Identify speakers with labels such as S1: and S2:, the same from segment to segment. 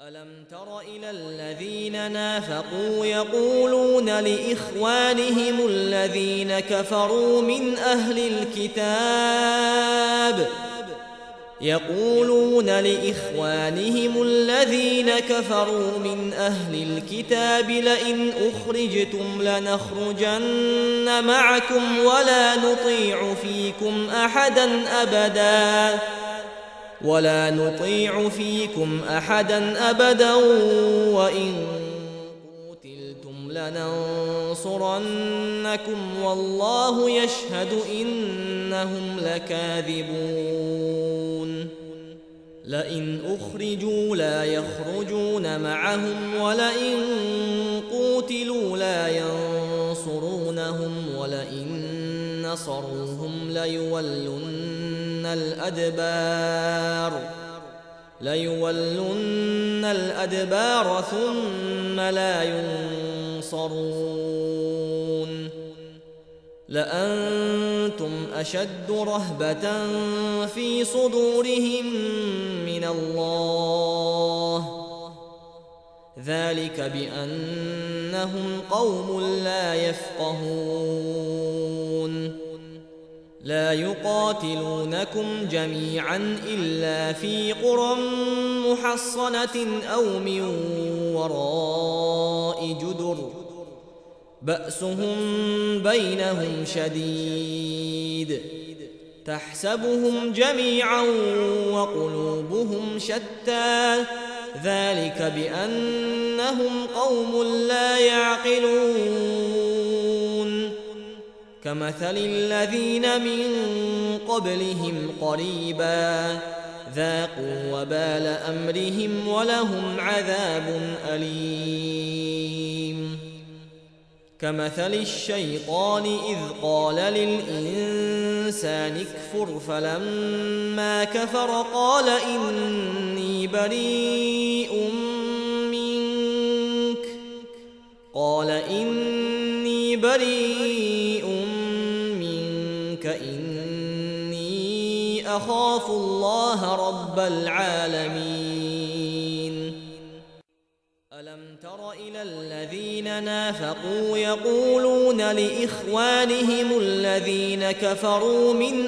S1: ألم تر إلى الذين نافقوا يقولون لإخوانهم الذين كفروا من أهل الكتاب لئن أخرجتم لنخرجن معكم ولا نطيع فيكم أحدا أبدا وإن قتلتم لننصرنكم والله يشهد إنهم لكاذبون لئن أخرجوا لا يخرجون معهم ولئن قوتلوا لا ينصرونهم ولئن نصروهم ليولن الأدبار ثم لا ينصرون لأنتم أشد رهبة في صدورهم من الله ذلك بأنهم قوم لا يفقهون لا يقاتلونكم جميعا إلا في قرى محصنة أو من وراء جدر بأسهم بينهم شديد تحسبهم جميعا وقلوبهم شتى ذلك بأنهم قوم لا يعقلون كمثل الذين من قبلهم قريبا ذاقوا وبال أمرهم ولهم عذاب أليم كمثل الشيطان إذ قال للإنسان اكفر فلما كفر قال إني بريء منك إني أخاف الله رب العالمين ألم تر إلى الذين نافقوا يقولون لإخوانهم الذين كفروا من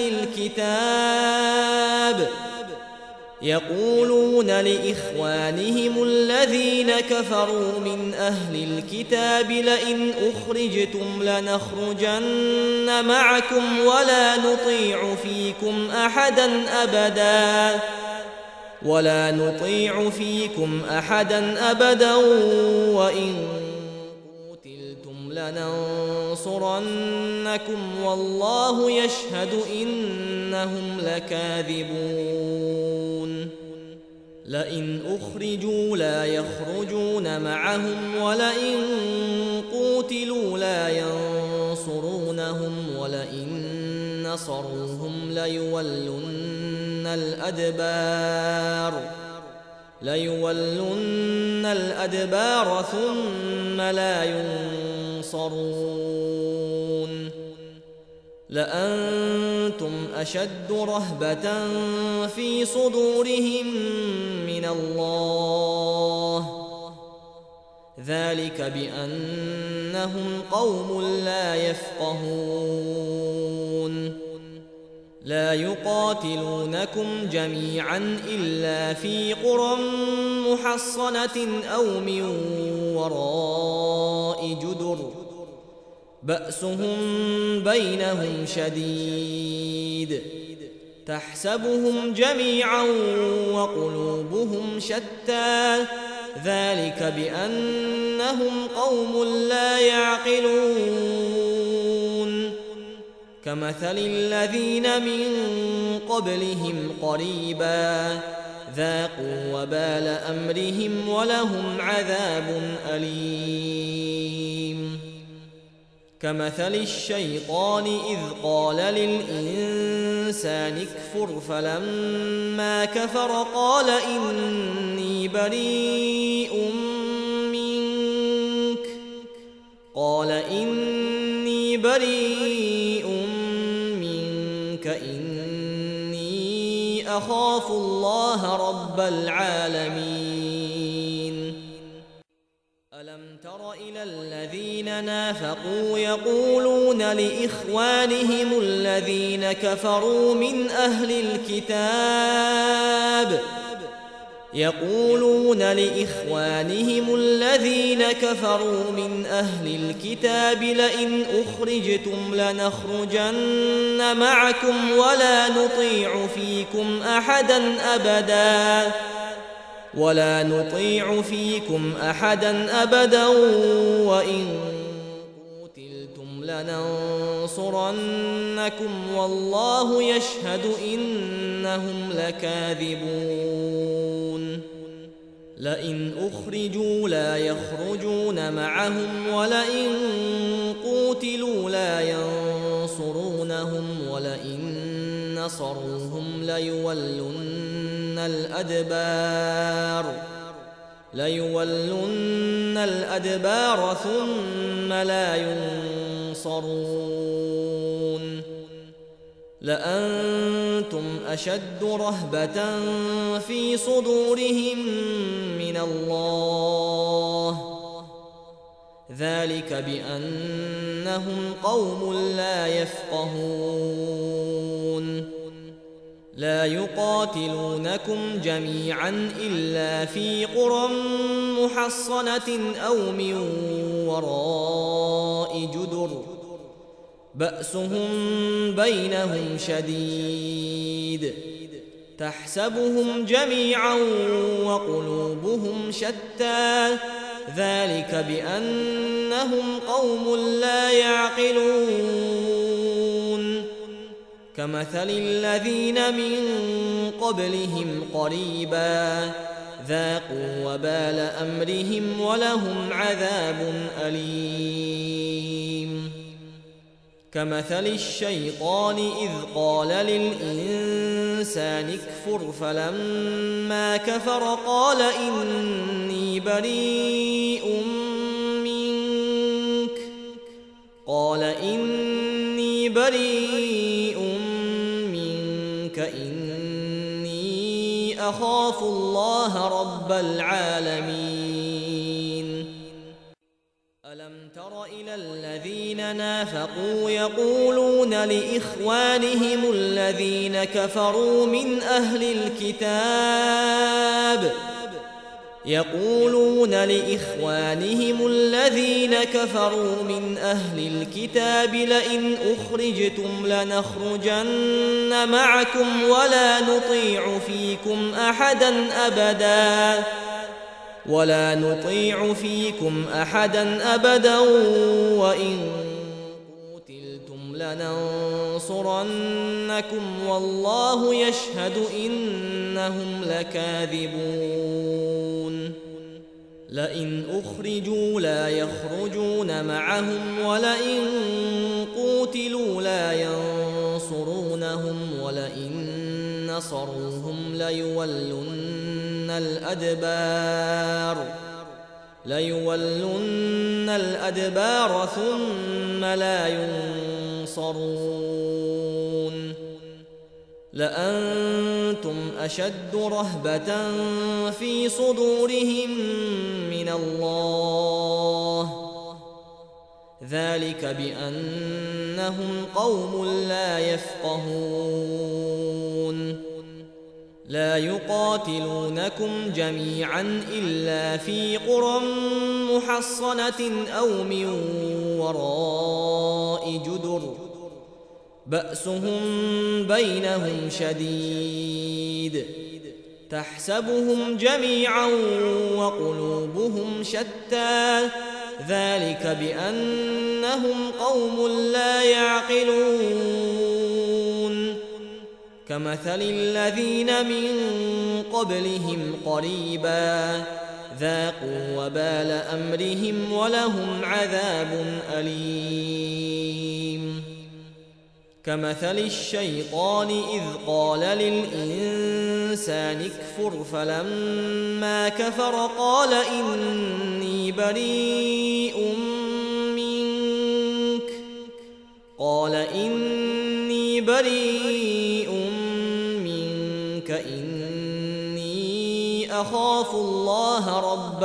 S1: أهل الكتاب لئن أخرجتم لنخرجن معكم ولا نطيع فيكم أحدا أبدا وإن قتلتم لننصرنكم والله يشهد إنهم لكاذبون لئن أخرجوا لا يخرجون معهم ولئن قوتلوا لا ينصرونهم ولئن نصروهم ليولن الأدبار ثم لا ينصرون لأنتم أشد رهبة في صدورهم من الله ذلك بأنهم قوم لا يفقهون لا يقاتلونكم جميعا إلا في قرى محصنة أو من وراء جدر بأسهم بينهم شديد تحسبهم جميعا وقلوبهم شتى ذلك بأنهم قوم لا يعقلون كمثل الذين من قبلهم قريبا ذاقوا وبال أمرهم ولهم عذاب أليم كمثل الشيطان إذ قال للإنسان اكفر فلما كفر قال إني بريء منك إني أخاف الله الله رب العالمين. ألم تر إلى الذين نافقوا يقولون لإخوانهم الذين كفروا من أهل الكتاب لئن أخرجتم لنخرجن معكم ولا نطيع فيكم أحدا أبدا وإن قتلتم لننصرنكم والله يشهد إنهم لكاذبون. لئن أخرجوا لا يخرجون معهم ولئن قوتلوا لا ينصرونهم ولئن نصروهم ليولن الأدبار ثم لا ينصرون. لأنتم أشد رهبة في صدورهم من الله ذلك بأنهم قوم لا يفقهون. لا يقاتلونكم جميعا إلا في قرى محصنة أو من وراء جدر بأسهم بينهم شديد تحسبهم جميعا وقلوبهم شتى ذلك بأنهم قوم لا يعقلون. كمثل الذين من قبلهم قريبا ذاقوا وبال أمرهم ولهم عذاب أليم. كمثل الشيطان إذ قال للإنسان اكفر فلما كفر قال إني بريء منك إني أخاف الله رب العالمين. ألم تر إلى الذين نافقوا يقولون لإخوانهم الذين كفروا من أهل الكتاب لئن أخرجتم لنخرجن معكم ولا نطيع فيكم أحدا أبدا وإن قتلتم لننصرنكم والله يشهد إنهم لكاذبون. لئن أخرجوا لا يخرجون معهم ولئن قوتلوا لا ينصرونهم ولئن نصروهم ليولن الأدبار ثم لا ينصرون. لأنتم أشد رهبة في صدورهم من الله ذلك بأنهم قوم لا يفقهون. لا يقاتلونكم جميعا إلا في قرى محصنة أو من وراء جدر بأسهم بينهم شديد تحسبهم جميعا وقلوبهم شتى ذلك بأنهم قوم لا يعقلون. كمثل الذين من قبلهم قريبا ذاقوا وبال أمرهم ولهم عذاب أليم. كمثل الشيطان إذ قال للإنسان اكفر فلما كفر قال إني بريء منك إني أخاف الله رب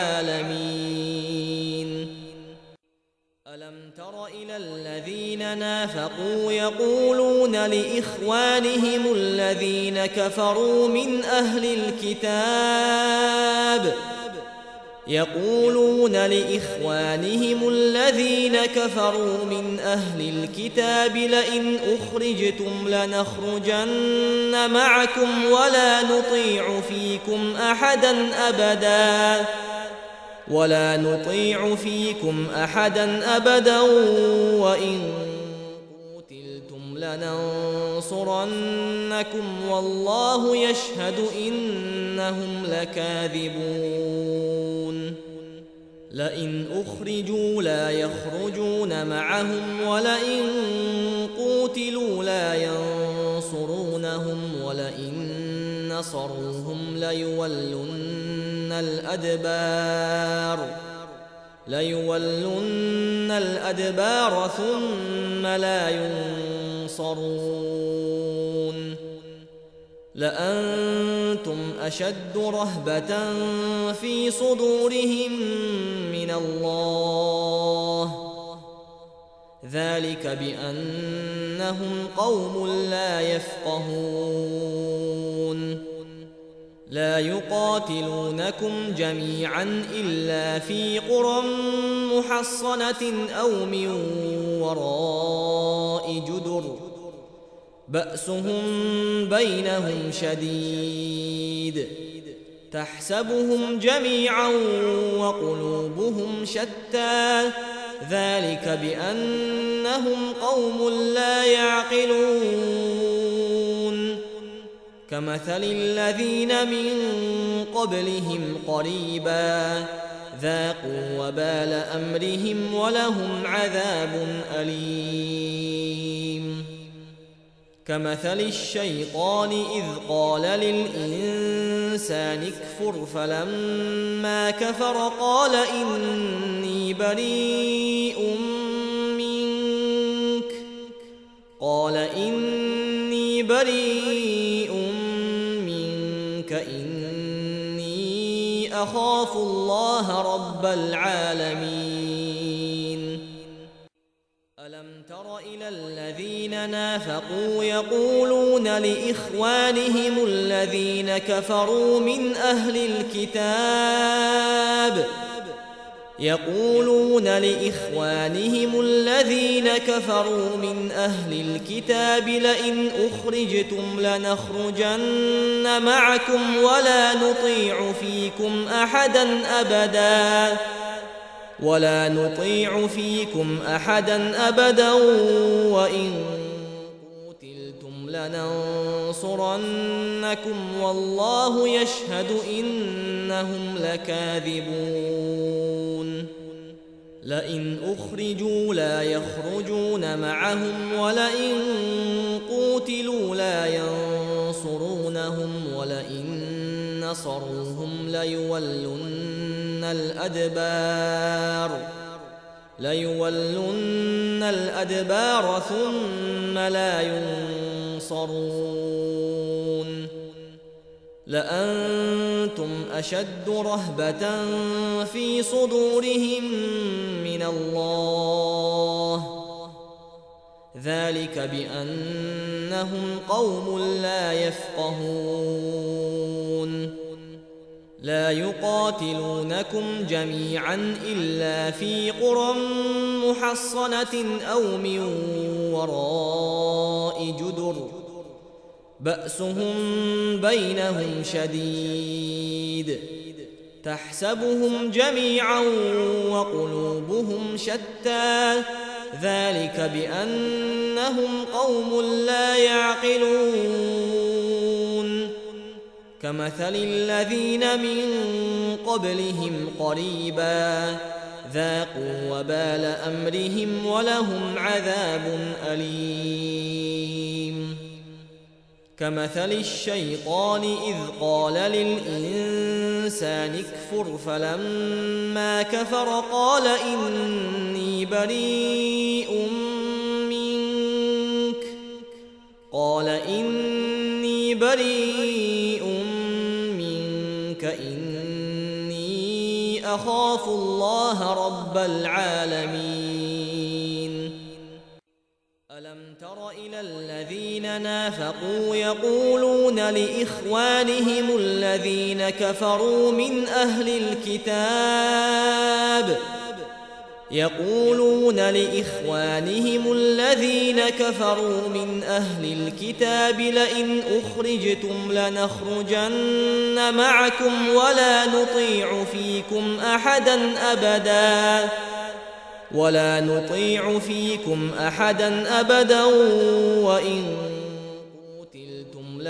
S1: العالمين. ألم تر إلى الذين نافقوا يقولون لإخوانهم الذين كفروا من أهل الكتاب لئن أخرجتم لنخرجن معكم ولا نطيع فيكم أحدا أبدا وإن قتلتم لننصرنكم والله يشهد إنهم لكاذبون. لئن أخرجوا لا يخرجون معهم ولئن قوتلوا لا ينصرونهم ولئن نصروهم ليولن الأدبار ثم لا ينصرون. لأنتم أشد رهبة في صدورهم من الله ذلك بأنهم قوم لا يفقهون. لا يقاتلونكم جميعا إلا في قرى محصنة أو من وراء جدر بأسهم بينهم شديد تحسبهم جميعا وقلوبهم شتى ذلك بأنهم قوم لا يعقلون. كمثل الذين من قبلهم قريبا ذاقوا وبال أمرهم ولهم عذاب أليم. كمثل الشيطان إذ قال للإنسان اكفر فلما كفر قال إني بريء منك إني أخاف الله رب العالمين. ألم تر إلى الذين نافقوا يقولون لإخوانهم الذين كفروا من أهل الكتاب لئن أخرجتم لنخرجن معكم ولا نطيع فيكم أحدا أبدا وإن قتلتم لننصرنكم والله يشهد إنهم لكاذبون. لئن أخرجوا لا يخرجون معهم ولئن قوتلوا لا ينصرونهم ولئن نصروهم ليولن الأدبار ثم لا ينصرون. لأنتم أشد رهبة في صدورهم من الله ذلك بأنهم قوم لا يفقهون. لا يقاتلونكم جميعا إلا في قرى محصنة أو من وراء جدر بأسهم بينهم شديد تحسبهم جميعا وقلوبهم شتى ذلك بأنهم قوم لا يعقلون. كمثل الذين من قبلهم قريبا ذاقوا وبال أمرهم ولهم عذاب أليم. كمثل الشيطان إذ قال للإنسان اكفر فلما كفر قال إني بريء منك إني إني أخاف الله رب العالمين ألم تر إلى الذين نافقوا يقولون لإخوانهم الذين كفروا من أهل الكتاب لئن أخرجتم لنخرجن معكم ولا نطيع فيكم أحدا أبدا وإن قتلتم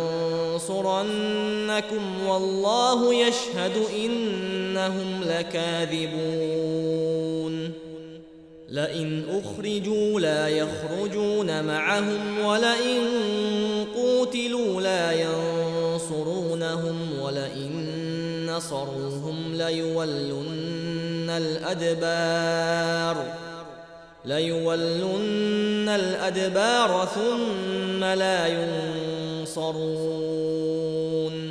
S1: لننصرنكم والله يشهد إنهم لكاذبون لئن أخرجوا لا يخرجون معهم ولئن قوتلوا لا ينصرونهم ولئن نصروهم ليولن الأدبار ثم لا ينصرون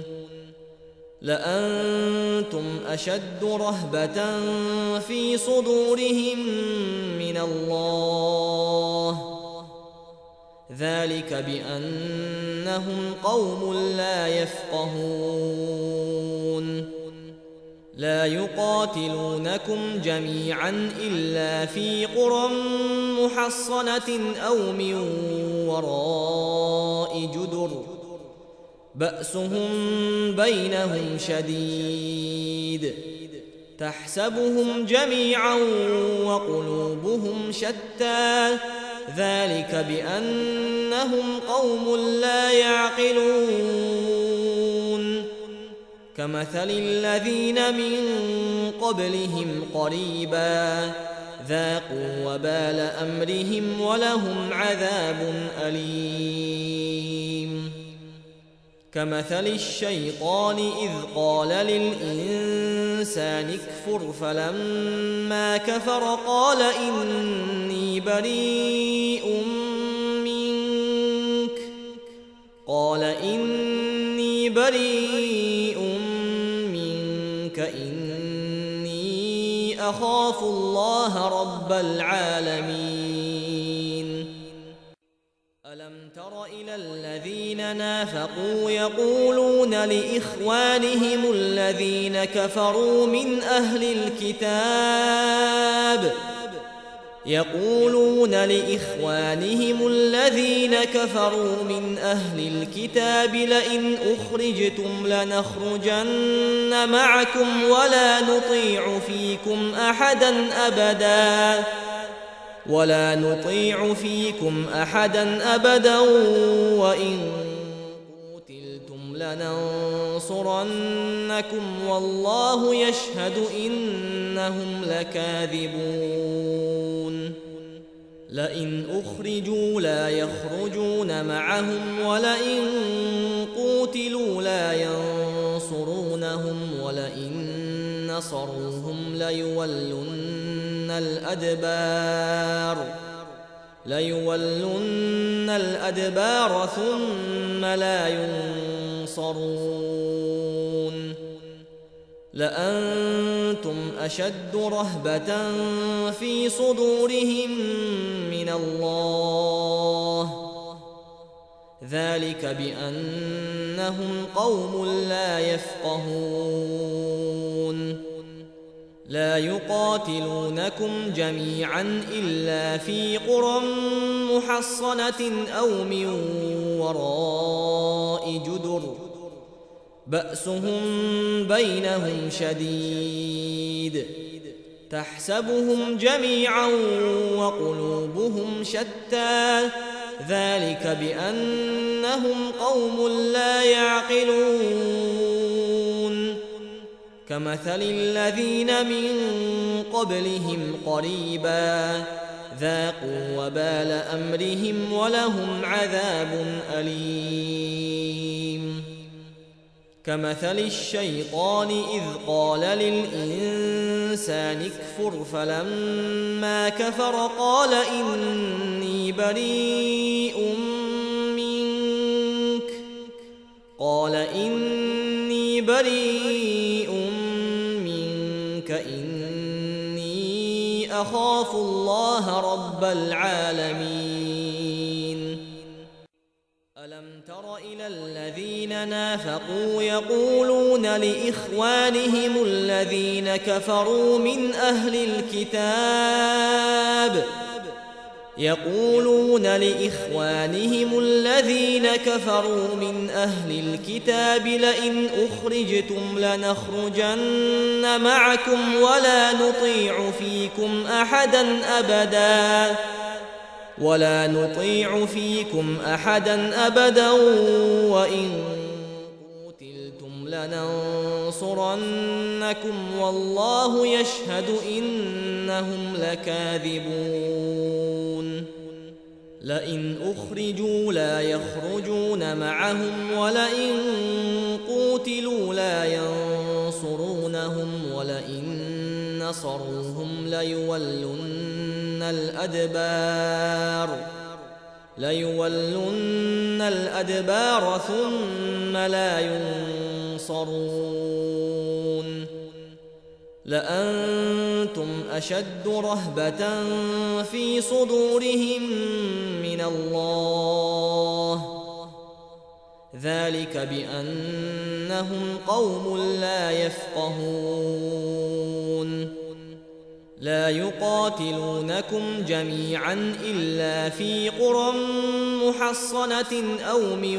S1: لأنتم أشد رهبة في صدورهم من الله ذلك بأنهم قوم لا يفقهون لا يقاتلونكم جميعا إلا في قرى محصنة أو من وراء جدر بأسهم بينهم شديد تحسبهم جميعا وقلوبهم شتى ذلك بأنهم قوم لا يعقلون كمثل الذين من قبلهم قريبا ذاقوا وبال أمرهم ولهم عذاب أليم كمثل الشيطان إذ قال للإنسان اكفر فلما كفر قال إني بريء منك إني أخاف الله رب العالمين ألم تر إلى الذين نافقوا يقولون لإخوانهم الذين كفروا من أهل الكتاب لئن أخرجتم لنخرجن معكم ولا نطيع فيكم أحدا أبدا وإن قتلتم لننصرنكم والله يشهد إنهم لكاذبون لئن أخرجوا لا يخرجون معهم ولئن قوتلوا لا ينصرونهم ولئن نصروهم ليولن الأدبار ثم لا ينصرون لأنتم أشد رهبة في صدورهم من الله ذلك بأنهم قوم لا يفقهون لا يقاتلونكم جميعا إلا في قرى محصنة أو من وراء جدر بأسهم بينهم شديد تحسبهم جميعا وقلوبهم شتى ذلك بأنهم قوم لا يعقلون كمثل الذين من قبلهم قريبا ذاقوا وبال أمرهم ولهم عذاب أليم كمثل الشيطان إذ قال للإنسان اكفر فلما كفر قال إني بريء منك إني أخاف الله رب العالمين ألم تر إلى الذين نافقوا يقولون لإخوانهم الذين كفروا من أهل الكتاب لئن أخرجتم لنخرجن معكم ولا نطيع فيكم أحدا أبدا وإن قتلتم لننصرنكم والله يشهد إنهم لكاذبون لئن أخرجوا لا يخرجون معهم ولئن قوتلوا لا ينصرونهم ولئن نصروهم ليولن الأدبار ثم لا ينصرون لأنتم أشد رهبة في صدورهم من الله ذلك بأنهم قوم لا يفقهون لا يقاتلونكم جميعا إلا في قرى محصنة أو من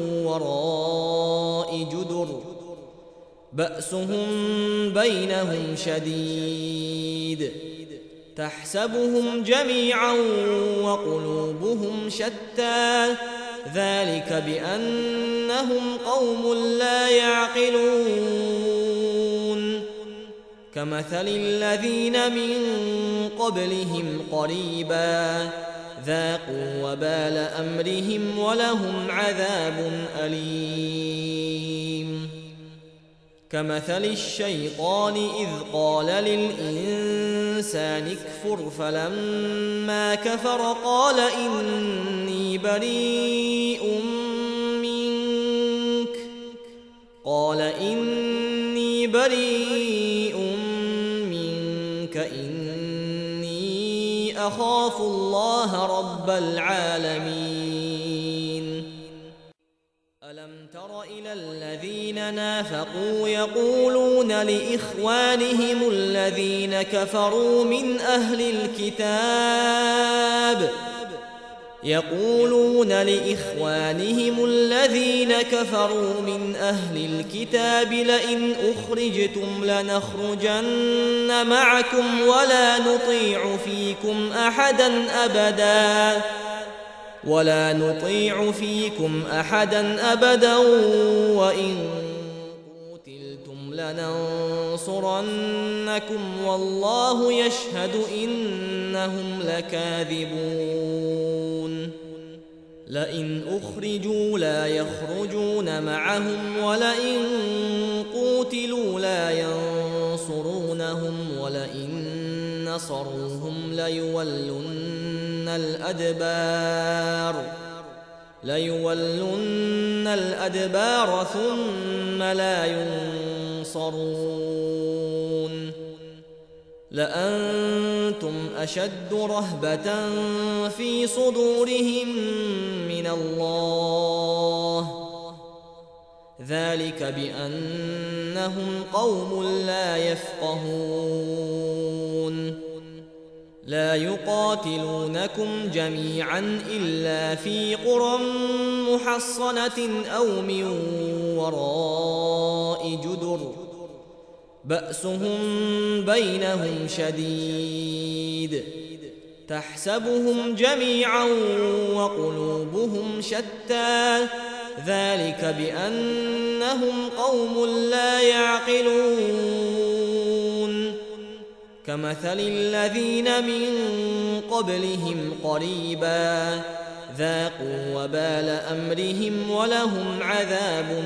S1: وراء جدر بأسهم بينهم شديد تحسبهم جميعا وقلوبهم شتى ذلك بأنهم قوم لا يعقلون كمثل الذين من قبلهم قريبا ذاقوا وبال أمرهم ولهم عذاب أليم كمثل الشيطان إذ قال للإنسان اكفر فلما كفر قال إني بريء منك إني أخاف الله رب العالمين ألم تر إلى الذين نافقوا يقولون لإخوانهم الذين كفروا من أهل الكتاب لئن أخرجتم لنخرجن معكم ولا نطيع فيكم أحدا أبدا وإن قتلتم لننصرنكم والله يشهد إنهم لكاذبون لئن أخرجوا لا يخرجون معهم ولئن قوتلوا لا ينصرونهم ولئن نصروهم ليولن الأدبار ثم لا ينصرون لأنتم أشد رهبة في صدورهم من الله ذلك بأنهم قوم لا يفقهون لا يقاتلونكم جميعا إلا في قرى محصنة أو من وراء جدر بأسهم بينهم شديد تحسبهم جميعا وقلوبهم شتى ذلك بأنهم قوم لا يعقلون كمثل الذين من قبلهم قريبا ذاقوا وبال أمرهم ولهم عذاب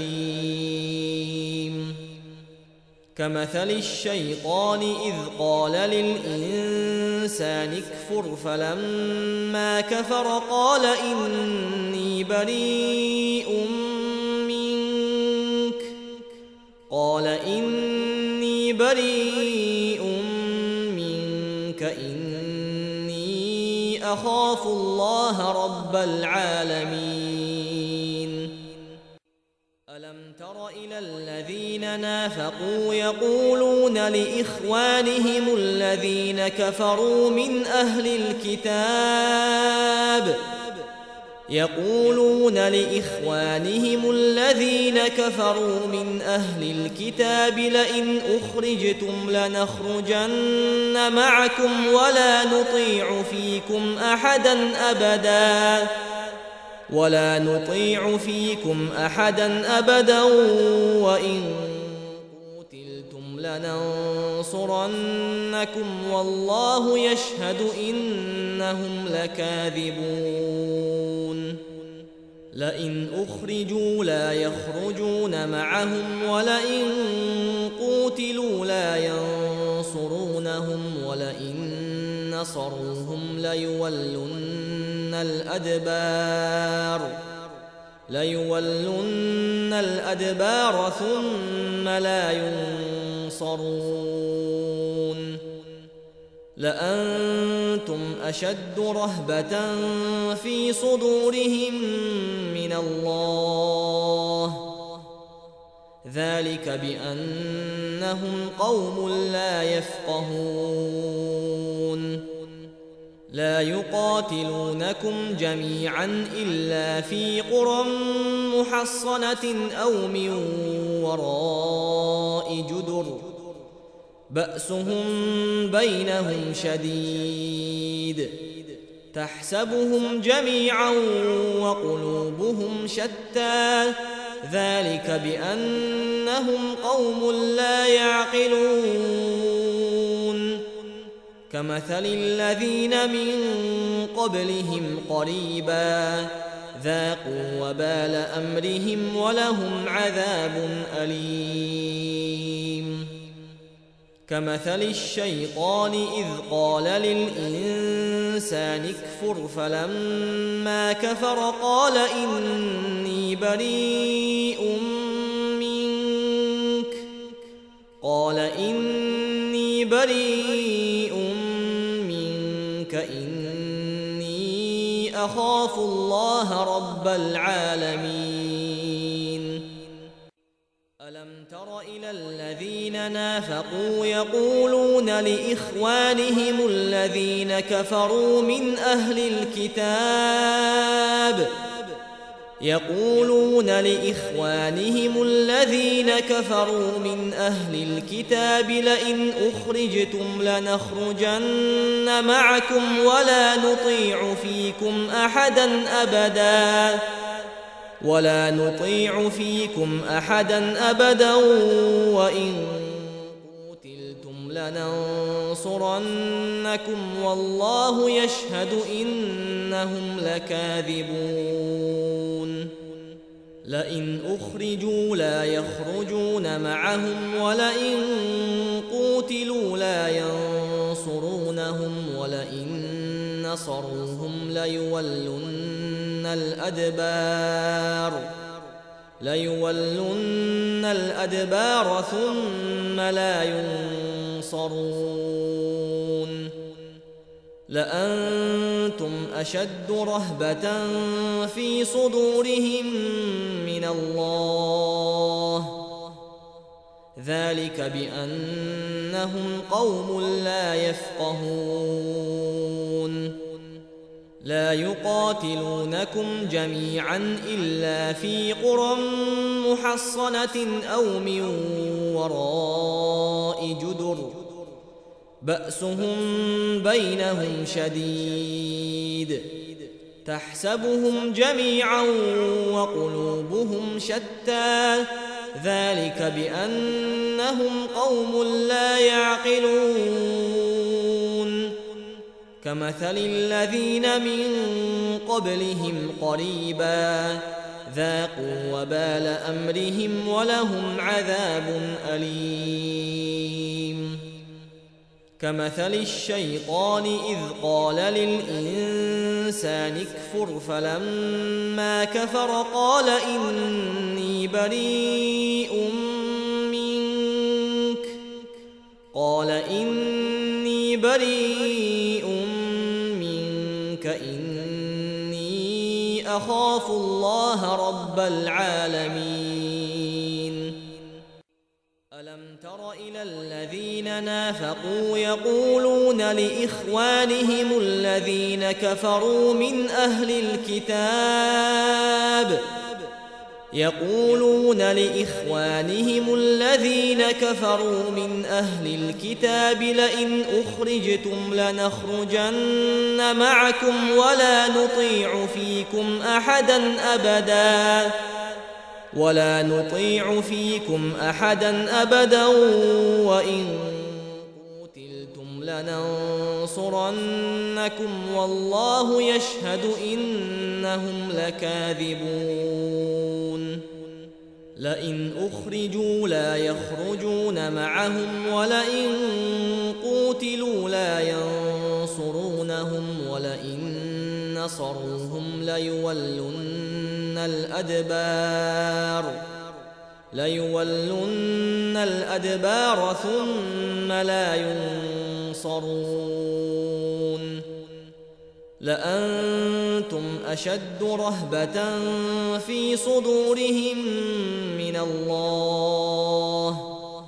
S1: أليم كمثل الشيطان إذ قال للإنسان اكفر فلما كفر قال إني بريء منك إني أخاف الله رب العالمين ألم تر إلى الذين نافقوا يقولون لإخوانهم الذين كفروا من أهل الكتاب لئن أخرجتم لنخرجن معكم ولا نطيع فيكم أحدا أبدا وإن قتلتم لننصرنكم والله يشهد إنهم لكاذبون لئن أخرجوا لا يخرجون معهم ولئن قوتلوا لا ينصرونهم ولئن نصروهم ليولن الأدبار ثم لا ينصرون لأنتم أشد رهبة في صدورهم من الله ذلك بأنهم قوم لا يفقهون لا يقاتلونكم جميعا إلا في قرى محصنة أو من وراء جدر بأسهم بينهم شديد تحسبهم جميعا وقلوبهم شتى ذلك بأنهم قوم لا يعقلون كمثل الذين من قبلهم قريبا ذاقوا وبال أمرهم ولهم عذاب أليم كمثل الشيطان إذ قال للإنسان اكفر فلما كفر قال إني بريء منك إني أخاف الله رب العالمين ألم تر إلى الذين نافقوا يقولون لإخوانهم الذين كفروا من أهل الكتاب لئن أخرجتم لنخرجن معكم ولا نطيع فيكم أحدا أبدا وإن قتلتم لننصرنكم والله يشهد إنهم لكاذبون لئن أخرجوا لا يخرجون معهم ولئن قوتلوا لا ينصرونهم ولئن نصروهم ليولن الأدبار ثم لا ينصرون لأنتم أشد رهبة في صدورهم من الله ذلك بأنهم قوم لا يفقهون لا يقاتلونكم جميعا إلا في قرى محصنة أو من وراء جدر بأسهم بينهم شديد تحسبهم جميعا وقلوبهم شتى ذلك بأنهم قوم لا يعقلون كمثل الذين من قبلهم قريبا ذاقوا وبال أمرهم ولهم عذاب أليم كمثل الشيطان إذ قال للإنسان اكفر فلما كفر قال إني بريء قال إني بريء منك إني أخاف الله رب العالمين ألم تر إلى الذين نافقوا يقولون لإخوانهم الذين كفروا من أهل الكتاب لئن أخرجتم لنخرجن معكم ولا نطيع فيكم أحدا أبدا وإن قتلتم لننصرنكم والله يشهد إنهم لكاذبون لئن أخرجوا لا يخرجون معهم ولئن قوتلوا لا ينصرونهم ولئن نصروهم ليولن الأدبار ثم لا ينصرون لأنتم أشد رهبة في صدورهم من الله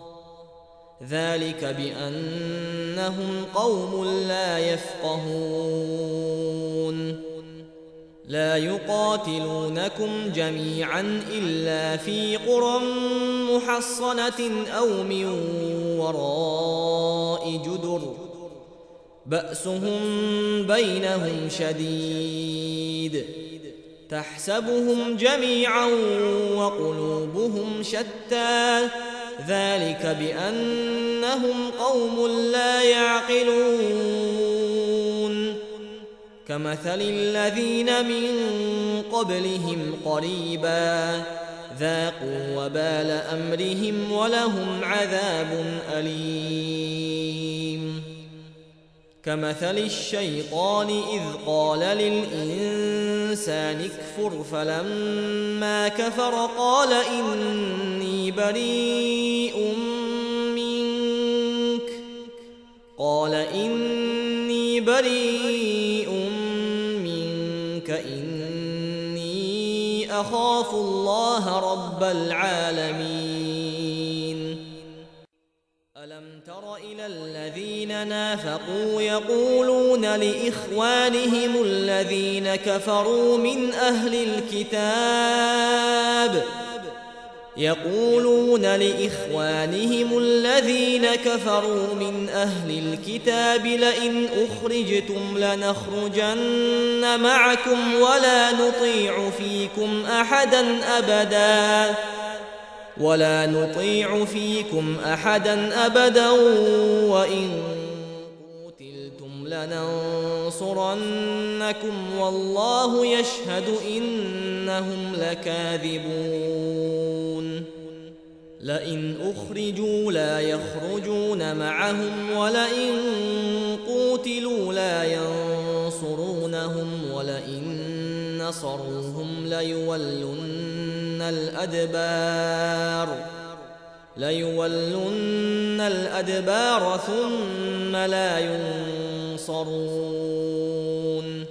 S1: ذلك بأنهم قوم لا يفقهون لا يقاتلونكم جميعا إلا في قرى محصنة أو من وراء جدر بأسهم بينهم شديد تحسبهم جميعا وقلوبهم شتى ذلك بأنهم قوم لا يعقلون كمثل الذين من قبلهم قريبا ذاقوا وبال أمرهم ولهم عذاب أليم كمثل الشيطان إذ قال للإنسان اكفر فلما كفر قال إني بريء منك إني أخاف الله رب العالمين ألم تر إلى الذين نافقوا يقولون لإخوانهم الذين كفروا من أهل الكتاب لئن أخرجتم لنخرجن معكم ولا نطيع فيكم أحدا أبدا وإن قتلتم لننصرنكم والله يشهد إنهم لكاذبون لئن أخرجوا لا يخرجون معهم ولئن قوتلوا لا ينصرونهم ولئن نصروهم ليولن الأدبار ثم لا ينصرون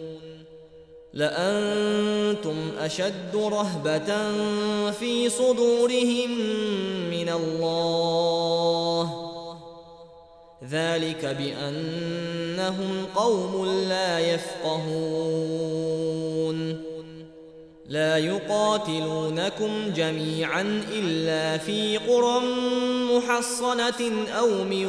S1: لأنتم أشد رهبة في صدورهم من الله ذلك بأنهم قوم لا يفقهون لا يقاتلونكم جميعا إلا في قرى محصنة أو من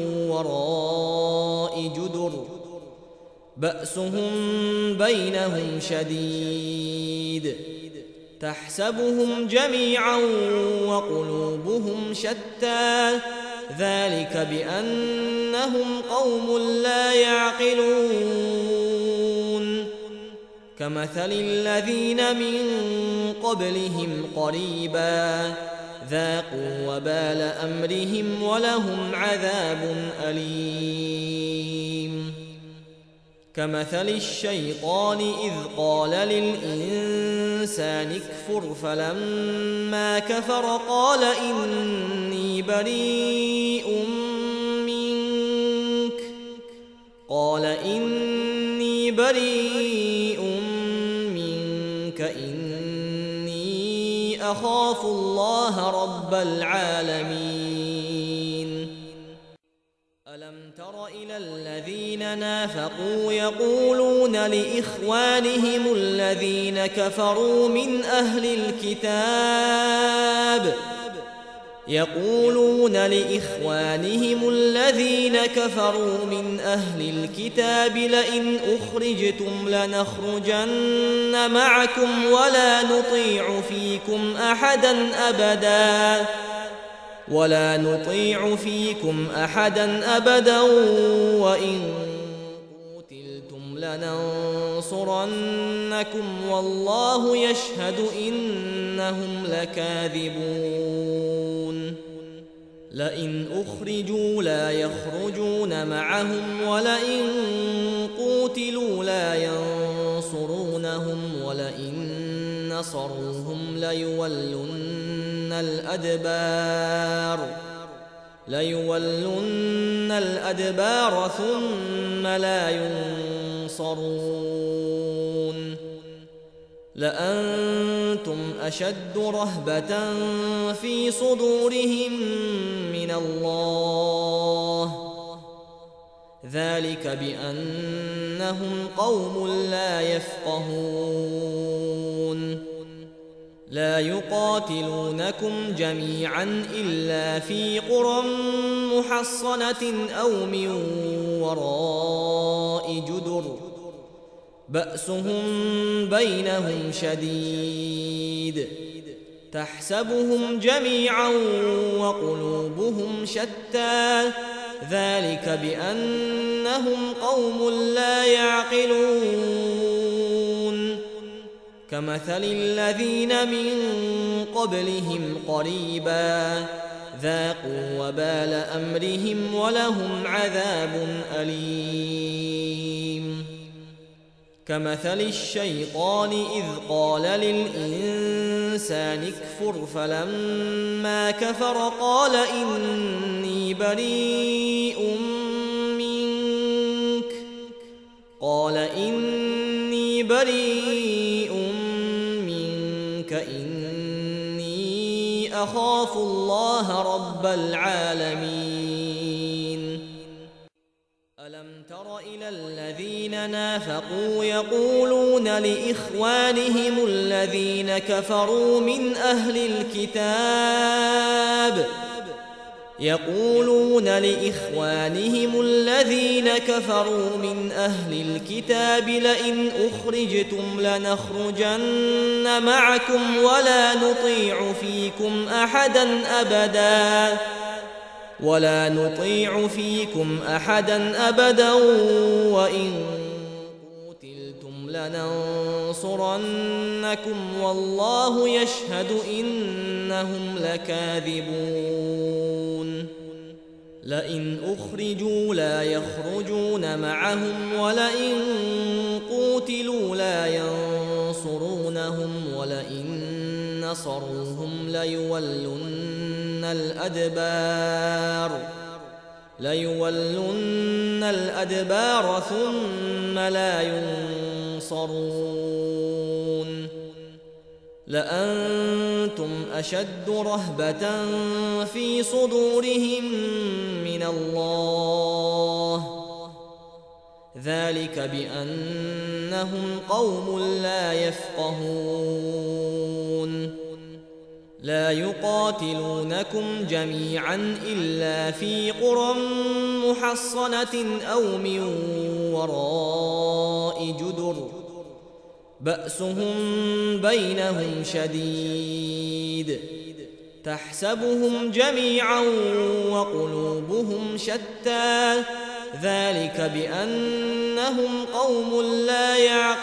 S1: وراء جدر بأسهم بينهم شديد تحسبهم جميعا وقلوبهم شتى ذلك بأنهم قوم لا يعقلون كمثل الذين من قبلهم قريبا ذاقوا وبال أمرهم ولهم عذاب أليم كمثل الشيطان إذ قال للإنسان اكفر فلما كفر قال إني بريء منك بريء منك إني أخاف الله رب العالمين ألم تر إلى الذين نافقوا يقولون لإخوانهم الذين كفروا من أهل الكتاب لئن أخرجتم لنخرجن معكم ولا نطيع فيكم أحدا أبدا وإن قتلتم لننصرنكم والله يشهد إنهم لكاذبون لئن أخرجوا لا يخرجون معهم ولئن قوتلوا لا ينصرونهم ولئن نصروهم ليولن الأدبار ثم لا ينصرون لأنتم أشد رهبة في صدورهم من الله ذلك بأنهم قوم لا يفقهون لا يقاتلونكم جميعا إلا في قرى محصنة أو من وراء جدر بأسهم بينهم شديد تحسبهم جميعا وقلوبهم شتى ذلك بأنهم قوم لا يعقلون كمثل الذين من قبلهم قريبا ذاقوا وبال أمرهم ولهم عذاب أليم كمثل الشيطان إذ قال للإنسان اكفر فلما كفر قال إني بريء منك إني أخاف الله رب العالمين ألم تر إلى الذين نافقوا يقولون لإخوانهم الذين كفروا من أهل الكتاب لئن أخرجتم لنخرجن معكم ولا نطيع فيكم أحدا أبدا وإن قتلتم لننصرنكم والله يشهد إنهم لكاذبون لئن أخرجوا لا يخرجون معهم ولئن قوتلوا لا ينصرونهم ولئن نصروهم ليولن الأدبار ثم لا ينصرون لأنتم أشد رهبة في صدورهم من الله ذلك بأنهم قوم لا يفقهون لا يقاتلونكم جميعا إلا في قرى محصنة أو من وراء جدر بأسهم بينهم شديد تحسبهم جميعا وقلوبهم شتى ذلك بأنهم قوم لا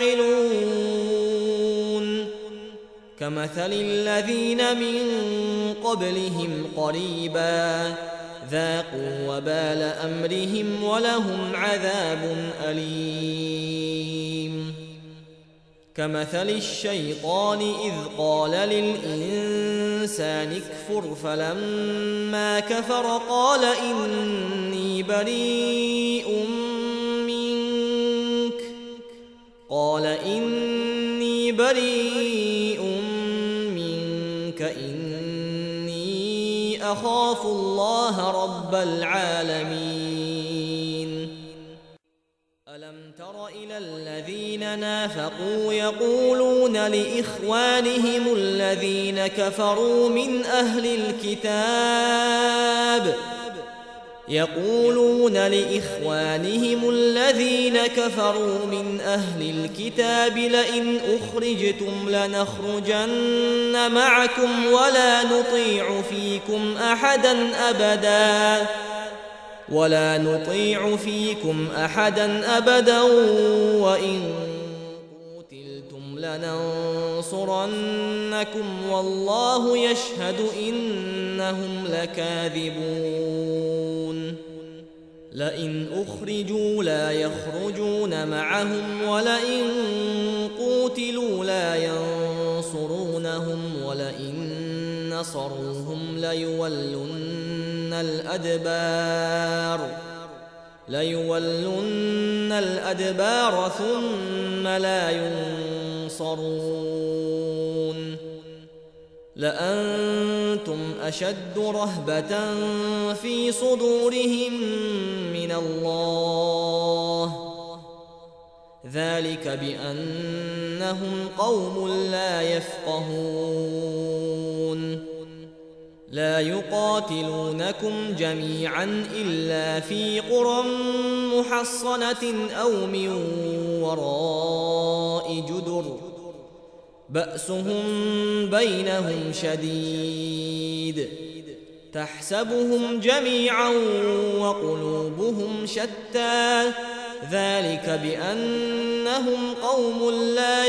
S1: يعقلون كمثل الذين من قبلهم قريبا ذاقوا وبال أمرهم ولهم عذاب أليم كمثل الشيطان إذ قال للإنسان اكفر فلما كفر قال إني بريء بريء منك إني أخاف الله رب العالمين ألم تر إلى الذين نافقوا يقولون لإخوانهم الذين كفروا من أهل الكتاب لئن أخرجتم لنخرجن معكم ولا نطيع فيكم أحدا أبدا وإن قتلتم لننصرنكم والله يشهد إنهم لكاذبون لئن أخرجوا لا يخرجون معهم ولئن قوتلوا لا ينصرونهم ولئن نصروهم ليولن الأدبار ثم لا ينصرون لأنتم أشد رهبة في صدورهم من الله ذلك بأنهم قوم لا يفقهون لا يقاتلونكم جميعا إلا في قرى محصنة أو من وراء جدر بأسهم بينهم شديد تحسبهم جميعا وقلوبهم شتى ذلك بأنهم قوم لا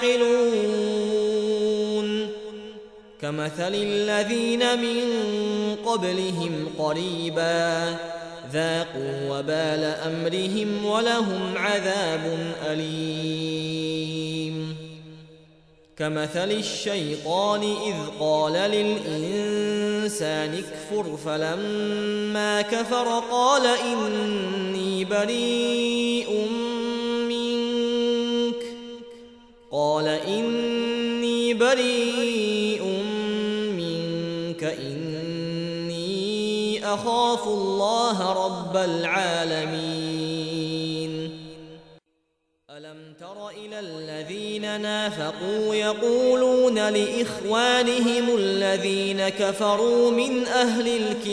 S1: يعقلون كمثل الذين من قبلهم قريبا ذاقوا وبال أمرهم ولهم عذاب أليم كمثل الشيطان إذ قال للإنسان اكفر فلما كفر قال إني بريء منك إني أخاف الله رب العالمين ألم تر إلى الذين نافقوا يقولون لإخوانهم الذين كفروا من أهل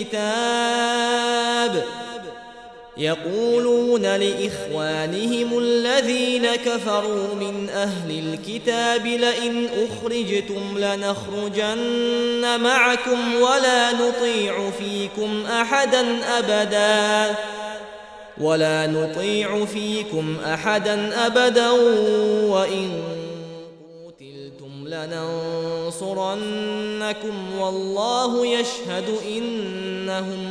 S1: الكتاب لئن أخرجتم لنخرجن معكم ولا نطيع فيكم أحدا أبدا وإن قتلتم لننصرنكم والله يشهد إنهم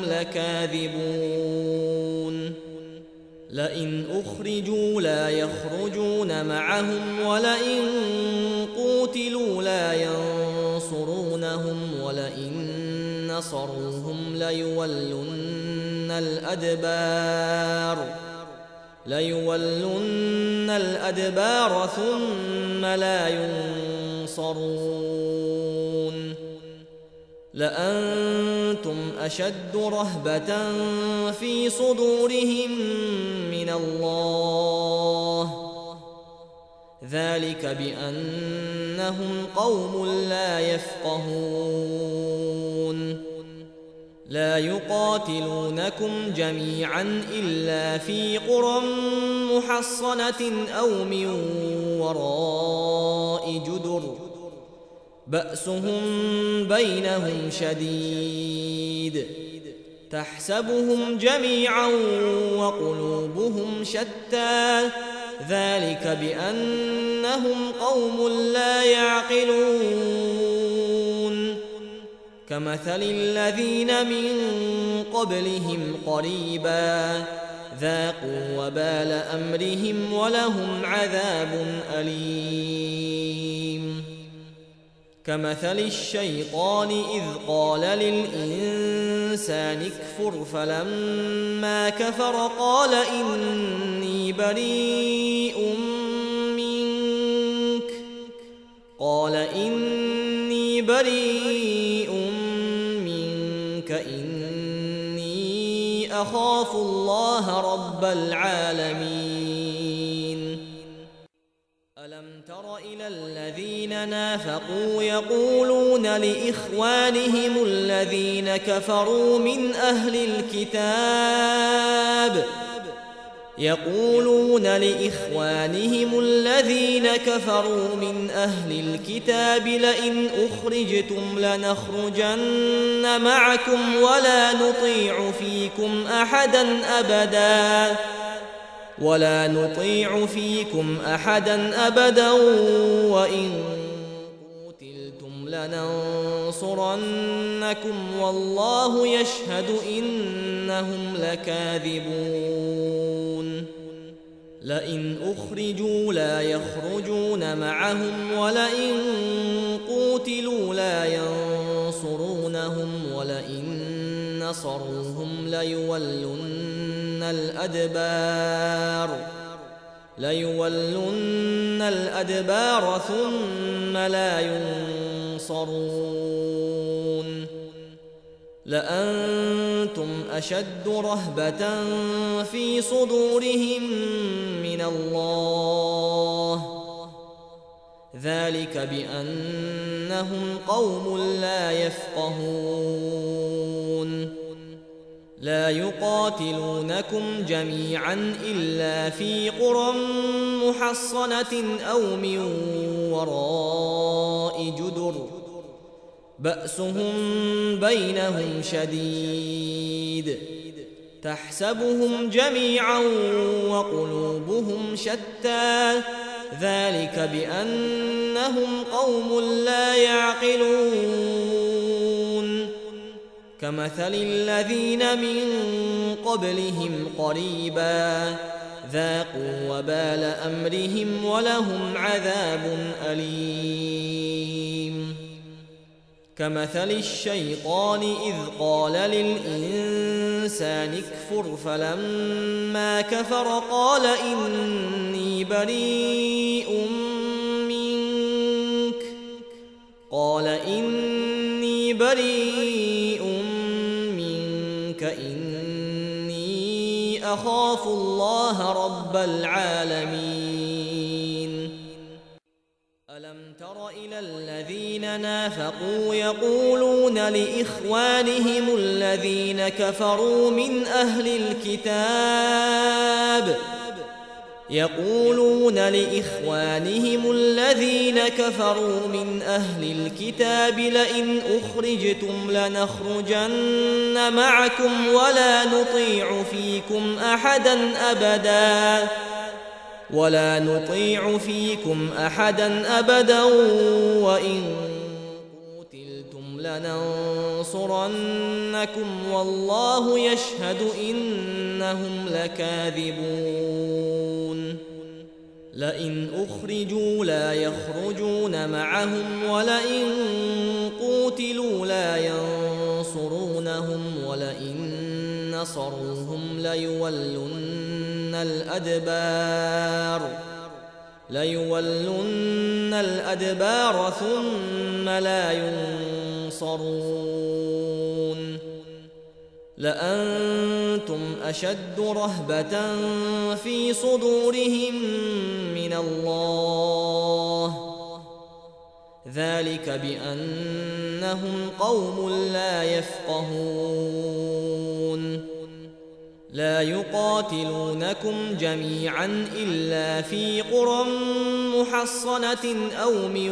S1: لكاذبون لئن أخرجوا لا يخرجون معهم ولئن قوتلوا لا ينصرونهم ولئن نصروهم ليولن الأدبار ثم لا ينصرون لأنتم أشد رهبة في صدورهم من الله ذلك بأنهم قوم لا يفقهون لا يقاتلونكم جميعا إلا في قرى محصنة أو من وراء جدر بأسهم بينهم شديد تحسبهم جميعا وقلوبهم شتى ذلك بأنهم قوم لا يعقلون كمثل الذين من قبلهم قريبا ذاقوا وبال أمرهم ولهم عذاب أليم كمثل الشيطان إذ قال للإنسان اكفر فلما كفر قال إني بريء بريء منك إني أخاف الله رب العالمين ألم تر إلى الذين نافقوا يقولون لإخوانهم الذين كفروا من أهل الكتاب لئن أخرجتم لنخرجن معكم ولا نطيع فيكم أحدا أبدا وإن قتلتم لننصرنكم والله يشهد إنهم لكاذبون لئن أخرجوا لا يخرجون معهم ولئن قوتلوا لا ينصرونهم ولئن نصروهم ليولن الأدبار ثم لا ينصرون لأنتم أشد رهبة في صدورهم من الله ذلك بأنهم قوم لا يفقهون لا يقاتلونكم جميعا إلا في قرى محصنة أو من وراء جدر بأسهم بينهم شديد تحسبهم جميعا وقلوبهم شتى ذلك بأنهم قوم لا يعقلون كمثل الذين من قبلهم قريبا ذاقوا وبال أمرهم ولهم عذاب أليم كمثل الشيطان إذ قال للإنسان اكفر فلما كفر قال إني بريء منك إني أخاف الله رب العالمين ألم تر إلى الذين نافقوا يقولون لإخوانهم الذين كفروا من أهل الكتاب لئن أخرجتم لنخرجن معكم ولا نطيع فيكم أحدا أبدا وإن قتلتم لننصرنكم والله يشهد إنهم لكاذبون لئن أخرجوا لا يخرجون معهم ولئن قوتلوا لا ينصرونهم ولئن نصروهم ليولن الأدبار ثم لا ينصرون لأنتم أشد رهبة في صدورهم من الله ذلك بأنهم قوم لا يفقهون لا يقاتلونكم جميعا إلا في قرى محصنة أو من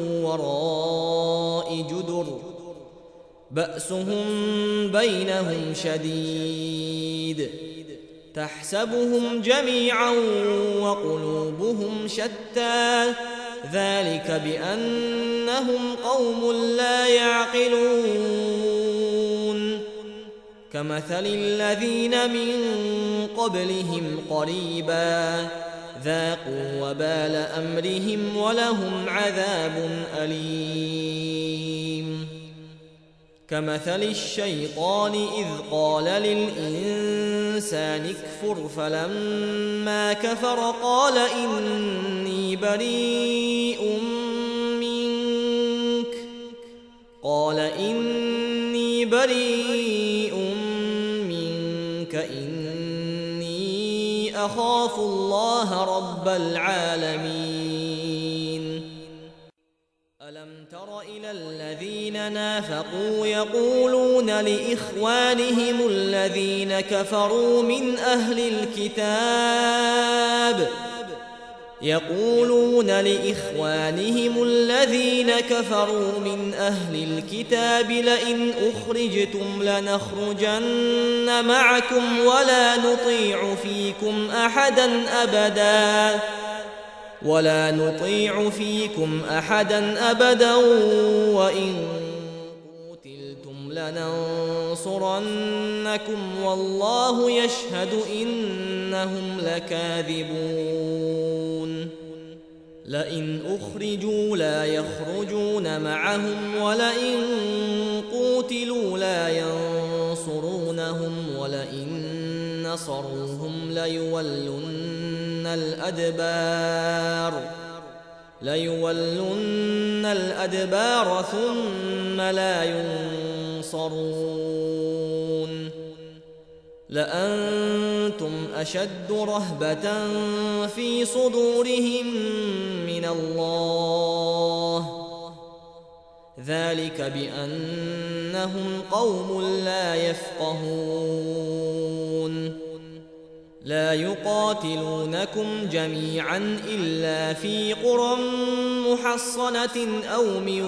S1: وراء جدر بأسهم بينهم شديد تحسبهم جميعا وقلوبهم شتى ذلك بأنهم قوم لا يعقلون كمثل الذين من قبلهم قريبا ذاقوا وبال أمرهم ولهم عذاب أليم كمثل الشيطان إذ قال للإنسان اكفر فلما كفر قال إني قال إني بريء منك إني أخاف الله رب العالمين ألم تر إلى الذين نافقوا يقولون لإخوانهم الذين كفروا من أهل الكتاب لئن أخرجتم لنخرجن معكم ولا نطيع فيكم أحدا أبدا وإن قتلتم لننصرنكم والله يشهد إنهم لكاذبون لئن أخرجوا لا يخرجون معهم ولئن قوتلوا لا ينصرونهم ولئن نصروهم ليولن الأدبار ثم لا ينصرون لأنتم أشد رهبة في صدورهم من الله ذلك بأنهم قوم لا يفقهون لا يقاتلونكم جميعا إلا في قرى محصنة أو من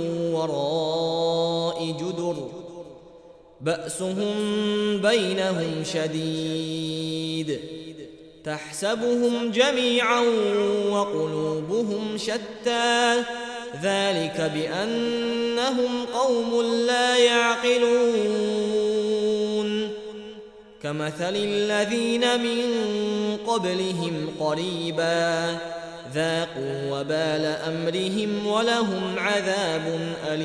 S1: وراء جدر بأسهم بينهم شديد تحسبهم جميعا وقلوبهم شتى ذلك بأنهم قوم لا يعقلون كمثل الذين من قبلهم قريبا ذاقوا وبال أمرهم ولهم عذاب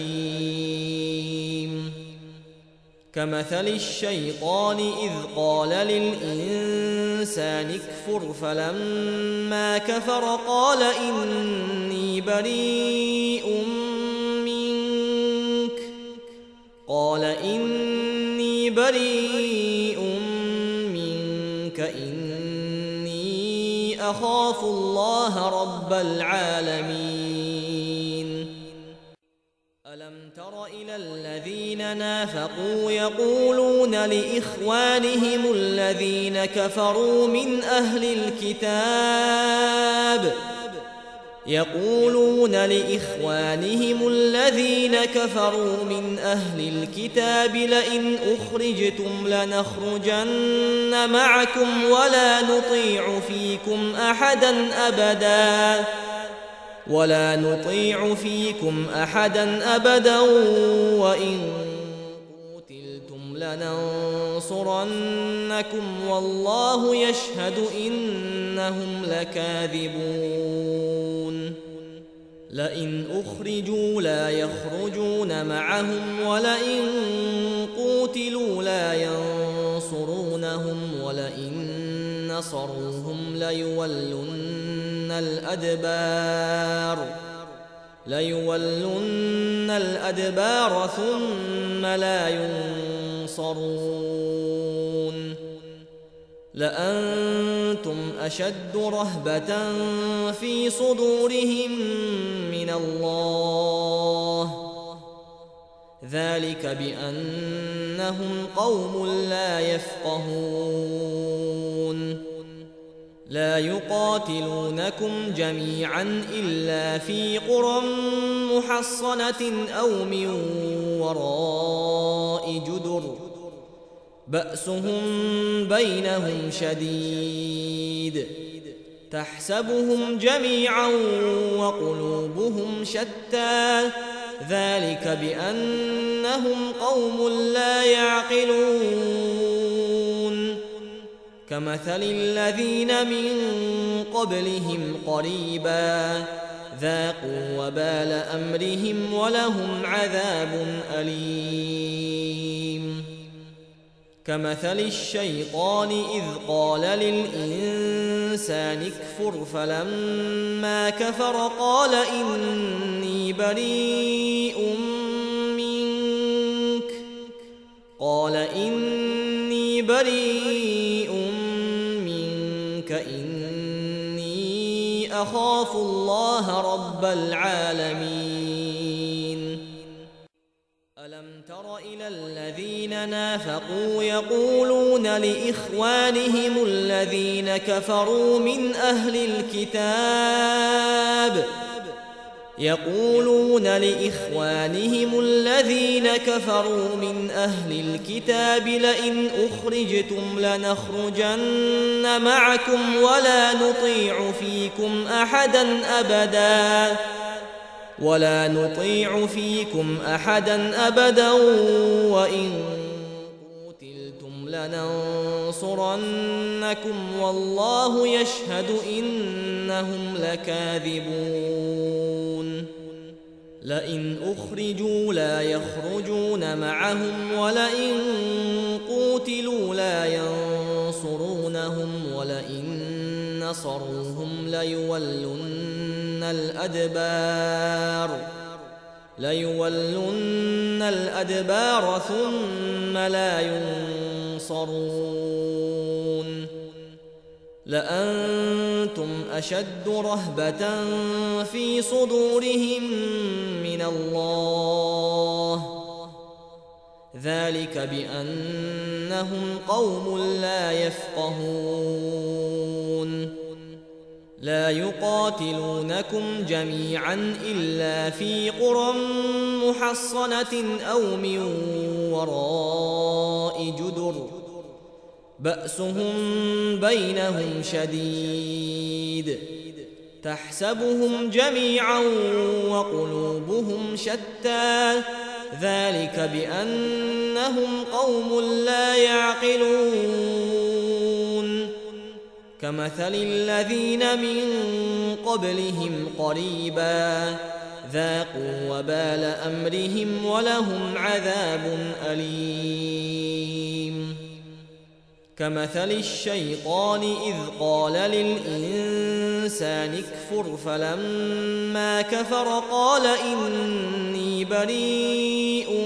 S1: أليم كمثل الشيطان إذ قال للإنسان اكفر فلما كفر قال إني بريء منك إني أخاف الله رب العالمين ألم تر إلى الذين نافقوا يقولون لإخوانهم الذين كفروا من أهل الكتاب لئن أخرجتم لنخرجن معكم ولا نطيع فيكم أحدا أبدا وإن قتلتم لننصرنكم والله يشهد إنهم لكاذبون لئن أخرجوا لا يخرجون معهم ولئن قوتلوا لا ينصرونهم ولئن نصروهم ليولن الأدبار ثم لا ينصرون لأنتم أشد رهبة في صدورهم من الله ذلك بأنهم قوم لا يفقهون لا يقاتلونكم جميعا إلا في قرى محصنة أو من وراء جدر بأسهم بينهم شديد تحسبهم جميعا وقلوبهم شتى ذلك بأنهم قوم لا يعقلون كمثل الذين من قبلهم قريبا ذاقوا وبال أمرهم ولهم عذاب أليم كمثل الشيطان إذ قال للإنسان اكفر فلما كفر قال إني بريء منك إني بريء منك إني أخاف الله رب العالمين ألم تر إلى الذين نافقوا يقولون لإخوانهم الذين كفروا من أهل الكتاب لئن أخرجتم لنخرجن معكم ولا نطيع فيكم أحدا أبدا وإن قتلتم لننصرنكم والله يشهد إنهم لكاذبون لئن أخرجوا لا يخرجون معهم ولئن قوتلوا لا ينصرونهم ولئن نصروهم ليولن الأدبار ثم لا ينصرون لأنتم أشد رهبة في صدورهم من الله ذلك بأنهم قوم لا يفقهون لا يقاتلونكم جميعا إلا في قرى محصنة أو من وراء جدر بأسهم بينهم شديد تحسبهم جميعا وقلوبهم شتى ذلك بأنهم قوم لا يعقلون كمثل الذين من قبلهم قريبا ذاقوا وبال أمرهم ولهم عذاب أليم كمثل الشيطان إذ قال للإنسان اكفر فلما كفر قال إني بريء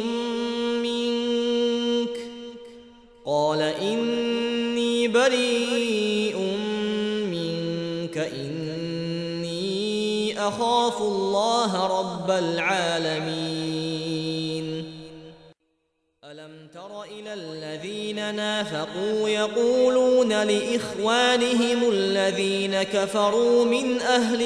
S1: منك إني أخاف الله رب العالمين ألم تر إلى الذين نافقوا يقولون لإخوانهم الذين كفروا من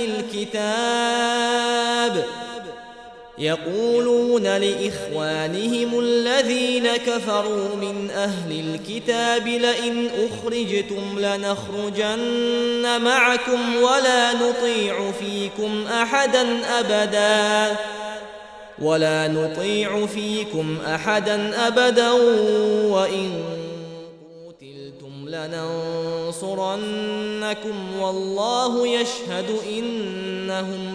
S1: أهل الكتاب لئن أخرجتم لنخرجن معكم ولا نطيع فيكم أحدا أبدا وإن قتلتم لننصرنكم والله يشهد إنهم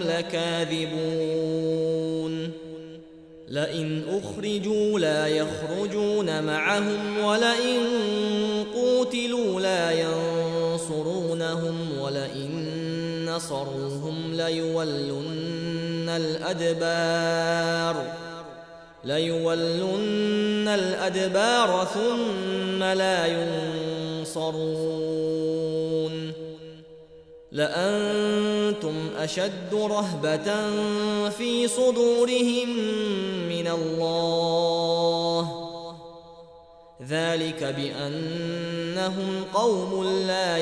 S1: لكاذبون لئن أخرجوا لا يخرجون معهم ولئن قوتلوا لا ينصرونهم ولئن نصروهم ليولن الأدبار ثم لا ينصرون لأنتم أشد رهبة في صدورهم من الله ذلك بأنهم قوم لا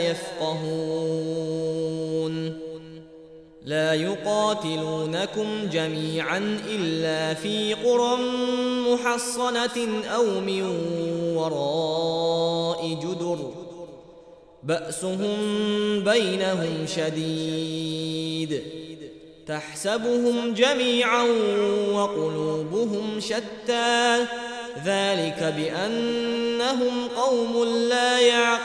S1: يفقهون لا يقاتلونكم جميعا إلا في قرى محصنة أو من وراء جدر بأسهم بينهم شديد تحسبهم جميعا وقلوبهم شتى ذلك بأنهم قوم لا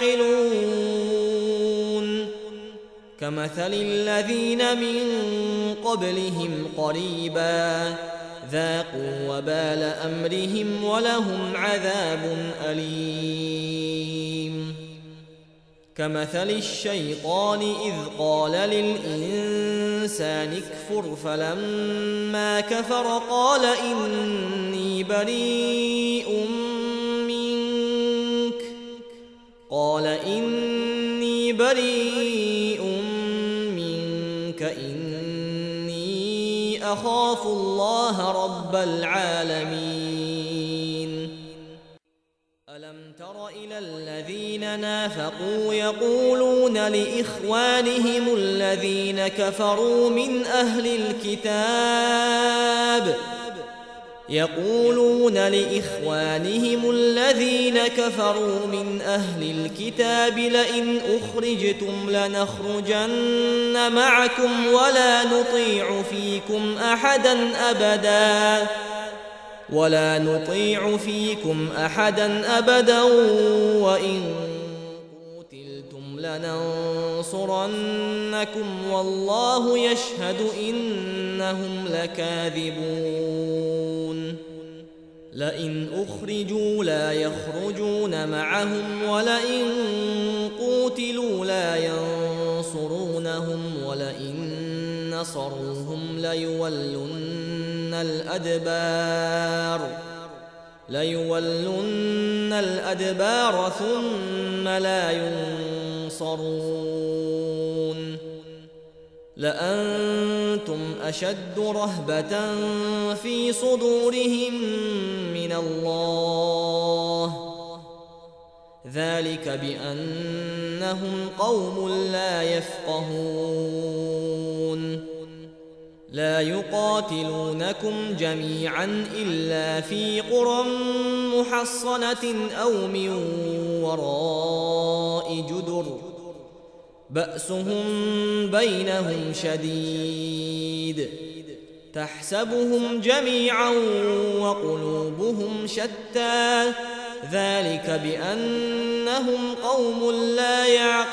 S1: يعقلون كمثل الذين من قبلهم قريبا ذاقوا وبال أمرهم ولهم عذاب أليم كمثل الشيطان إذ قال للإنسان اكفر فلما كفر قال إني بريء قال إني بريء منك إني أخاف الله رب العالمين ألم تر إلى الذين نافقوا يقولون لإخوانهم الذين كفروا من أهل الكتاب لئن أخرجتم لنخرجن معكم ولا نطيع فيكم أحدا أبدا وإن قتلتم لننصرنكم والله يشهد إنهم لكاذبون لئن أخرجوا لا يخرجون معهم ولئن قوتلوا لا ينصرونهم ولئن نصروهم ليولن الأدبار ثم لا ينصرون لأنتم أشد رهبة في صدورهم من الله ذلك بأنهم قوم لا يفقهون لا يقاتلونكم جميعا إلا في قرى محصنة أو من وراء جدر بأسهم بينهم شديد تحسبهم جميعا وقلوبهم شتى ذلك بأنهم قوم لا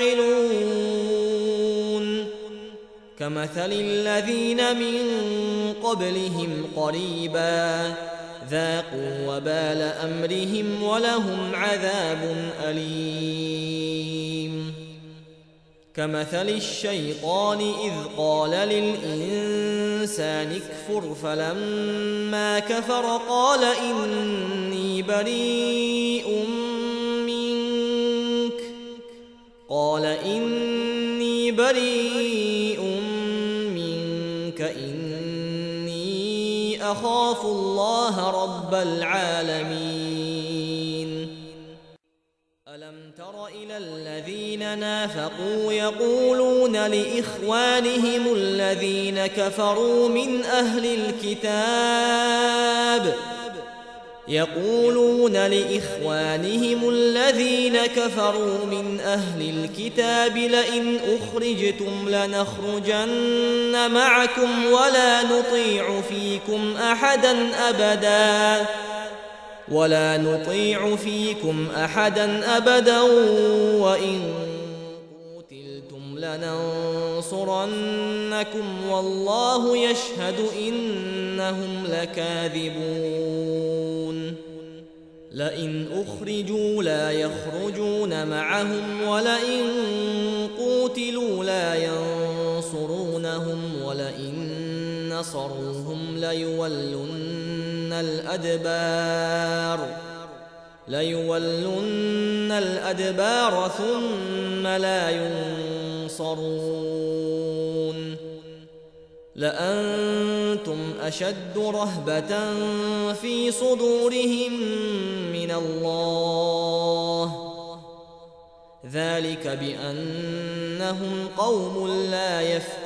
S1: يعقلون كمثل الذين من قبلهم قريبا ذاقوا وبال أمرهم ولهم عذاب أليم كمثل الشيطان إذ قال للإنسان اكفر فلما كفر قال إني بريء منك إني أخاف الله رب العالمين ألم تر إلى الذين نافقوا يقولون لإخوانهم الذين كفروا من أهل الكتاب لئن أخرجتم لنخرجن معكم ولا نطيع فيكم أحدا أبدا وإن قتلتم لننصرنكم والله يشهد إنهم لكاذبون لئن أخرجوا لا يخرجون معهم ولئن قوتلوا لا ينصرونهم ولئن نصروهم ليولن الأدبار ثم لا ينصرون لأنتم أشد رهبة في صدورهم من الله ذلك بأنهم قوم لا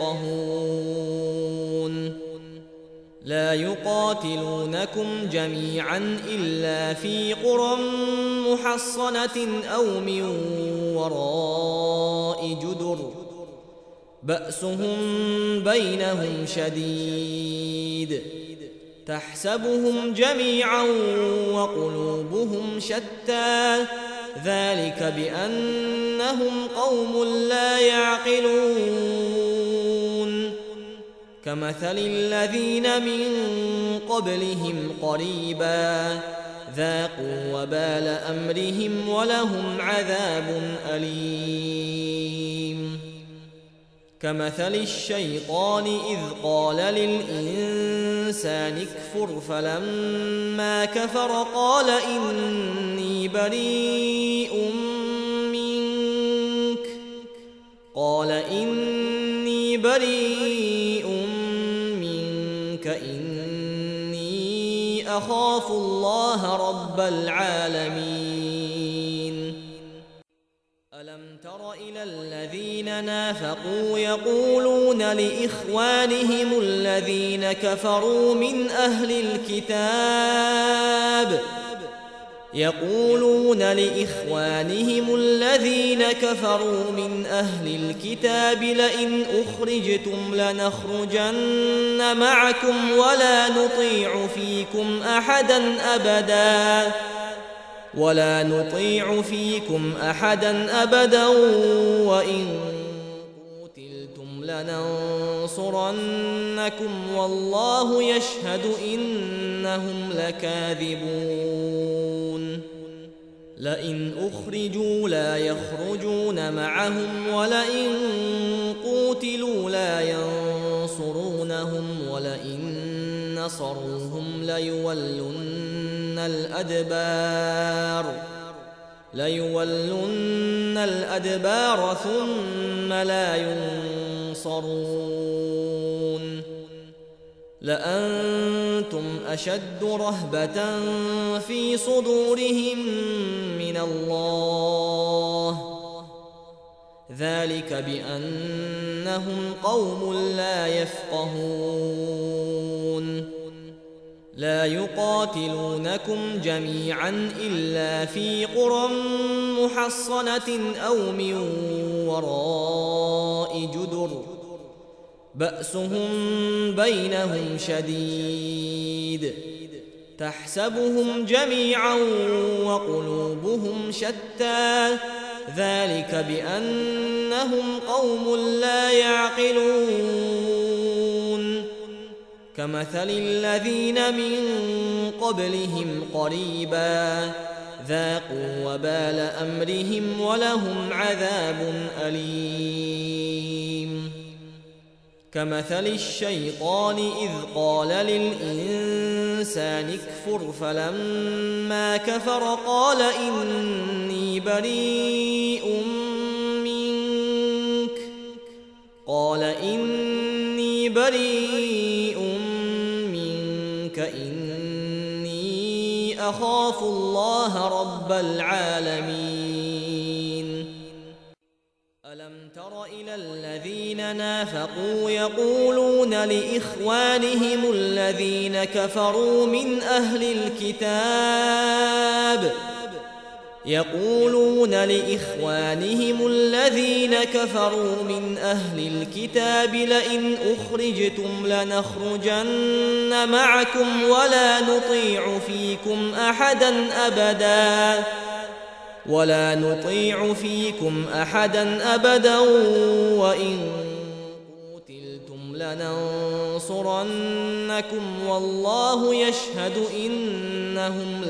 S1: يفقهون لا يقاتلونكم جميعا إلا في قرى محصنة أو من وراء جدر بأسهم بينهم شديد تحسبهم جميعا وقلوبهم شتى ذلك بأنهم قوم لا يعقلون كمثل الذين من قبلهم قريبا ذاقوا وبال أمرهم ولهم عذاب أليم كمثل الشيطان إذ قال للإنسان اكفر فلما كفر قال إني بريء بريء منك إني أخاف الله رب العالمين ألم تر إلى الذين نافقوا يقولون لإخوانهم الذين كفروا من أهل الكتاب لئن أخرجتم لنخرجن معكم ولا نطيع فيكم أحدا أبدا وإن قتلتم لننصرنكم والله يشهد إنهم لكاذبون لئن أخرجوا لا يخرجون معهم ولئن قوتلوا لا ينصرونهم ولئن نصروهم ليولن الأدبار ثم لا ينصرون لأنتم أشد رهبة في صدورهم من الله ذلك بأنهم قوم لا يفقهون لا يقاتلونكم جميعا إلا في قرى محصنة أو من وراء جدر بأسهم بينهم شديد تحسبهم جميعا وقلوبهم شتى ذلك بأنهم قوم لا يعقلون كمثل الذين من قبلهم قريبا ذاقوا وبال أمرهم ولهم عذاب أليم كمثل الشيطان إذ قال للإنسان اكفر فلما كفر قال إني بريء منك إني أخاف الله رب العالمين ألم تر إلى الذين نافقوا يقولون لإخوانهم الذين كفروا من أهل الكتاب لئن أخرجتم لنخرجن معكم ولا نطيع فيكم أحدا أبدا وإن قتلتم لننصرنكم والله يشهد إنهم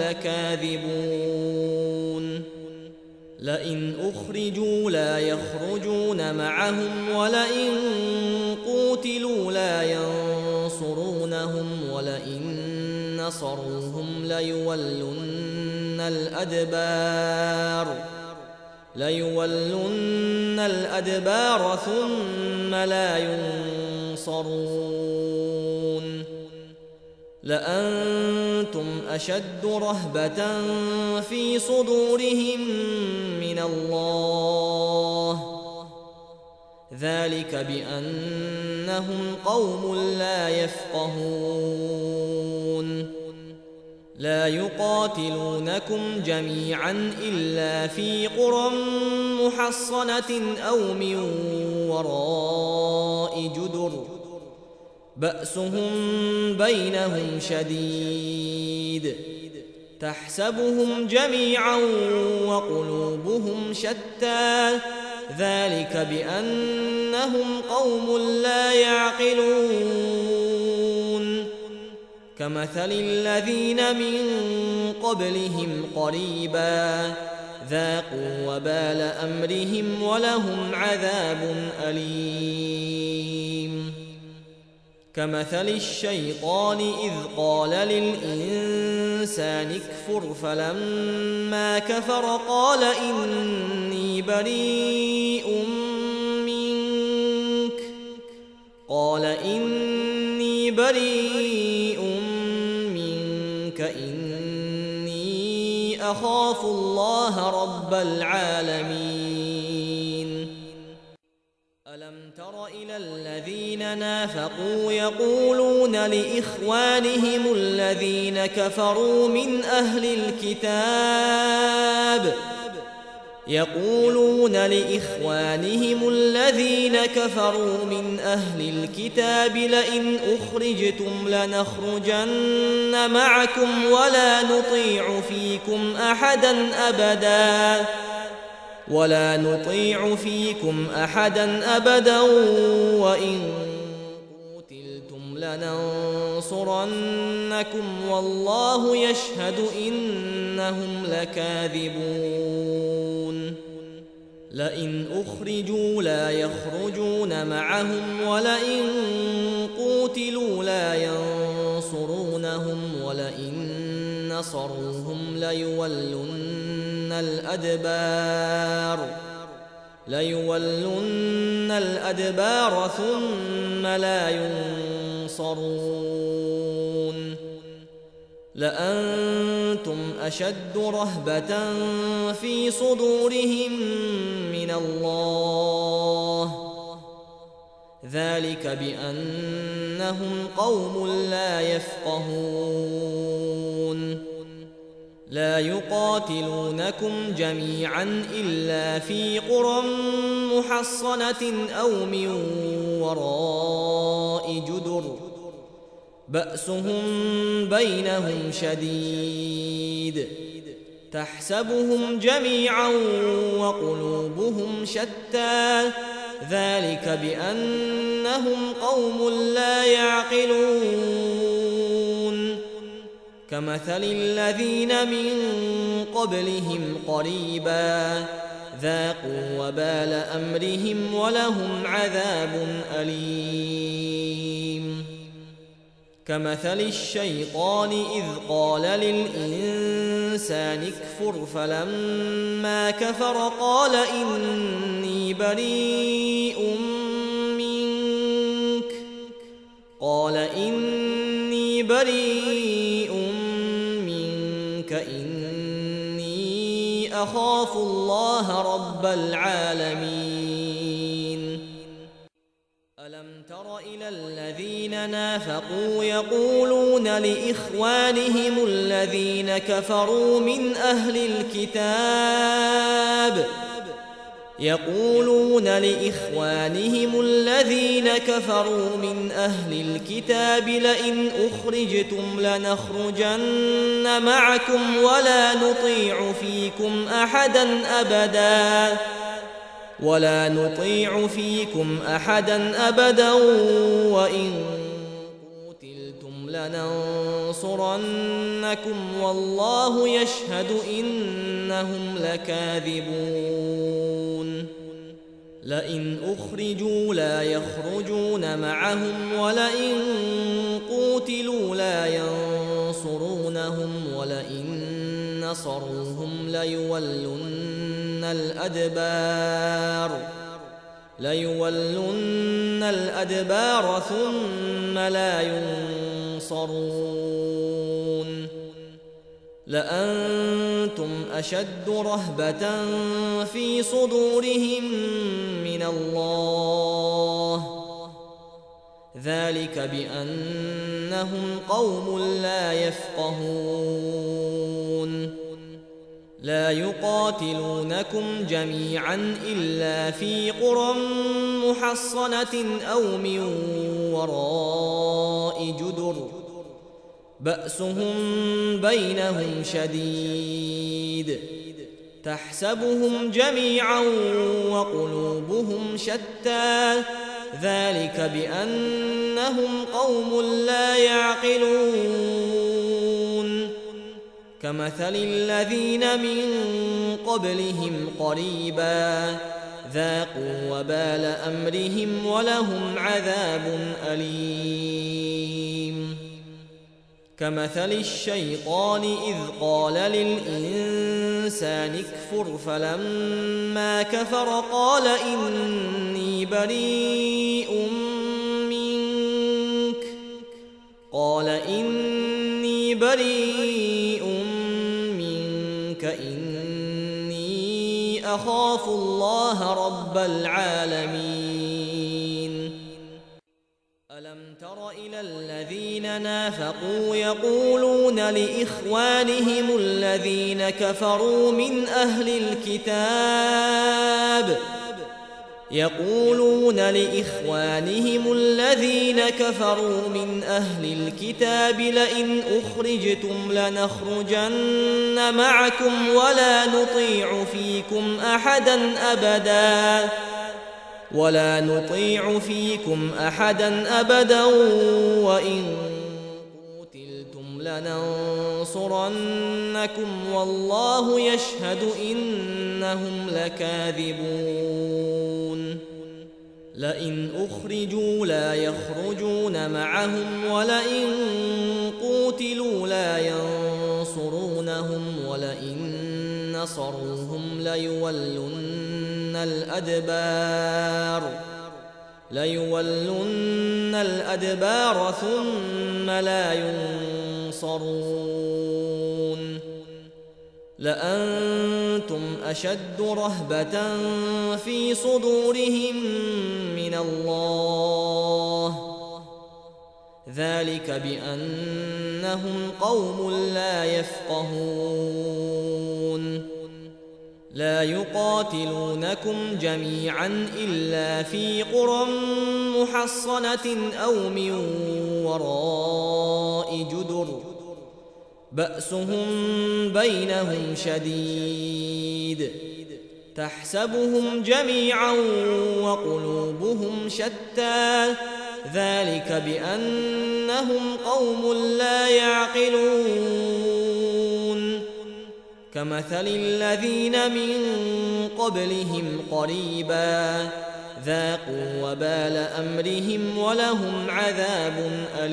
S1: لكاذبون لئن أخرجوا لا يخرجون معهم ولئن قوتلوا لا ينصرونهم ولئن نصروهم ليولن الأدبار ثم لا ينصرون لأنتم أشد رهبة في صدورهم من الله ذلك بأنهم قوم لا يفقهون لا يقاتلونكم جميعا إلا في قرى محصنة أو من وراء جدر بأسهم بينهم شديد تحسبهم جميعا وقلوبهم شتى ذلك بأنهم قوم لا يعقلون كمثل الذين من قبلهم قريبا ذاقوا وبال أمرهم ولهم عذاب أليم كمثل الشيطان إذ قال للإنسان اكفر فلما كفر قال إني بريء بريء منك إني أخاف الله رب العالمين ألم تر إلى الذين نافقوا يقولون لإخوانهم الذين كفروا من أهل الكتاب لئن أخرجتم لنخرجن معكم ولا نطيع فيكم أحدا أبدا وإن قتلتم لننصرنكم والله يشهد إنهم لكاذبون لئن أخرجوا لا يخرجون معهم ولئن قوتلوا لا ينصرونهم ولئن نصروهم ليولن الأدبار ثم لا ينصرون لأنتم أشد رهبة في صدورهم من الله ذلك بأنهم قوم لا يفقهون لا يقاتلونكم جميعا إلا في قرى محصنة أو من وراء جدر بأسهم بينهم شديد تحسبهم جميعا وقلوبهم شتى ذلك بأنهم قوم لا يعقلون كمثل الذين من قبلهم قريبا ذاقوا وبال أمرهم ولهم عذاب أليم كمثل الشيطان إذ قال للإنسان اكفر فلما كفر قال إني بريء منك إني أخاف الله رب العالمين ألم تر إلى الذين نافقوا يقولون لإخوانهم الذين كفروا من أهل الكتاب لئن أخرجتم لنخرجن معكم ولا نطيع فيكم أحدا أبدا وإن قتلتم لننصرنكم والله يشهد إنهم لكاذبون لئن أخرجوا لا يخرجون معهم ولئن قوتلوا لا ينصرونهم ولئن نصروهم ليولن الأدبار ثم لا ينصرون لأنتم أشد رهبة في صدورهم من الله ذلك بأنهم قوم لا يفقهون لا يقاتلونكم جميعا إلا في قرى محصنة أو من وراء جدر بأسهم بينهم شديد تحسبهم جميعا وقلوبهم شتى ذلك بأنهم قوم لا يعقلون كمثل الذين من قبلهم قريبا ذاقوا وبال أمرهم ولهم عذاب أليم كمثل الشيطان إذ قال للإنسان اكفر فلما كفر قال إني بريء منك إني أخاف الله رب العالمين ألم تر إلى الذين نافقوا يقولون لإخوانهم الذين كفروا من أهل الكتاب لئن أخرجتم لنخرجن معكم ولا نطيع فيكم أحدا أبدا وإن قتلتم لننصرنكم والله يشهد إنهم لكاذبون لئن أخرجوا لا يخرجون معهم ولئن قوتلوا لا ينصرونهم ولئن نصروهم ليولن الأدبار ثم لا ينصرون لأنتم أشد رهبة في صدورهم من الله ذلك بأنهم قوم لا يفقهون لا يقاتلونكم جميعا إلا في قرى محصنة أو من وراء جدر بأسهم بينهم شديد تحسبهم جميعا وقلوبهم شتى ذلك بأنهم قوم لا يعقلون كمثل الذين من قبلهم قريبا ذاقوا وبال أمرهم ولهم عذاب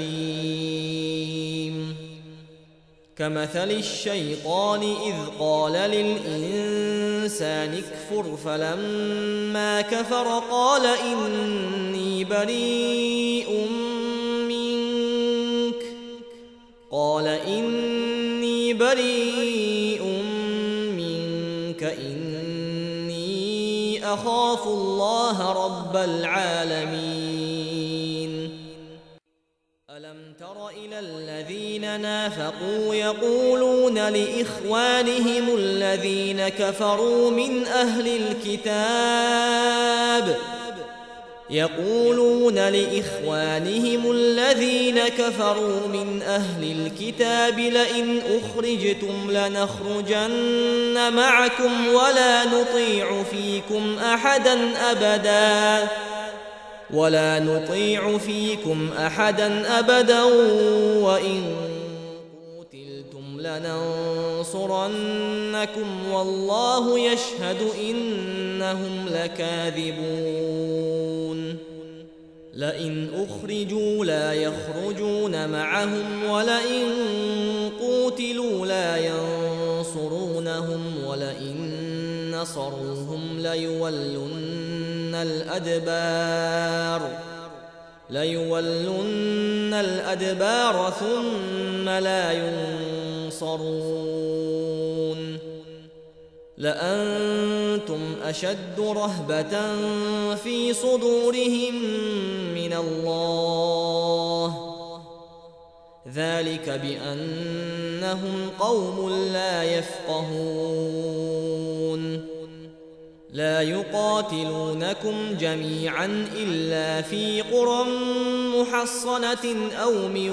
S1: أليم كمثل الشيطان إذ قال للإنسان اكفر فلما كفر قال إني بريء منك إني أخاف الله رب العالمين ألم تر إلى الذين نافقوا يقولون لإخوانهم الذين كفروا من أهل الكتاب لئن أخرجتم لنخرجن معكم ولا نطيع فيكم أحدا أبدا وإن قتلتم لننصرنكم والله يشهد إنهم لكاذبون لئن أخرجوا لا يخرجون معهم ولئن قوتلوا لا ينصرونهم ولئن نصروهم ليولن الأدبار ثم لا ينصرون لأنتم أشد رهبة في صدورهم من الله ذلك بأنهم قوم لا يفقهون لا يقاتلونكم جميعا إلا في قرى محصنة أو من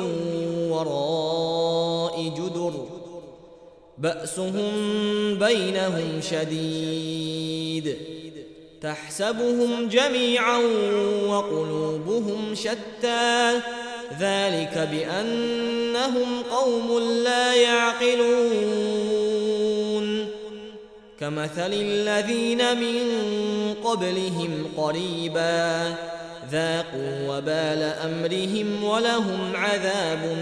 S1: وراء جدر بأسهم بينهم شديد تحسبهم جميعا وقلوبهم شتى ذلك بأنهم قوم لا يعقلون كمثل الذين من قبلهم قريبا ذاقوا وبال أمرهم ولهم عذاب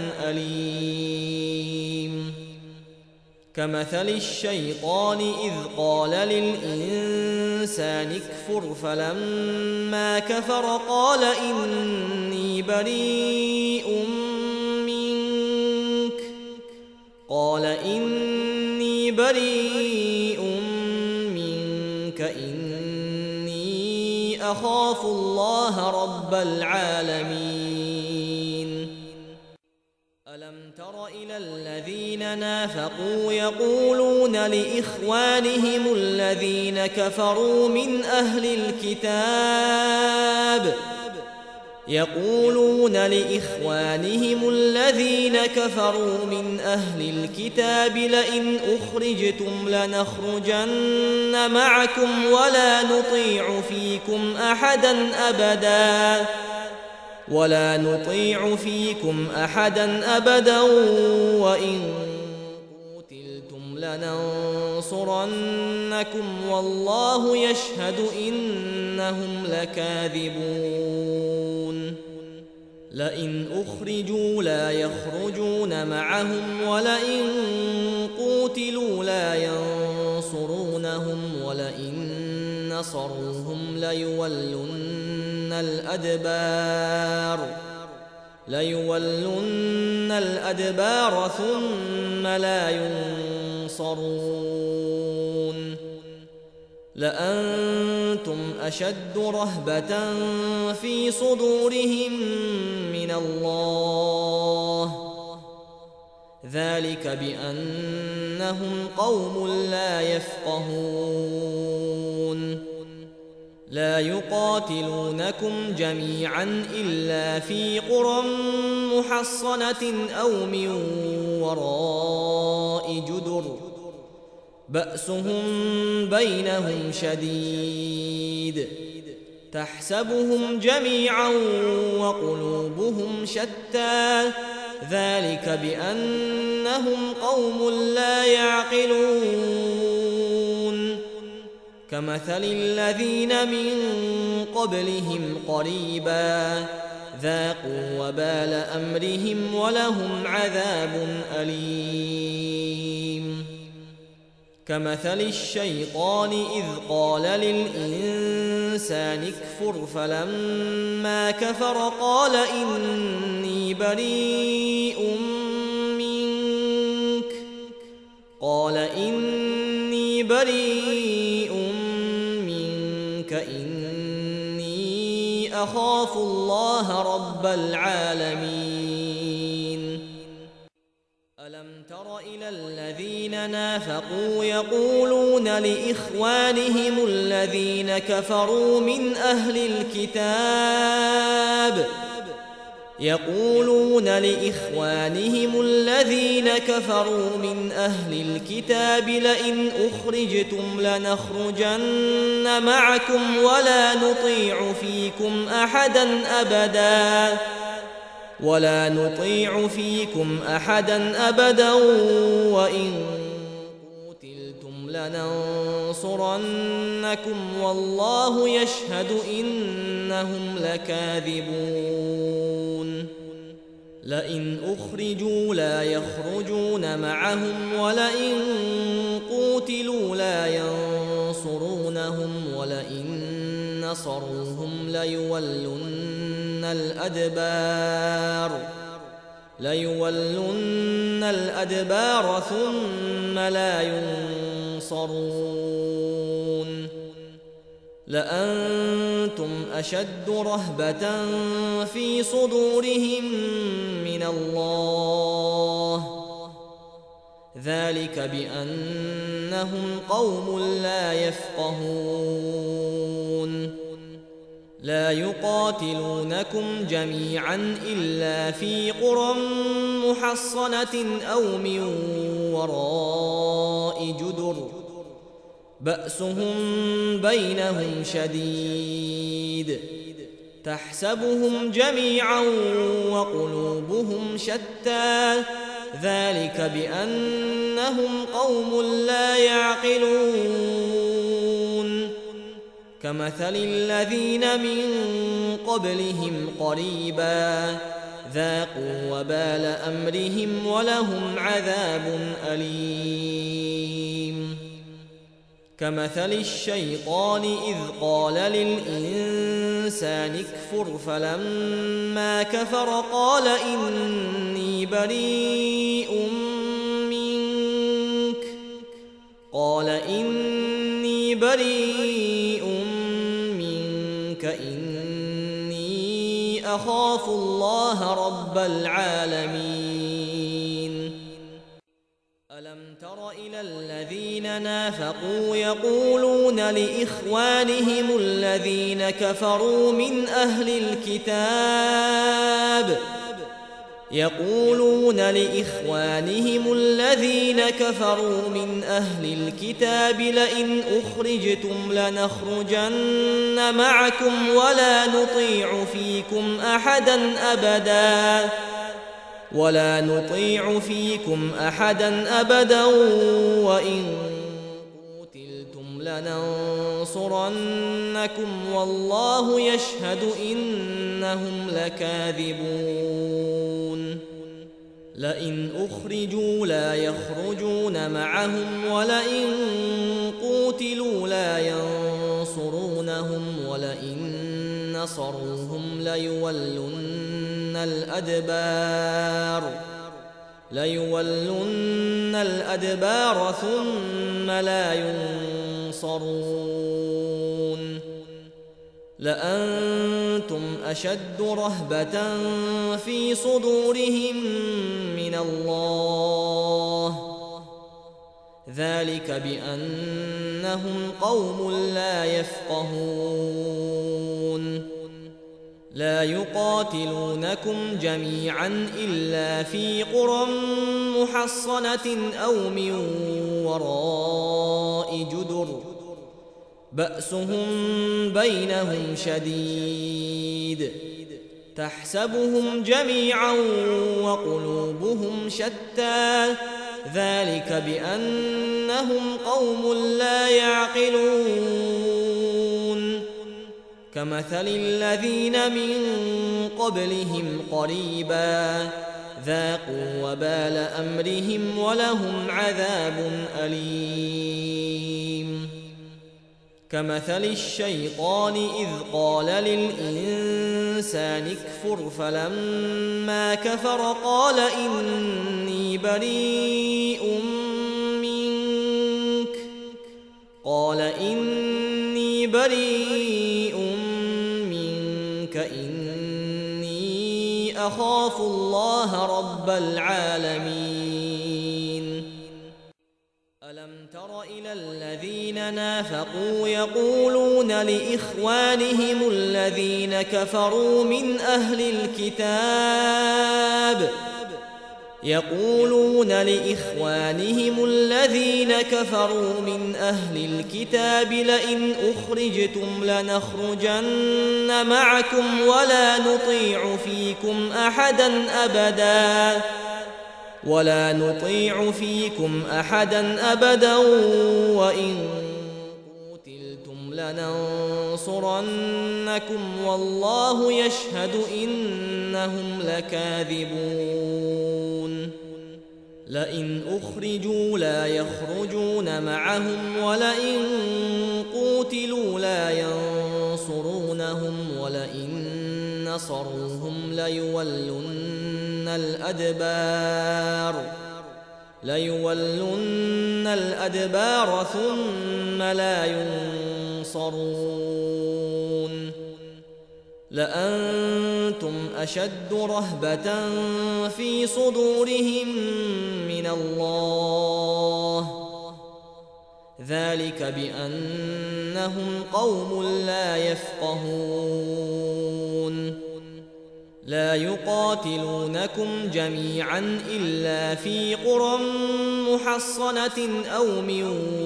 S1: أليم كمثل الشيطان إذ قال للإنسان اكفر فلما كفر قال إني بريء قال إني بريء منك إني أخاف الله رب العالمين ألم تر إلى الذين نافقوا يقولون لإخوانهم الذين كفروا من أهل الكتاب لئن أخرجتم لنخرجن معكم ولا نطيع فيكم أحدا أبدا وإن قتلتم لننصرنكم والله يشهد إنهم لكاذبون لئن أخرجوا لا يخرجون معهم ولئن قوتلوا لا ينصرونهم ولئن نصروهم ليولن الأدبار ثم لا ينصرون لأنتم أشد رهبة في صدورهم من الله ذلك بأنهم قوم لا يفقهون لا يقاتلونكم جميعا إلا في قرى محصنة أو من وراء جدر بأسهم بينهم شديد تحسبهم جميعا وقلوبهم شتى ذلك بأنهم قوم لا يعقلون كمثل الذين من قبلهم قريبا ذاقوا وبال أمرهم ولهم عذاب أليم كمثل الشيطان إذ قال للإنسان اكفر فلما كفر قال إني بريء منك إني أخاف الله رب العالمين ألم تر إلى الذين نافقوا يقولون لإخوانهم الذين كفروا من أهل الكتاب لئن أخرجتم لنخرجن معكم ولا نطيع فيكم أحدا أبدا وإن قتلتم لننصرنكم والله يشهد إنهم لكاذبون لئن أخرجوا لا يخرجون معهم ولئن قوتلوا لا ينصرونهم ولئن نصروهم ليولن الأدبار ثم لا ينصرون لأنتم أشد رهبة في صدورهم من الله ذلك بأنهم قوم لا يفقهون لا يقاتلونكم جميعا إلا في قرى محصنة أو من وراء جدر بأسهم بينهم شديد تحسبهم جميعا وقلوبهم شتى ذلك بأنهم قوم لا يعقلون كمثل الذين من قبلهم قريبا ذاقوا وبال أمرهم ولهم عذاب أليم كمثل الشيطان إذ قال للإنسان اكفر فلما كفر قال إني بريء منك قال إني بريء منك إني أخاف الله رب العالمين ألم تر إلى الذين نافقوا يقولون لإخوانهم الذين كفروا من أهل الكتاب لئن أخرجتم لنخرجن معكم ولا نطيع فيكم أحدا أبدا وإن قتلتم لننصرنكم والله يشهد إنهم لكاذبون لئن أخرجوا لا يخرجون معهم ولئن قوتلوا لا ينصرونهم ولئن نصروهم ليولن الأدبار ثم لا ينصرون لأنتم أشد رهبة في صدورهم من الله ذلك بأنهم قوم لا يفقهون لا يقاتلونكم جميعا إلا في قرى محصنة أو من وراء جدر بأسهم بينهم شديد تحسبهم جميعا وقلوبهم شتى ذلك بأنهم قوم لا يعقلون كمثل الذين من قبلهم قريبا ذاقوا وبال أمرهم ولهم عذاب أليم كمثل الشيطان إذ قال للإنسان اكفر فلما كفر قال إني بريء منك إني أخاف الله رب العالمين ألم تر إلى الذين نافقوا يقولون لإخوانهم الذين كفروا من أهل الكتاب لئن أخرجتم لنخرجن معكم ولا نطيع فيكم أحدا أبدا وإن قتلتم لننصرنكم والله يشهد إنهم لكاذبون لئن أخرجوا لا يخرجون معهم ولئن قوتلوا لا ينصرونهم ولئن نصروهم ليولن الأدبار ثم لا ينصرون لأنتم أشد رهبة في صدورهم من الله ذلك بأنهم قوم لا يفقهون لا يقاتلونكم جميعا إلا في قرى محصنة أو من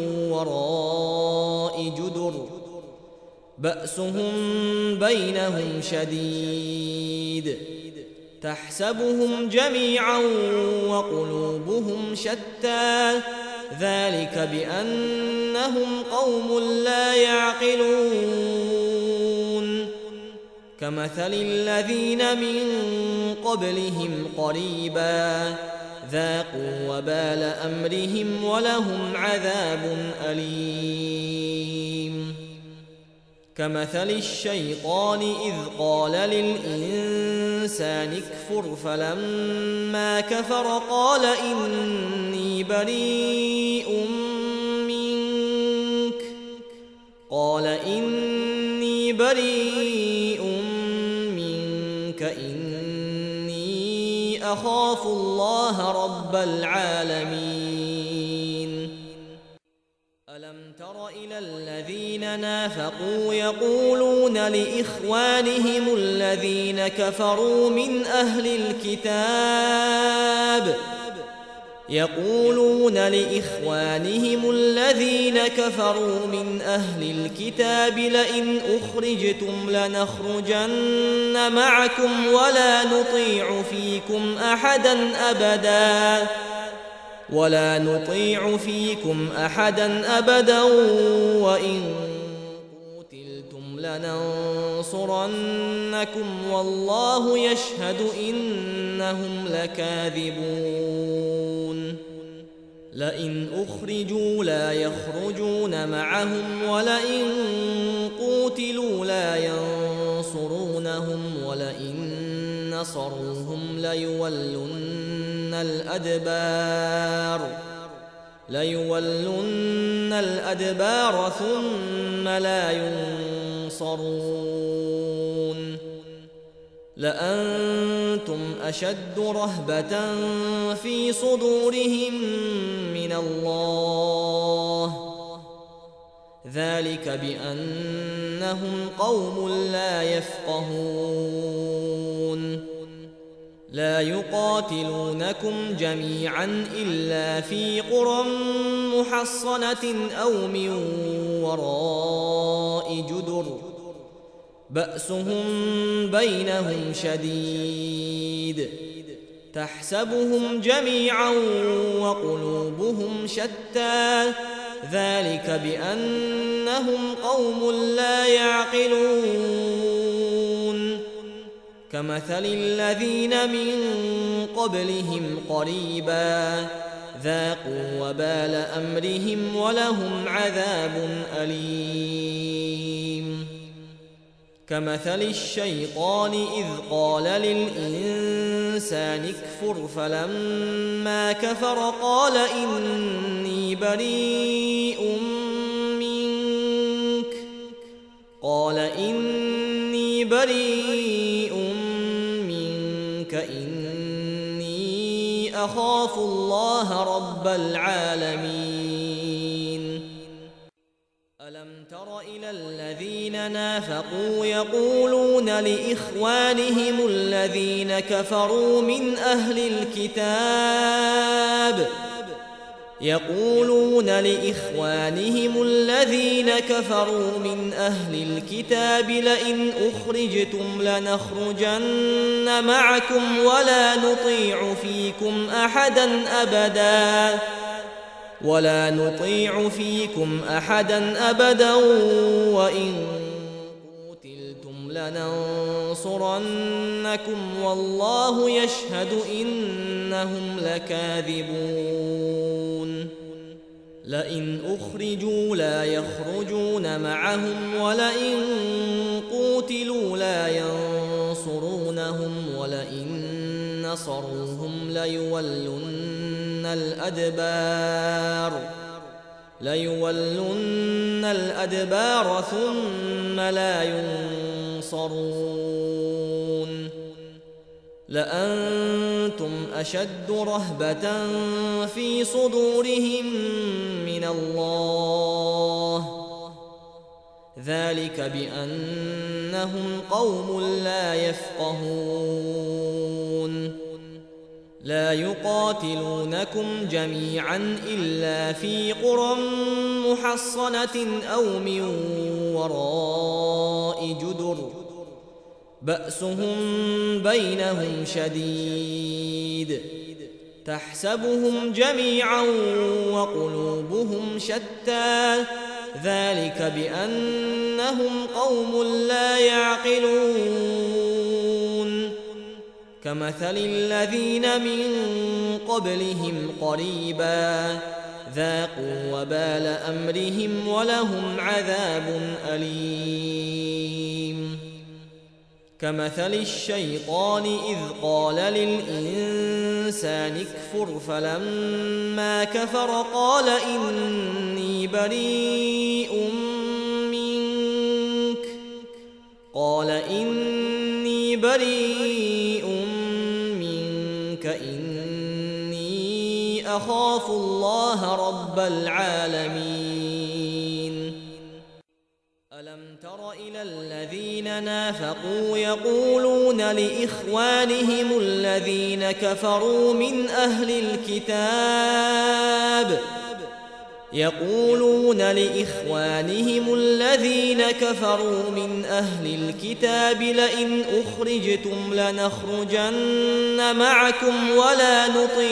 S1: وراء جدر بأسهم بينهم شديد تحسبهم جميعا وقلوبهم شتى ذلك بأنهم قوم لا يعقلون كمثل الذين من قبلهم قريبا ذاقوا وبال أمرهم ولهم عذاب أليم كمثل الشيطان إذ قال للإنسان اكفر فلما كفر قال إني بريء منك قال إني بريء منك إني أخاف الله رب العالمين ألم تر إلى الذين نافقوا يقولون لإخوانهم الذين كفروا من أهل الكتاب لئن أخرجتم لنخرجن معكم ولا نطيع فيكم أحدا أبدا وإن قتلتم لننصرنكم والله يشهد إنهم لكاذبون لئن أخرجوا لا يخرجون معهم ولئن قوتلوا لا ينصرونهم ولئن نصروهم ليولن الأدبار ثم لا ينصرون لأنتم أشد رهبة في صدورهم من الله ذلك بأنهم قوم لا يفقهون لا يقاتلونكم جميعا إلا في قرى محصنة أو من وراء جدر بأسهم بينهم شديد تحسبهم جميعا وقلوبهم شتى ذلك بأنهم قوم لا يعقلون كمثل الذين من قبلهم قريبا ذاقوا وبال أمرهم ولهم عذاب أليم كمثل الشيطان إذ قال للإنسان اكفر فلما كفر قال إني بريء منك إني أخاف الله رب العالمين ألم تر إلى الذين نافقوا يقولون لإخوانهم الذين كفروا من أهل الكتاب لئن أخرجتم لنخرجن معكم ولا نطيع فيكم أحدا أبدا وإن قتلتم لننصرنكم والله يشهد إنهم لكاذبون لئن أخرجوا لا يخرجون معهم ولئن قوتلوا لا ينصرونهم ولئن نصروهم ليولن الأدبار ثم لا ينصرون لأنتم أشد رهبة في صدورهم من الله ذلك بأنهم قوم لا يفقهون لا يقاتلونكم جميعا إلا في قرى محصنة أو من وراء جدر بأسهم بينهم شديد تحسبهم جميعا وقلوبهم شتى ذلك بأنهم قوم لا يعقلون كمثل الذين من قبلهم قريبا ذاقوا وبال أمرهم ولهم عذاب أليم كمثل الشيطان إذ قال للإنسان اكفر فلما كفر قال إني بريء منك بريء منك إني أخاف الله رب العالمين ألم تر إلى الذين نافقوا يقولون لإخوانهم الذين كفروا من أهل الكتاب لئن أخرجتم لنخرجن معكم ولا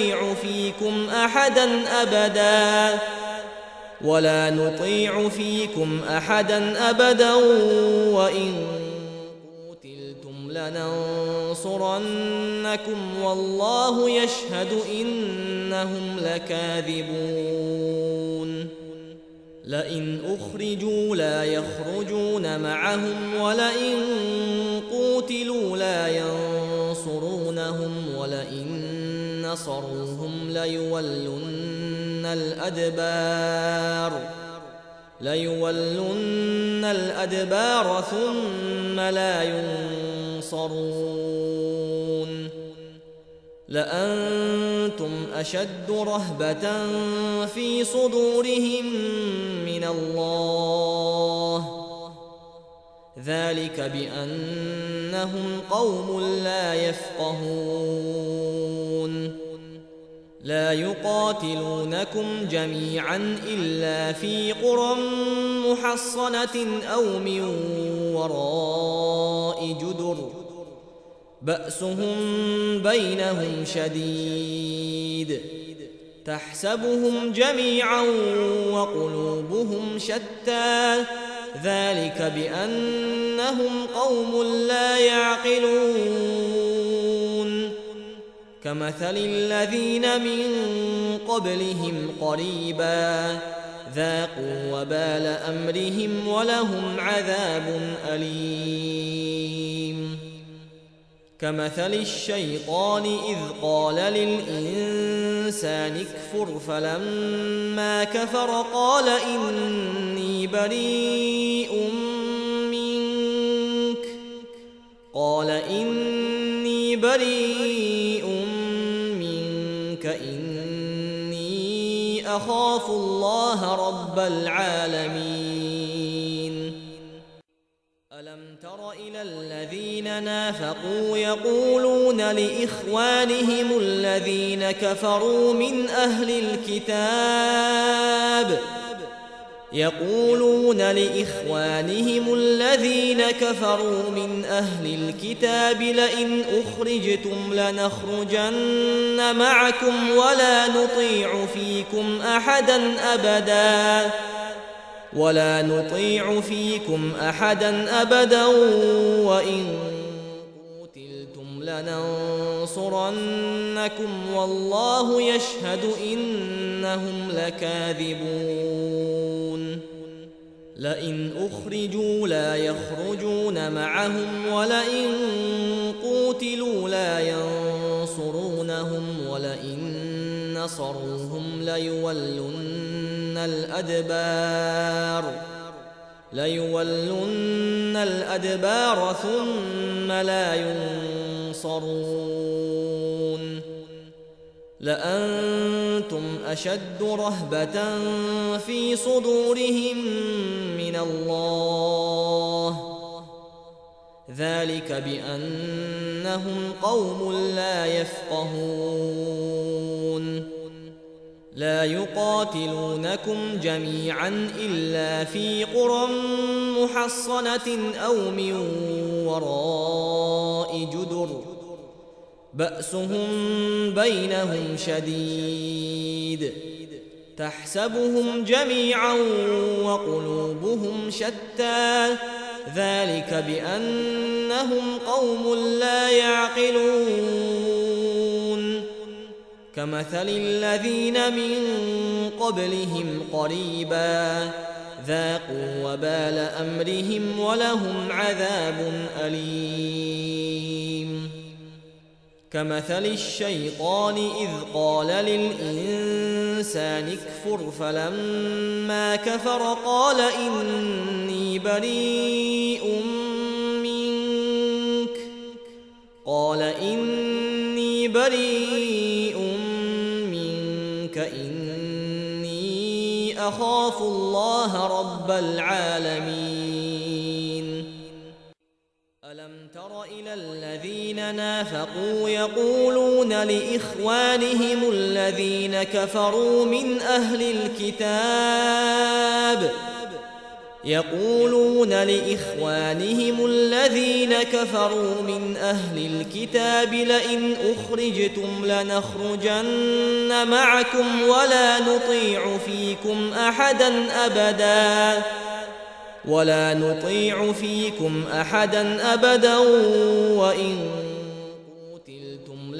S1: نطيع فيكم أحدا أبدا وإن قتلتم لننصرنكم والله يشهد إنهم لكاذبون لئن أخرجوا لا يخرجون معهم ولئن قوتلوا لا ينصرونهم ولئن نصروهم ليولن الأدبار ثم لا ينصرون لأنتم أشد رهبة في صدورهم من الله ذلك بأنهم قوم لا يفقهون لا يقاتلونكم جميعا إلا في قرى محصنة أو من وراء جدر بأسهم بينهم شديد تحسبهم جميعا وقلوبهم شتى ذلك بأنهم قوم لا يعقلون كمثل الذين من قبلهم قريبا ذاقوا وبال أمرهم ولهم عذاب أليم كمثل الشيطان إذ قال للإنسان اكفر فلما كفر قال إني بريء منك إني أخاف الله رب العالمين ألم تر إلى الذين نافقوا يقولون لإخوانهم الذين كفروا من أهل الكتاب لئن أخرجتم لنخرجن معكم ولا نطيع فيكم أحدا أبدا وإن قتلتم لننصرنكم والله يشهد إنهم لكاذبون لئن أخرجوا لا يخرجون معهم ولئن قوتلوا لا ينصرونهم ولئن نصروهم ليولن الأدبار ثم لا ينصرون لأنتم أشد رهبة في صدورهم من الله ذلك بأنهم قوم لا يفقهون لا يقاتلونكم جميعا إلا في قرى محصنة أو من وراء جدر بأسهم بينهم شديد تحسبهم جميعا وقلوبهم شتى ذلك بأنهم قوم لا يعقلون كمثل الذين من قبلهم قريبا ذاقوا وبال أمرهم ولهم عذاب أليم كمثل الشيطان إذ قال للإنسان اكفر فلما كفر قال إني بريء بريء منك إني أخاف الله رب العالمين ألم تر إلى الذين نافقوا يقولون لإخوانهم الذين كفروا من أهل الكتاب لئن أخرجتم لنخرجن معكم ولا نطيع فيكم أحدا أبدا وإن قتلتم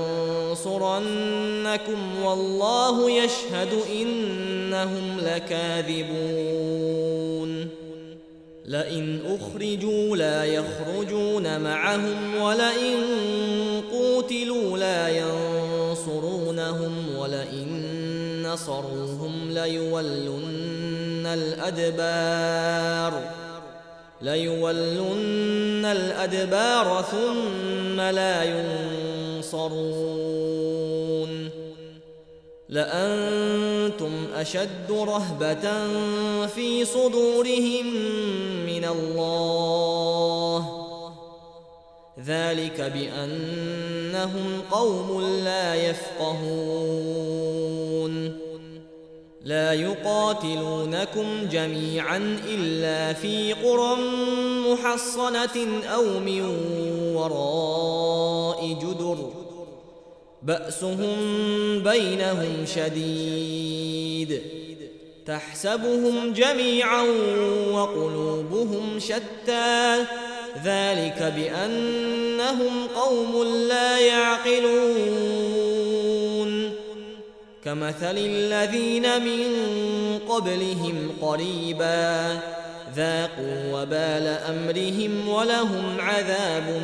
S1: لننصرنكم والله يشهد إنهم لكاذبون لئن أخرجوا لا يخرجون معهم ولئن قوتلوا لا ينصرونهم ولئن نصروهم ليولن الأدبار ثم لا ينصرون لأنتم أشد رهبة في صدورهم من الله ذلك بأنهم قوم لا يفقهون لا يقاتلونكم جميعا إلا في قرى محصنة أو من وراء جدر بأسهم بينهم شديد تحسبهم جميعا وقلوبهم شتى ذلك بأنهم قوم لا يعقلون كمثل الذين من قبلهم قريبا ذاقوا وبال أمرهم ولهم عذاب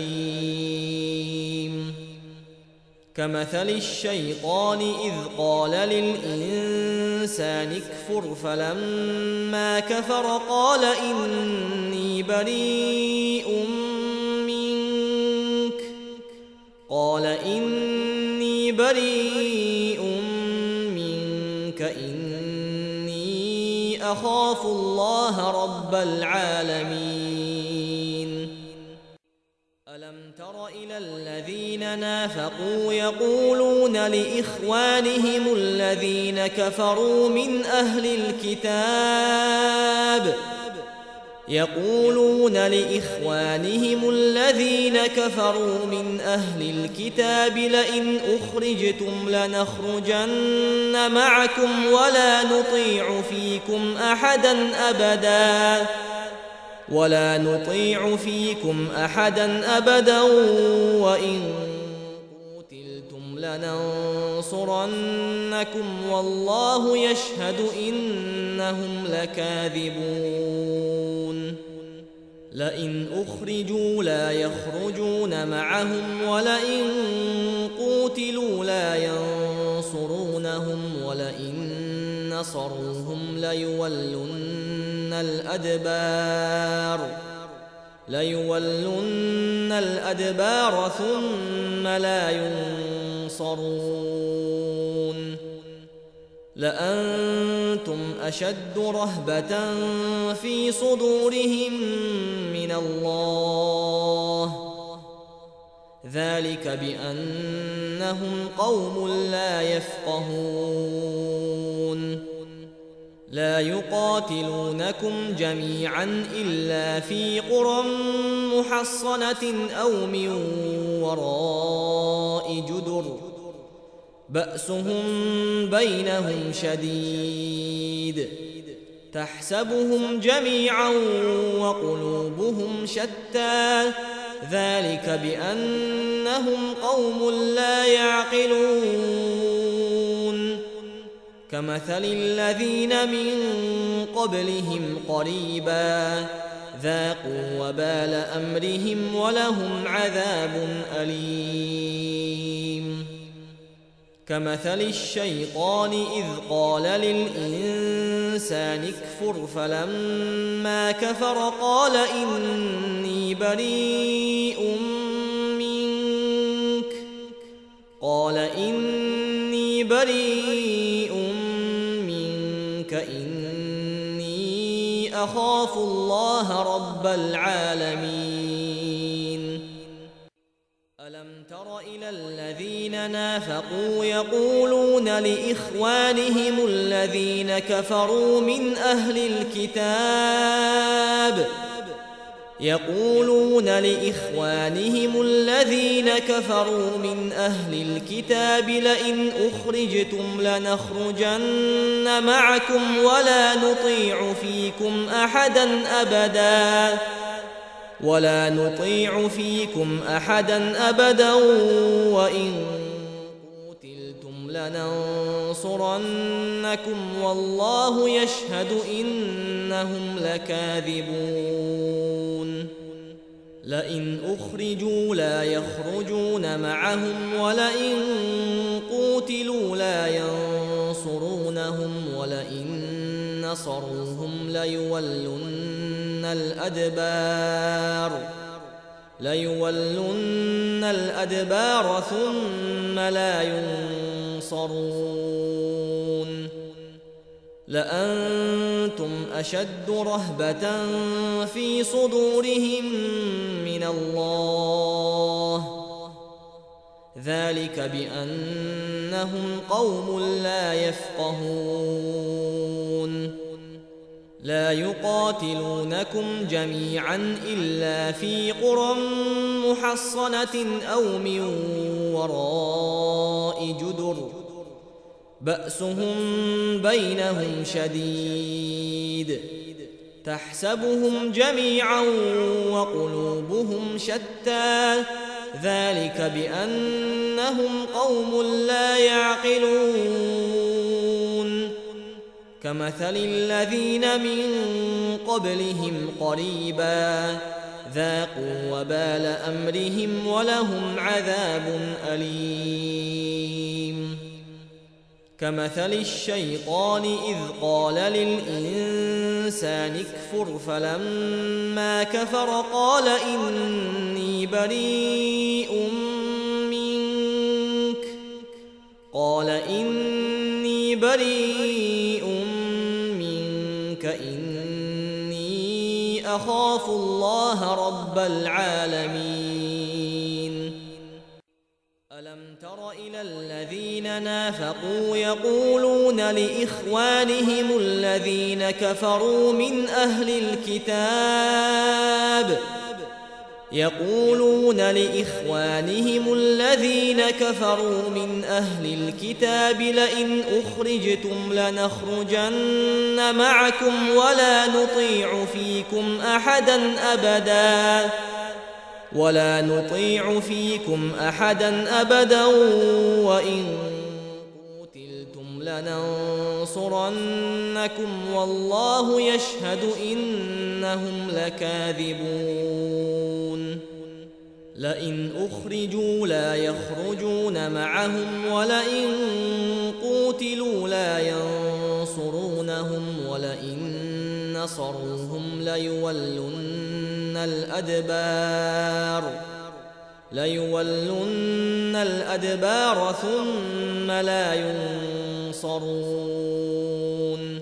S1: أليم كمثل الشيطان إذ قال للإنسان اكفر فلما كفر قال إني بريء منك إني أخاف الله رب العالمين ألم تر إلى الذين نافقوا يقولون لإخوانهم الذين كفروا من أهل الكتاب لئن أخرجتم لنخرجن معكم ولا نطيع فيكم أحدا أبدا وإن قتلتم لننصرنكم والله يشهد إنهم لكاذبون لئن أخرجوا لا يخرجون معهم ولئن قوتلوا لا ينصرونهم ولئن نصروهم ليولن الأدبار ثم لا ينصرون لأنتم أشد رهبة في صدورهم من الله ذلك بأنهم قوم لا يفقهون لا يقاتلونكم جميعا إلا في قرى محصنة أو من وراء جدر بأسهم بينهم شديد تحسبهم جميعا وقلوبهم شتى ذلك بأنهم قوم لا يعقلون كمثل الذين من قبلهم قريبا ذاقوا وبال أمرهم ولهم عذاب أليم كمثل الشيطان إذ قال للإنسان اكفر فلما كفر قال إني يخاف الله رب العالمين. ألم تر إلى الذين نافقوا يقولون لإخوانهم الذين كفروا من أهل الكتاب لئن أخرجتم لنخرجن معكم ولا نطيع فيكم أحدا أبدا وإن قتلتم لننصرنكم والله يشهد إنهم لكاذبون. لئن أخرجوا لا يخرجون معهم ولئن قوتلوا لا ينصرونهم ولئن نصروهم ليولن الأدبار ثم لا ينصرون. لأنتم أشد رهبة في صدورهم من الله ذلك بأنهم قوم لا يفقهون. لا يقاتلونكم جميعا إلا في قرى محصنة أو من وراء جدر بأسهم بينهم شديد تحسبهم جميعا وقلوبهم شتى ذلك بأنهم قوم لا يعقلون. كمثل الذين من قبلهم قريبا ذاقوا وبال أمرهم ولهم عذاب أليم. كمثل الشيطان إذ قال للإنسان اكفر فلما كفر قال إني بريء منك إني أخاف الله رب العالمين. ألم تر إلى الذين نافقوا يقولون لإخوانهم الذين كفروا من أهل الكتاب لئن أخرجتم لنخرجن معكم ولا نطيع فيكم أحدا أبدا وإن قتلتم لننصرنكم والله يشهد إنهم لكاذبون. لئن أخرجوا لا يخرجون معهم ولئن قوتلوا لا ينصرونهم ولئن نصروهم ليولن الأدبار ثم لا ينصرون.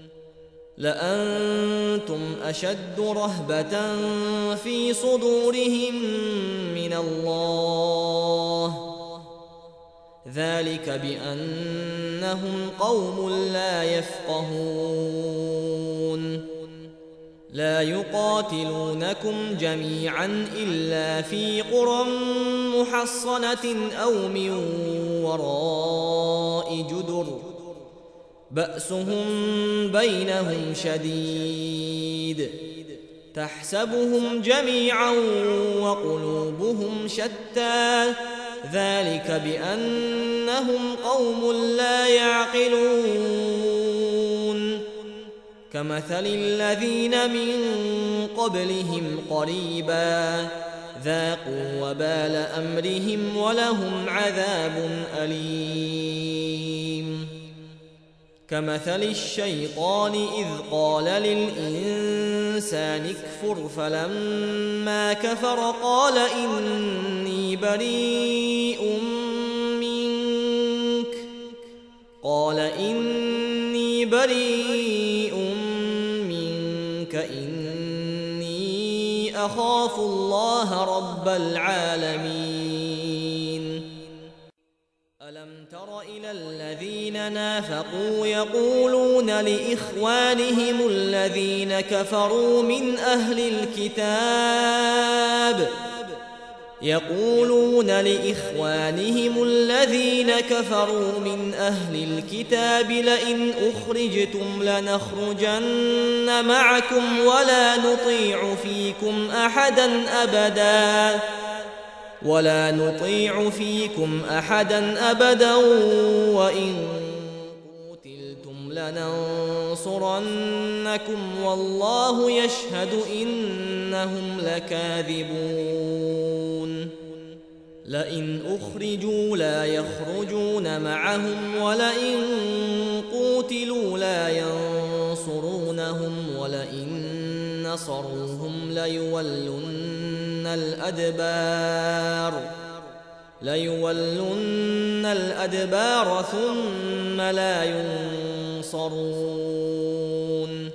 S1: لأنتم أشد رهبة في صدورهم من الله ذلك بأنهم قوم لا يفقهون. لا يقاتلونكم جميعا إلا في قرى محصنة أو من وراء جدر بأسهم بينهم شديد تحسبهم جميعا وقلوبهم شتى ذلك بأنهم قوم لا يعقلون. كمثل الذين من قبلهم قريبا ذاقوا وبال أمرهم ولهم عذاب أليم. كمثل الشيطان إذ قال للإنسان اكفر فلما كفر قال إني بريء منك إني أخاف الله رب العالمين ألم تر إلى الذين نافقوا يقولون لإخوانهم الذين كفروا من أهل الكتاب لئن أخرجتم لنخرجن معكم ولا نطيع فيكم أحدا أبدا وإن قتلتم لننصرنكم والله يشهد إنهم لكاذبون لئن أخرجوا لا يخرجون معهم ولئن قوتلوا لا ينصرونهم ولئن نصروهم ليولن الأدبار ثم لا ينصرون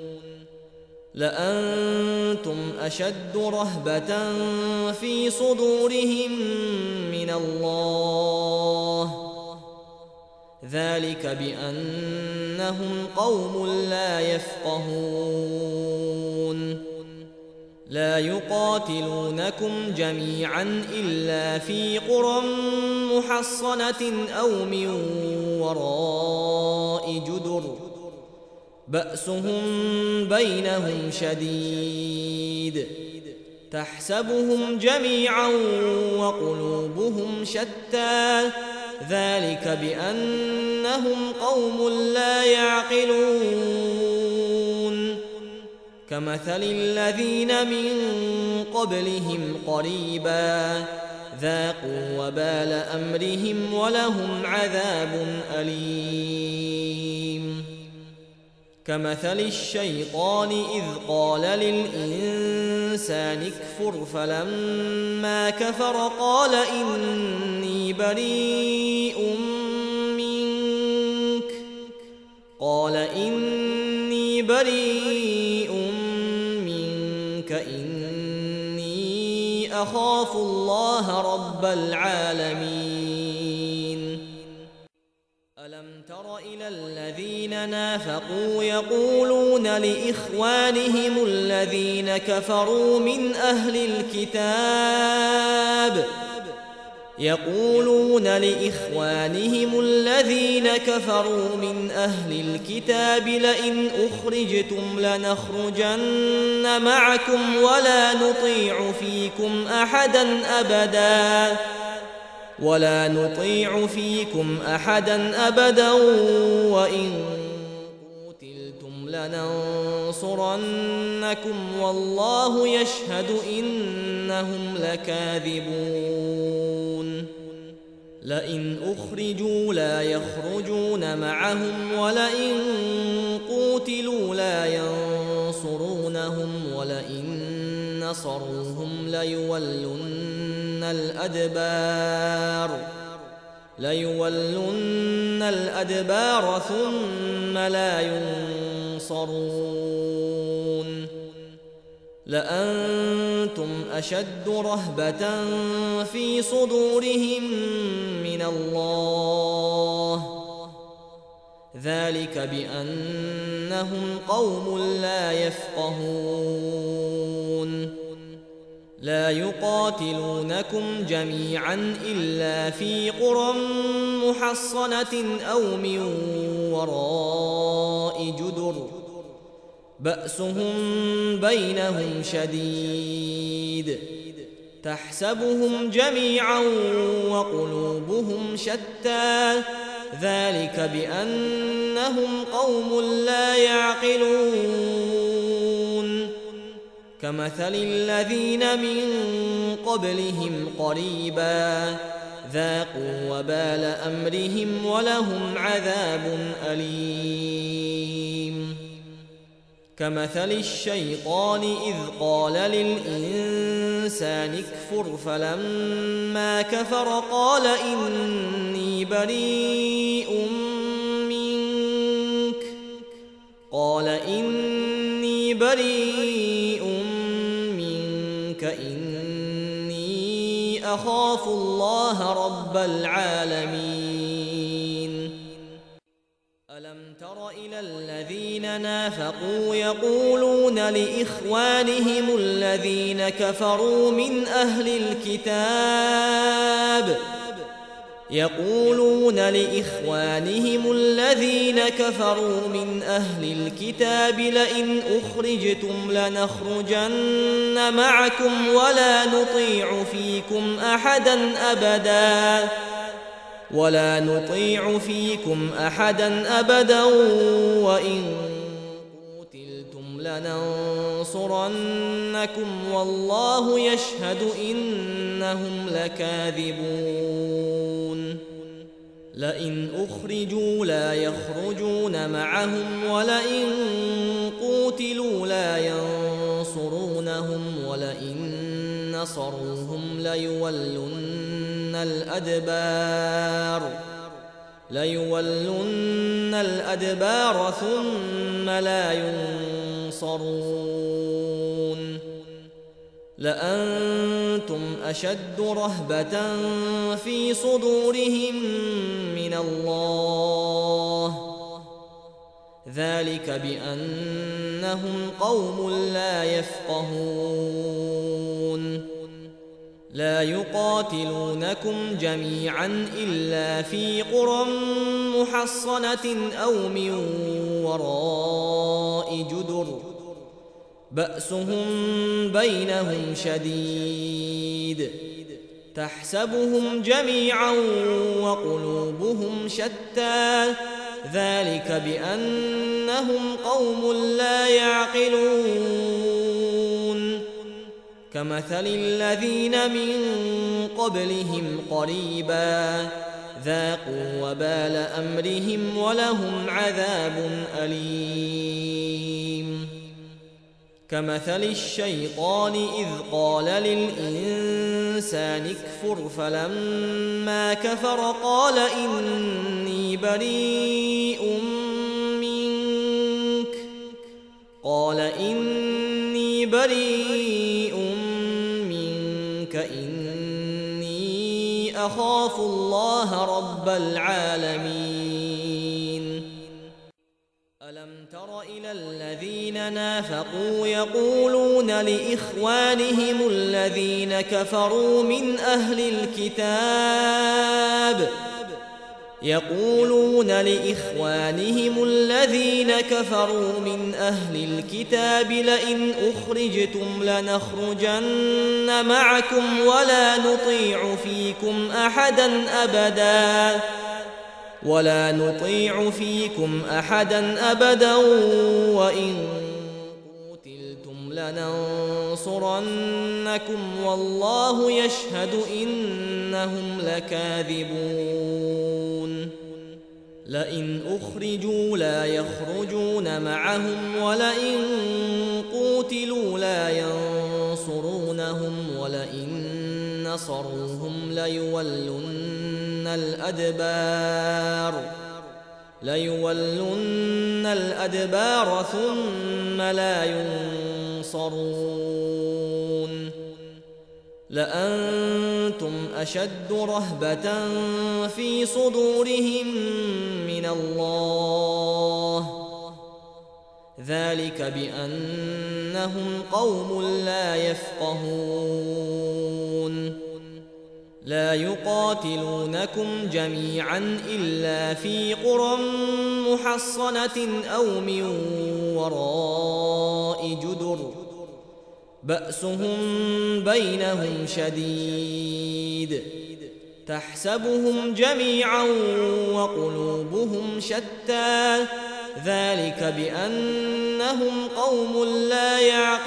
S1: لأنتم أشد رهبة في صدورهم من الله ذلك بأنهم قوم لا يفقهون لا يقاتلونكم جميعا إلا في قرى محصنة أو من وراء جدر بأسهم بينهم شديد تحسبهم جميعا وقلوبهم شتى ذلك بأنهم قوم لا يعقلون كمثل الذين من قبلهم قريبا ذاقوا وبال أمرهم ولهم عذاب أليم كمثل الشيطان إذ قال للإنسان اكفر فلما كفر قال إني بريء منك إني أخاف الله رب العالمين ألم تر إلى الذين نافقوا يقولون لإخوانهم الذين كفروا من أهل الكتاب لئن أخرجتم لنخرجن معكم ولا نطيع فيكم أحدا أبدا وإن قتلتم لننصرنكم والله يشهد إنهم لكاذبون لئن أخرجوا لا يخرجون معهم ولئن قوتلوا لا ينصرونهم ولئن نصروهم ليولن الأدبار ثم لا ينصرون لأنتم أشد رهبة في صدورهم من الله ذلك بأنهم قوم لا يفقهون لا يقاتلونكم جميعا إلا في قرى محصنة أو من وراء جدر بأسهم بينهم شديد تحسبهم جميعا وقلوبهم شتى ذلك بأنهم قوم لا يعقلون كمثل الذين من قبلهم قريبا ذاقوا وبال أمرهم ولهم عذاب أليم كمثل الشيطان إذ قال للإنسان اكفر فلما كفر قال إني بريء منك إني إني أخاف الله رب العالمين ألم تر إلى الذين نافقوا يقولون لإخوانهم الذين كفروا من أهل الكتاب لئن أخرجتم لنخرجن معكم ولا نطيع فيكم أحدا أبدا وإن قتلتم لننصرنكم والله يشهد إنهم لكاذبون لئن أخرجوا لا يخرجون معهم ولئن قوتلوا لا ينصرونهم ولئن نصروهم ليولن الأدبار ثم لا ينصرون لأنتم أشد رهبة في صدورهم من الله ذلك بأنهم قوم لا يفقهون لا يقاتلونكم جميعا إلا في قرى محصنة أو من وراء جدر بأسهم بينهم شديد تحسبهم جميعا وقلوبهم شتى ذلك بأنهم قوم لا يعقلون كمثل الذين من قبلهم قريبا ذاقوا وبال أمرهم ولهم عذاب أليم كمثل الشيطان إذ قال للإنسان اكفر فلما كفر قال إني بريء منك إني أخاف الله رب العالمين ألم تر إلى الذين نافقوا يقولون لإخوانهم الذين كفروا من أهل الكتاب لئن أخرجتم لنخرجن معكم ولا نطيع فيكم أحدا أبدا وإن قتلتم لننصرنكم والله يشهد إنهم لكاذبون لئن أخرجوا لا يخرجون معهم ولئن قوتلوا لا ينصرونهم ولئن نصروهم ليولن الأدبار ثم لا ينصرون لأنتم أشد رهبة في صدورهم من الله ذلك بأنهم قوم لا يفقهون لا يقاتلونكم جميعا إلا في قرى محصنة أو من وراء جدر بأسهم بينهم شديد تحسبهم جميعا وقلوبهم شتى ذلك بأنهم قوم لا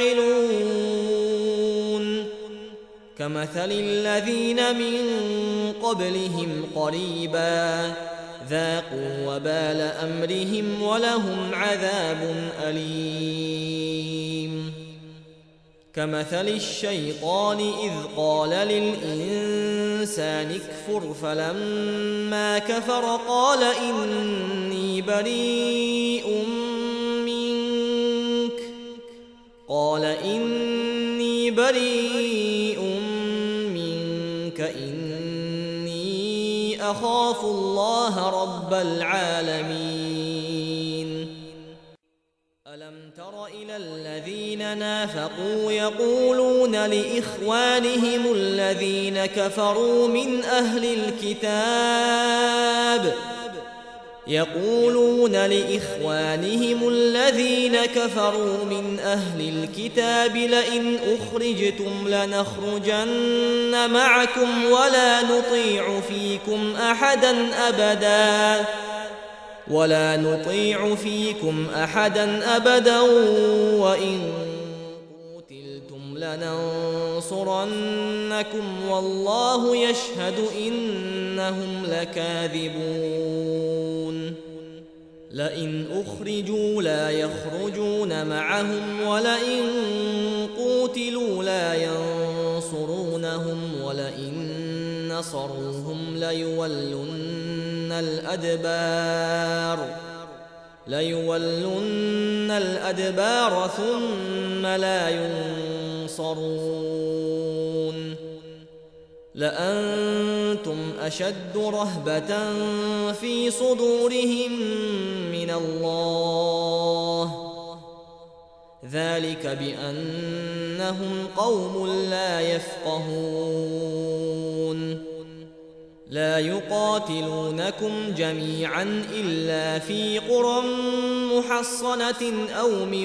S1: يعقلون كمثل الذين من قبلهم قريبا ذاقوا وبال أمرهم ولهم عذاب أليم كمثل الشيطان إذ قال للإنسان اكفر فلما كفر قال إني بريء منك إني أخاف الله رب العالمين ألم تر إلى الذين نافقوا يقولون لإخوانهم الذين كفروا من أهل الكتاب لئن أخرجتم لنخرجن معكم ولا نطيع فيكم أحدا أبدا وإن قتلتم لننصرنكم والله يشهد إنهم لكاذبون لئن أخرجوا لا يخرجون معهم ولئن قوتلوا لا ينصرونهم ولئن نصروهم ليولن الأدبار ثم لا ينصرون لأنتم أشد رهبة في صدورهم من الله ذلك بأنهم قوم لا يفقهون لا يقاتلونكم جميعا إلا في قرى محصنة أو من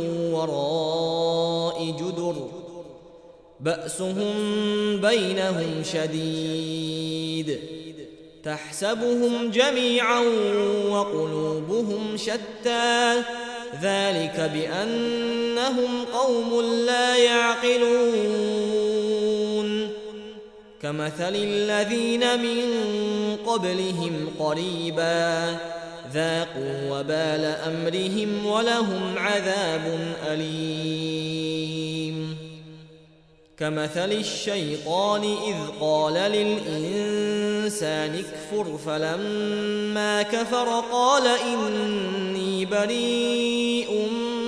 S1: وراء جدر بأسهم بينهم شديد تحسبهم جميعا وقلوبهم شتى ذلك بأنهم قوم لا يعقلون كمثل الذين من قبلهم قريبا ذاقوا وبال أمرهم ولهم عذاب أليم كمثل الشيطان إذ قال للإنسان اكفر فلما كفر قال إني بريء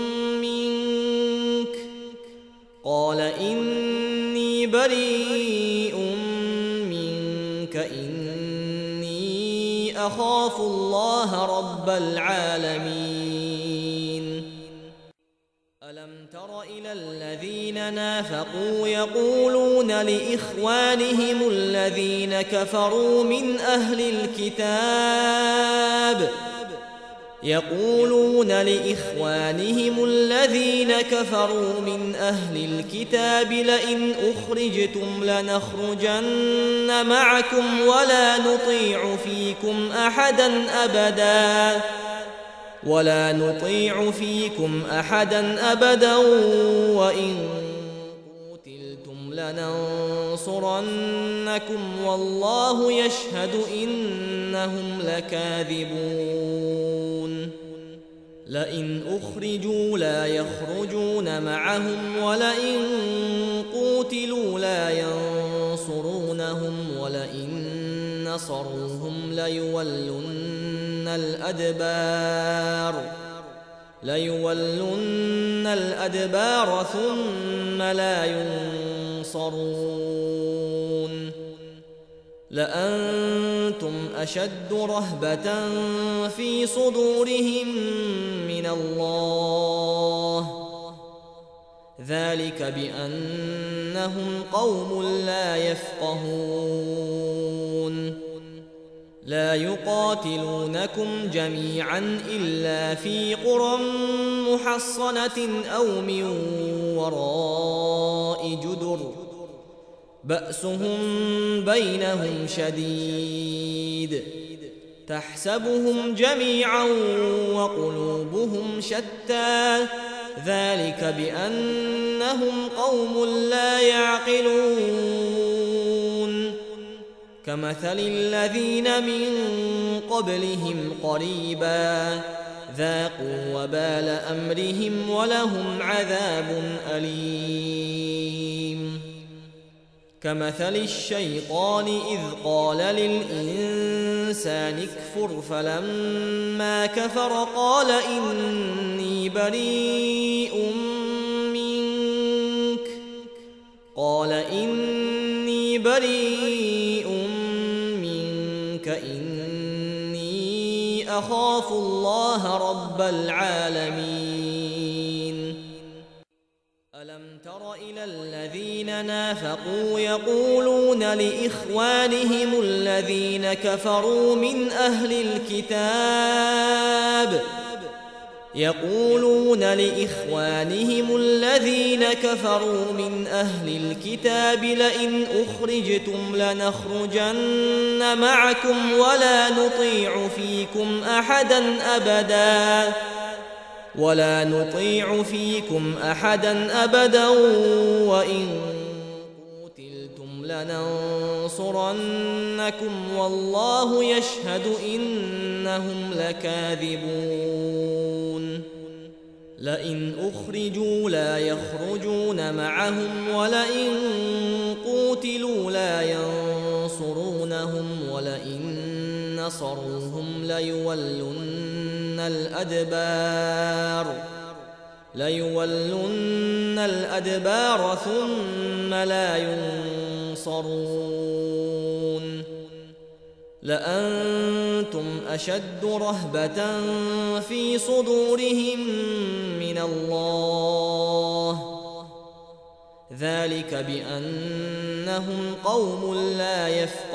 S1: منك إني أخاف الله رب العالمين ألم تر إلى الذين نافقوا يقولون لإخوانهم الذين كفروا من أهل الكتاب لئن أخرجتم لنخرجن معكم ولا نطيع فيكم أحدا أبدا وإن قتلتم لننصرنكم والله يشهد إنهم لكاذبون لئن أخرجوا لا يخرجون معهم ولئن قوتلوا لا ينصرونهم ولئن نصروهم ليولن الأدبار ثم لا ينصرون لأنتم أشد رهبة في صدورهم من الله ذلك بأنهم قوم لا يفقهون لا يقاتلونكم جميعا إلا في قرى محصنة أو من وراء جدر بأسهم بينهم شديد تحسبهم جميعا وقلوبهم شتى ذلك بأنهم قوم لا يعقلون كمثل الذين من قبلهم قريبا ذاقوا وبال أمرهم ولهم عذاب أليم كمثل الشيطان إذ قال للإنسان اكفر فلما كفر قال إني بريء منك أخاف الله رب العالمين ألم تر إلى الذين نافقوا يقولون لإخوانهم الذين كفروا من أهل الكتاب لئن أخرجتم لنخرجن معكم ولا نطيع فيكم أحدا أبدا وإن قتلتم لننصرنكم والله يشهد إنهم لكاذبون لئن أخرجوا لا يخرجون معهم ولئن قوتلوا لا ينصرونهم ولئن نصروهم ليولن الأدبار ثم لا ينصرون لأنتم أشد رهبة في صدورهم من الله ذلك بأنهم قوم لا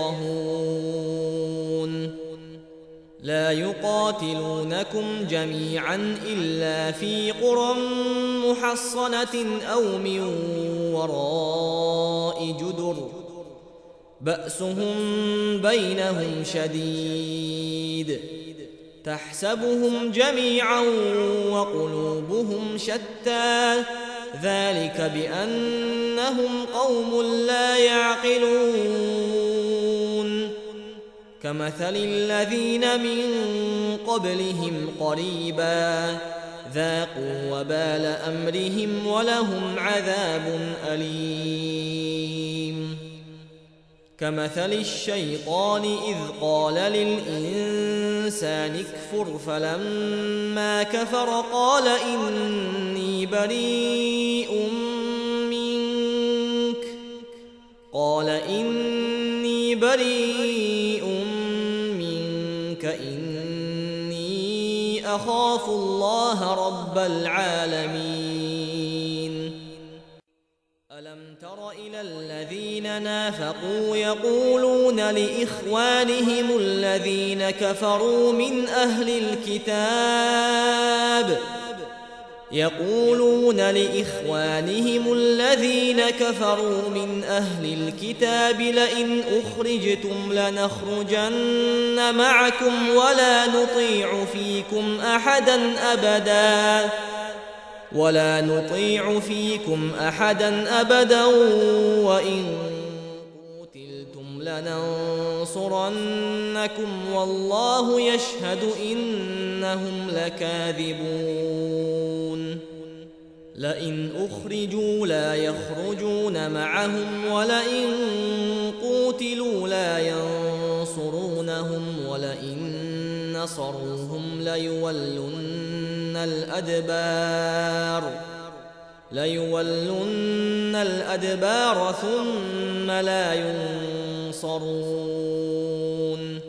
S1: يفقهون لا يقاتلونكم جميعا إلا في قرى محصنة أو من وراء جدر بأسهم بينهم شديد تحسبهم جميعا وقلوبهم شتى ذلك بأنهم قوم لا يعقلون كمثل الذين من قبلهم قريبا ذاقوا وبال أمرهم ولهم عذاب أليم كمثل الشيطان إذ قال للإنسان اكفر فلما كفر قال إني بريء منك إني أخاف الله رب العالمين ألم تر إلى الذين نافقوا يقولون لإخوانهم الذين كفروا من أهل الكتاب لئن أخرجتم لنخرجن معكم ولا نطيع فيكم أحدا أبدا وإن قتلتم لننصرنكم والله يشهد إنهم لكاذبون لئن أخرجوا لا يخرجون معهم ولئن قوتلوا لا ينصرونهم ولئن نصروهم ليولن الأدبار ثم لا ينصرون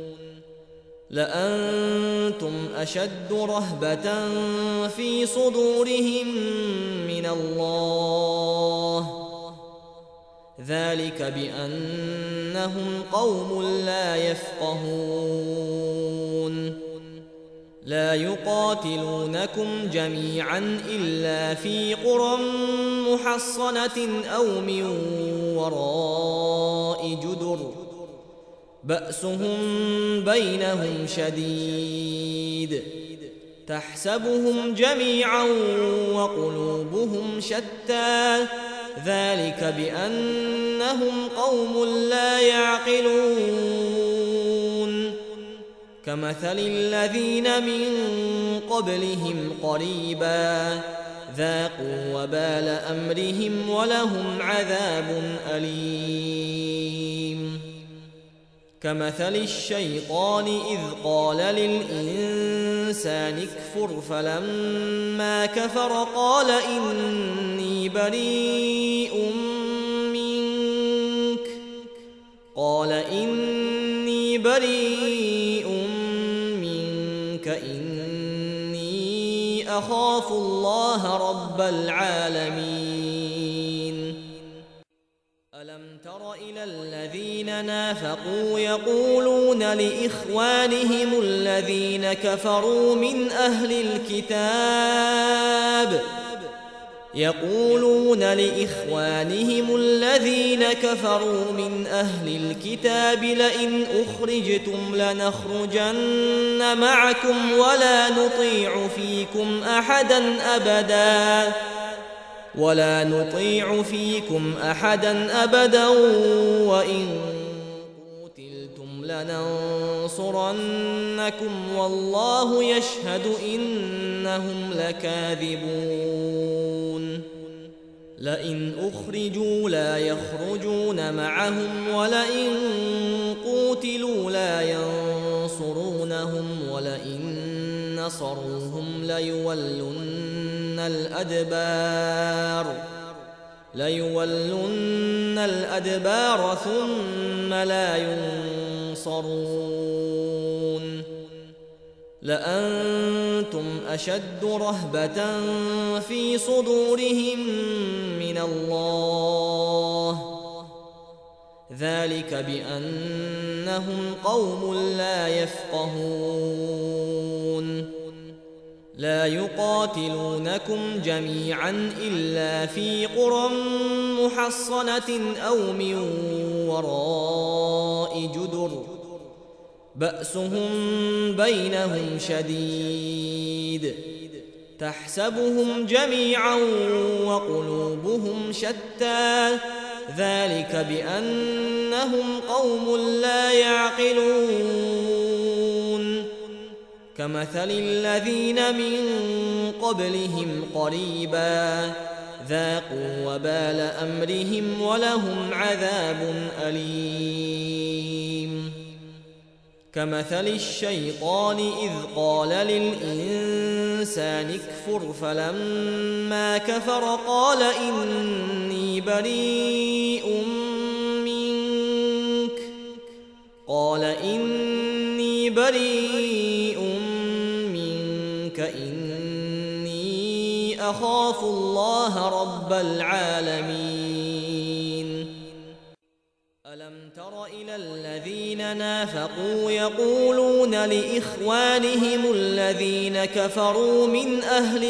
S1: لأنتم أشد رهبة في صدورهم من الله ذلك بأنهم قوم لا يفقهون لا يقاتلونكم جميعا إلا في قرى محصنة أو من وراء جدر بأسهم بينهم شديد تحسبهم جميعا وقلوبهم شتى ذلك بأنهم قوم لا يعقلون كمثل الذين من قبلهم قريبا ذاقوا وبال أمرهم ولهم عذاب أليم كمثل الشيطان إذ قال للإنسان اكفر فلما كفر قال إني بريء منك أخاف الله رب العالمين ألم تر إلى الذين نافقوا يقولون لإخوانهم الذين كفروا من أهل الكتاب لئن أخرجتم لنخرجن معكم ولا نطيع فيكم أحدا أبدا وإن قتلتم لننصرنكم والله يشهد إنهم لكاذبون لئن أخرجوا لا يخرجون معهم ولئن قوتلوا لا ينصرونهم ولئن نصروهم ليولن الأدبار ثم لا ينصرون لأنتم أشد رهبة في صدورهم من الله ذلك بأنهم قوم لا يفقهون لا يقاتلونكم جميعا إلا في قرى محصنة أو من وراء جدر بأسهم بينهم شديد تحسبهم جميعا وقلوبهم شتى ذلك بأنهم قوم لا يعقلون كمثل الذين من قبلهم قريبا ذاقوا وبال أمرهم ولهم عذاب أليم كمثل الشيطان إذ قال للإنسان اكفر فلما كفر قال إني بريء منك إني أخاف الله رب العالمين ألم تر إلى الذين نافقوا يقولون لإخوانهم الذين كفروا من أهل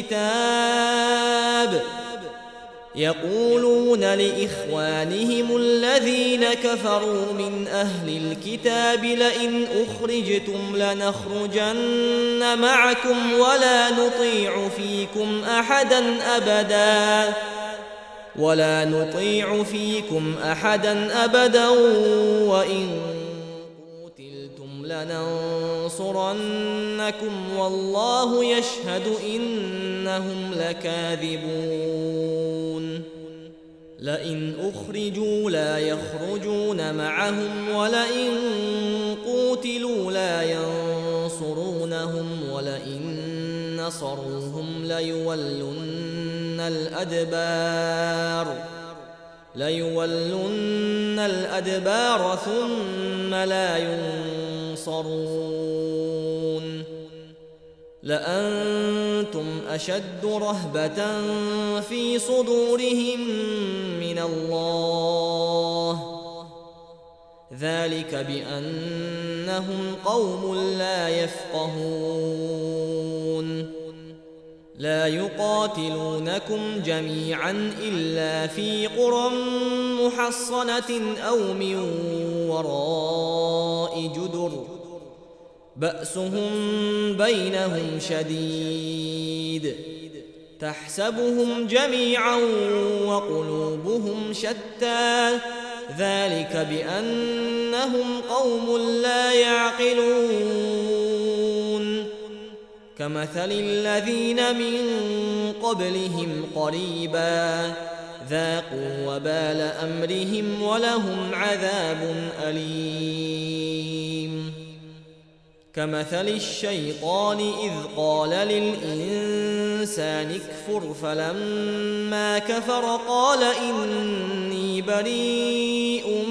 S1: الكتاب لئن أخرجتم لنخرجن معكم ولا نطيع فيكم أحدا أبدا وإن قتلتم لننصرنكم والله يشهد إنهم لكاذبون لئن أخرجوا لا يخرجون معهم ولئن قوتلوا لا ينصرونهم ولئن نصروهم ليولن الأدبار ثم لا ينصرون لأنتم أشد رهبة في صدورهم من الله ذلك بأنهم قوم لا يفقهون لا يقاتلونكم جميعا إلا في قرى محصنة أو من وراء جدر بأسهم بينهم شديد تحسبهم جميعا وقلوبهم شتى ذلك بأنهم قوم لا يعقلون كمثل الذين من قبلهم قريبا ذاقوا وبال أمرهم ولهم عذاب أليم كمثل الشيطان إذ قال للإنسان اكفر فلما كفر قال إني بريء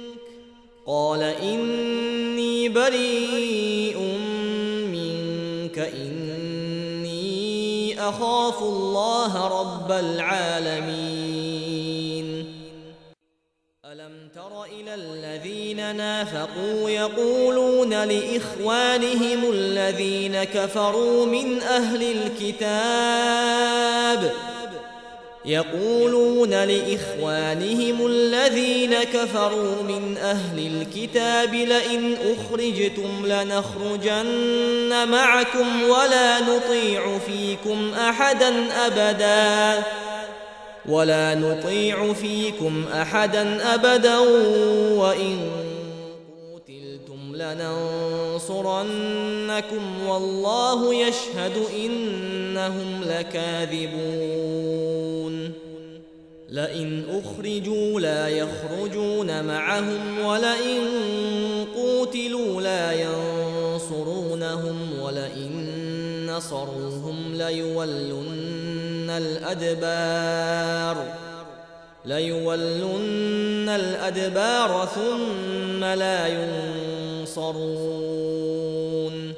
S1: منك أخاف الله رب العالمين ألم تر إلى الذين نافقوا يقولون لإخوانهم الذين كفروا من أهل الكتاب لئن أخرجتم لنخرجن معكم ولا نطيع فيكم أحدا أبدا وإن قتلتم لننصرنكم والله يشهد إنهم لكاذبون لئن أخرجوا لا يخرجون معهم ولئن قوتلوا لا ينصرونهم ولئن نصروهم ليولن الأدبار ثم لا ينصرون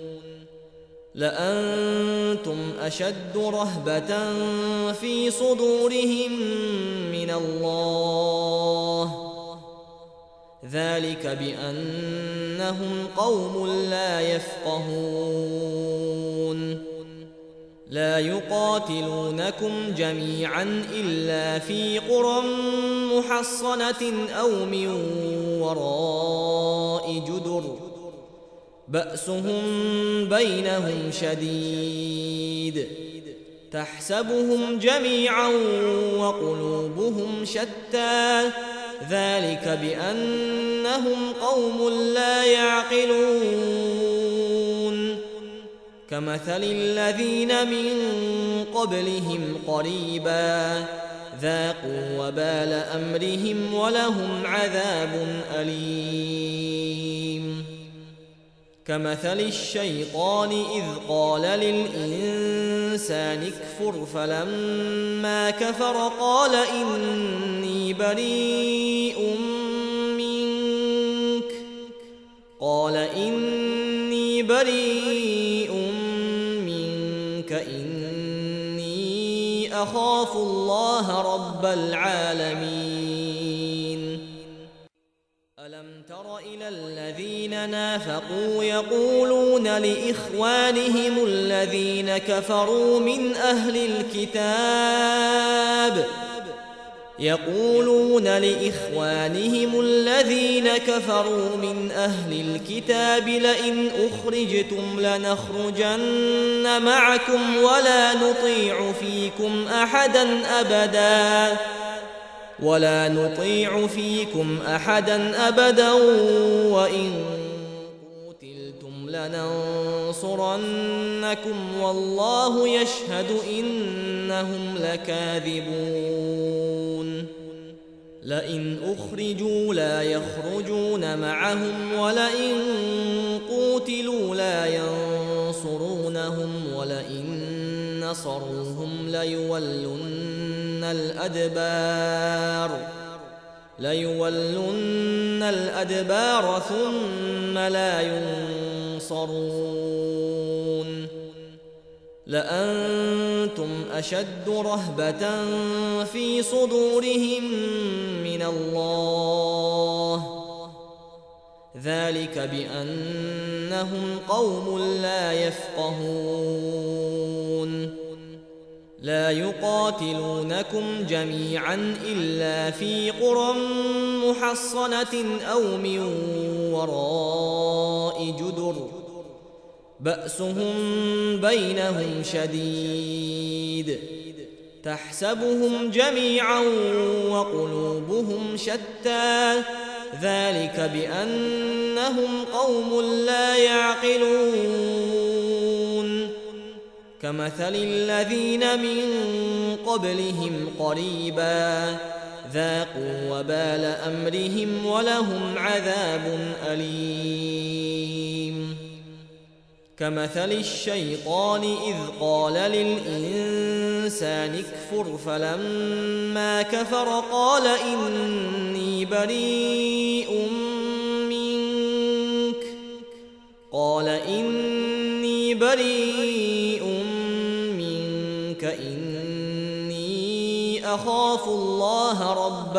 S1: لأنتم أشد رهبة في صدورهم من الله ذلك بأنهم قوم لا يفقهون لا يقاتلونكم جميعا إلا في قرى محصنة أو من وراء جدر بأسهم بينهم شديد تحسبهم جميعا وقلوبهم شتى ذلك بأنهم قوم لا يعقلون كمثل الذين من قبلهم قريبا ذاقوا وبال أمرهم ولهم عذاب أليم كمثل الشيطان إذ قال للإنسان اكفر فلما كفر قال إني بريء منك إني أخاف الله رب العالمين ألم تر إلى الذين نافقوا يقولون لإخوانهم الذين كفروا من أهل الكتاب لئن أخرجتم لنخرجن معكم ولا نطيع فيكم أحدا أبدا وإن قتلتم لننصرنكم والله يشهد إنهم لكاذبون لئن أخرجوا لا يخرجون معهم ولئن قوتلوا لا ينصرونهم ولئن نصروهم ليولن الأدبار ثم لا ينصرون لأنتم أشد رهبة في صدورهم من الله ذلك بأنهم قوم لا يفقهون لا يقاتلونكم جميعا إلا في قرى محصنة أو من وراء جدر بأسهم بينهم شديد تحسبهم جميعا وقلوبهم شتى ذلك بأنهم قوم لا يعقلون كمثل الذين من قبلهم قريبا ذاقوا وبال أمرهم ولهم عذاب أليم كمثل الشيطان إذ قال للإنسان اكفر فلما كفر قال إني بريء منك أخاف الله رب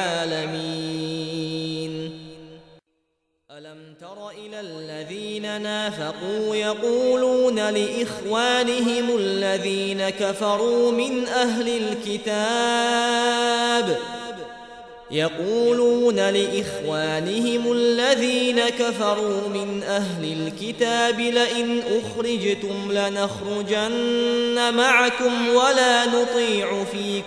S1: العالمين ألم تر إلى الذين نافقوا يقولون لإخوانهم الذين كفروا من أهل الكتاب لئن أخرجتم لنخرجن معكم ولا نطيع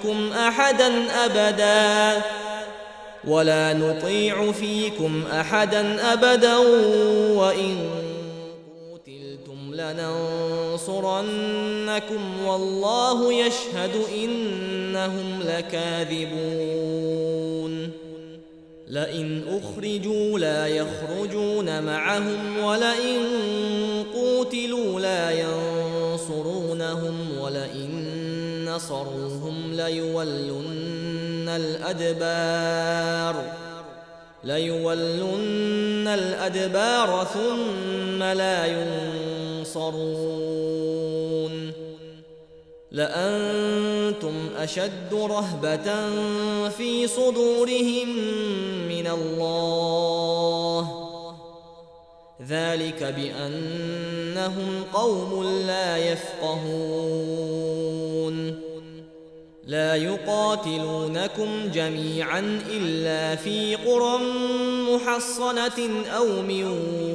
S1: فيكم أحدا أبدا وإن قتلتم لننصرنكم والله يشهد إنهم لكاذبون لئن أخرجوا لا يخرجون معهم ولئن قوتلوا لا ينصرونهم ولئن نصروهم ليولن الأدبار ثم لا ينصرون لأنتم أشد رهبة في صدورهم من الله ذلك بأنهم قوم لا يفقهون لا يقاتلونكم جميعا إلا في قرى محصنة أو من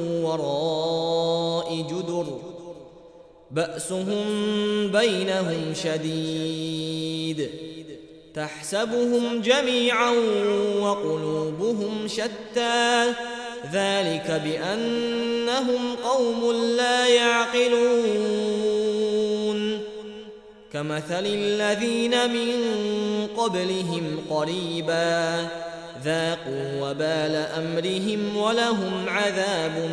S1: وراء جدر بأسهم بينهم شديد تحسبهم جميعا وقلوبهم شتى ذلك بأنهم قوم لا يعقلون كمثل الذين من قبلهم قريبا ذاقوا وبال أمرهم ولهم عذاب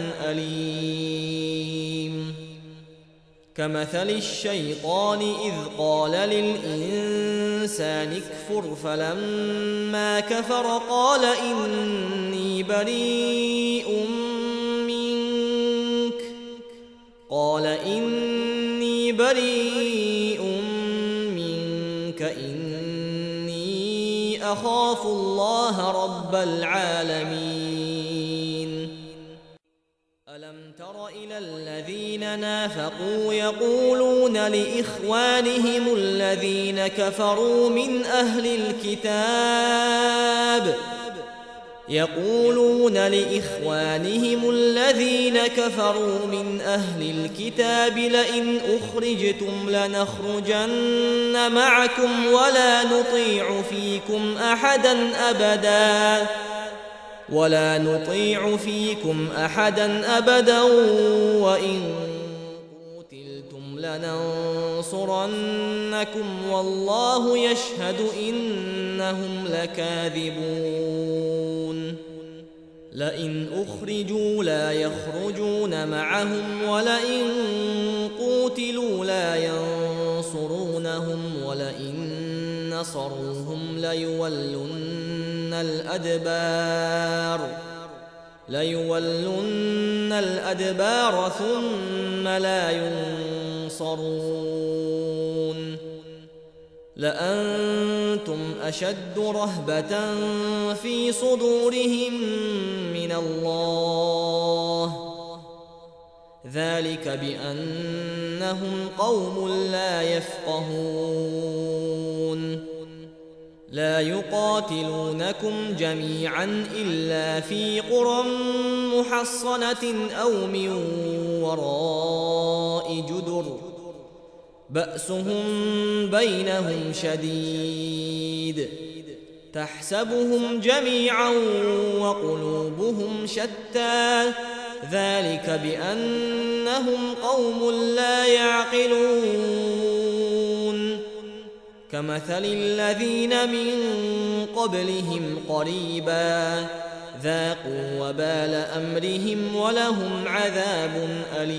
S1: أليم كمثل الشيطان إذ قال للإنسان اكفر فلما كفر قال إني بريء منك إني أخاف الله رب العالمين ألم تر إلى الذين نافقوا يقولون لإخوانهم الذين كفروا من أهل الكتاب لئن أخرجتم لنخرجن معكم ولا نطيع فيكم أحدا أبدا وإن قتلتم لننصرنكم والله يشهد إنهم لكاذبون لئن أخرجوا لا يخرجون معهم ولئن قوتلوا لا ينصرونهم ولئن نصروهم ليولن الأدبار ثم لا ينصرون لأنتم أشد رهبة في صدورهم من الله ذلك بأنهم قوم لا يفقهون لا يقاتلونكم جميعا إلا في قرى محصنة أو من وراء جدر بأسهم بينهم شديد تحسبهم جميعا وقلوبهم شتى ذلك بأنهم قوم لا يعقلون كمثل الذين من قبلهم قريبا ذاقوا وبال أمرهم ولهم عذاب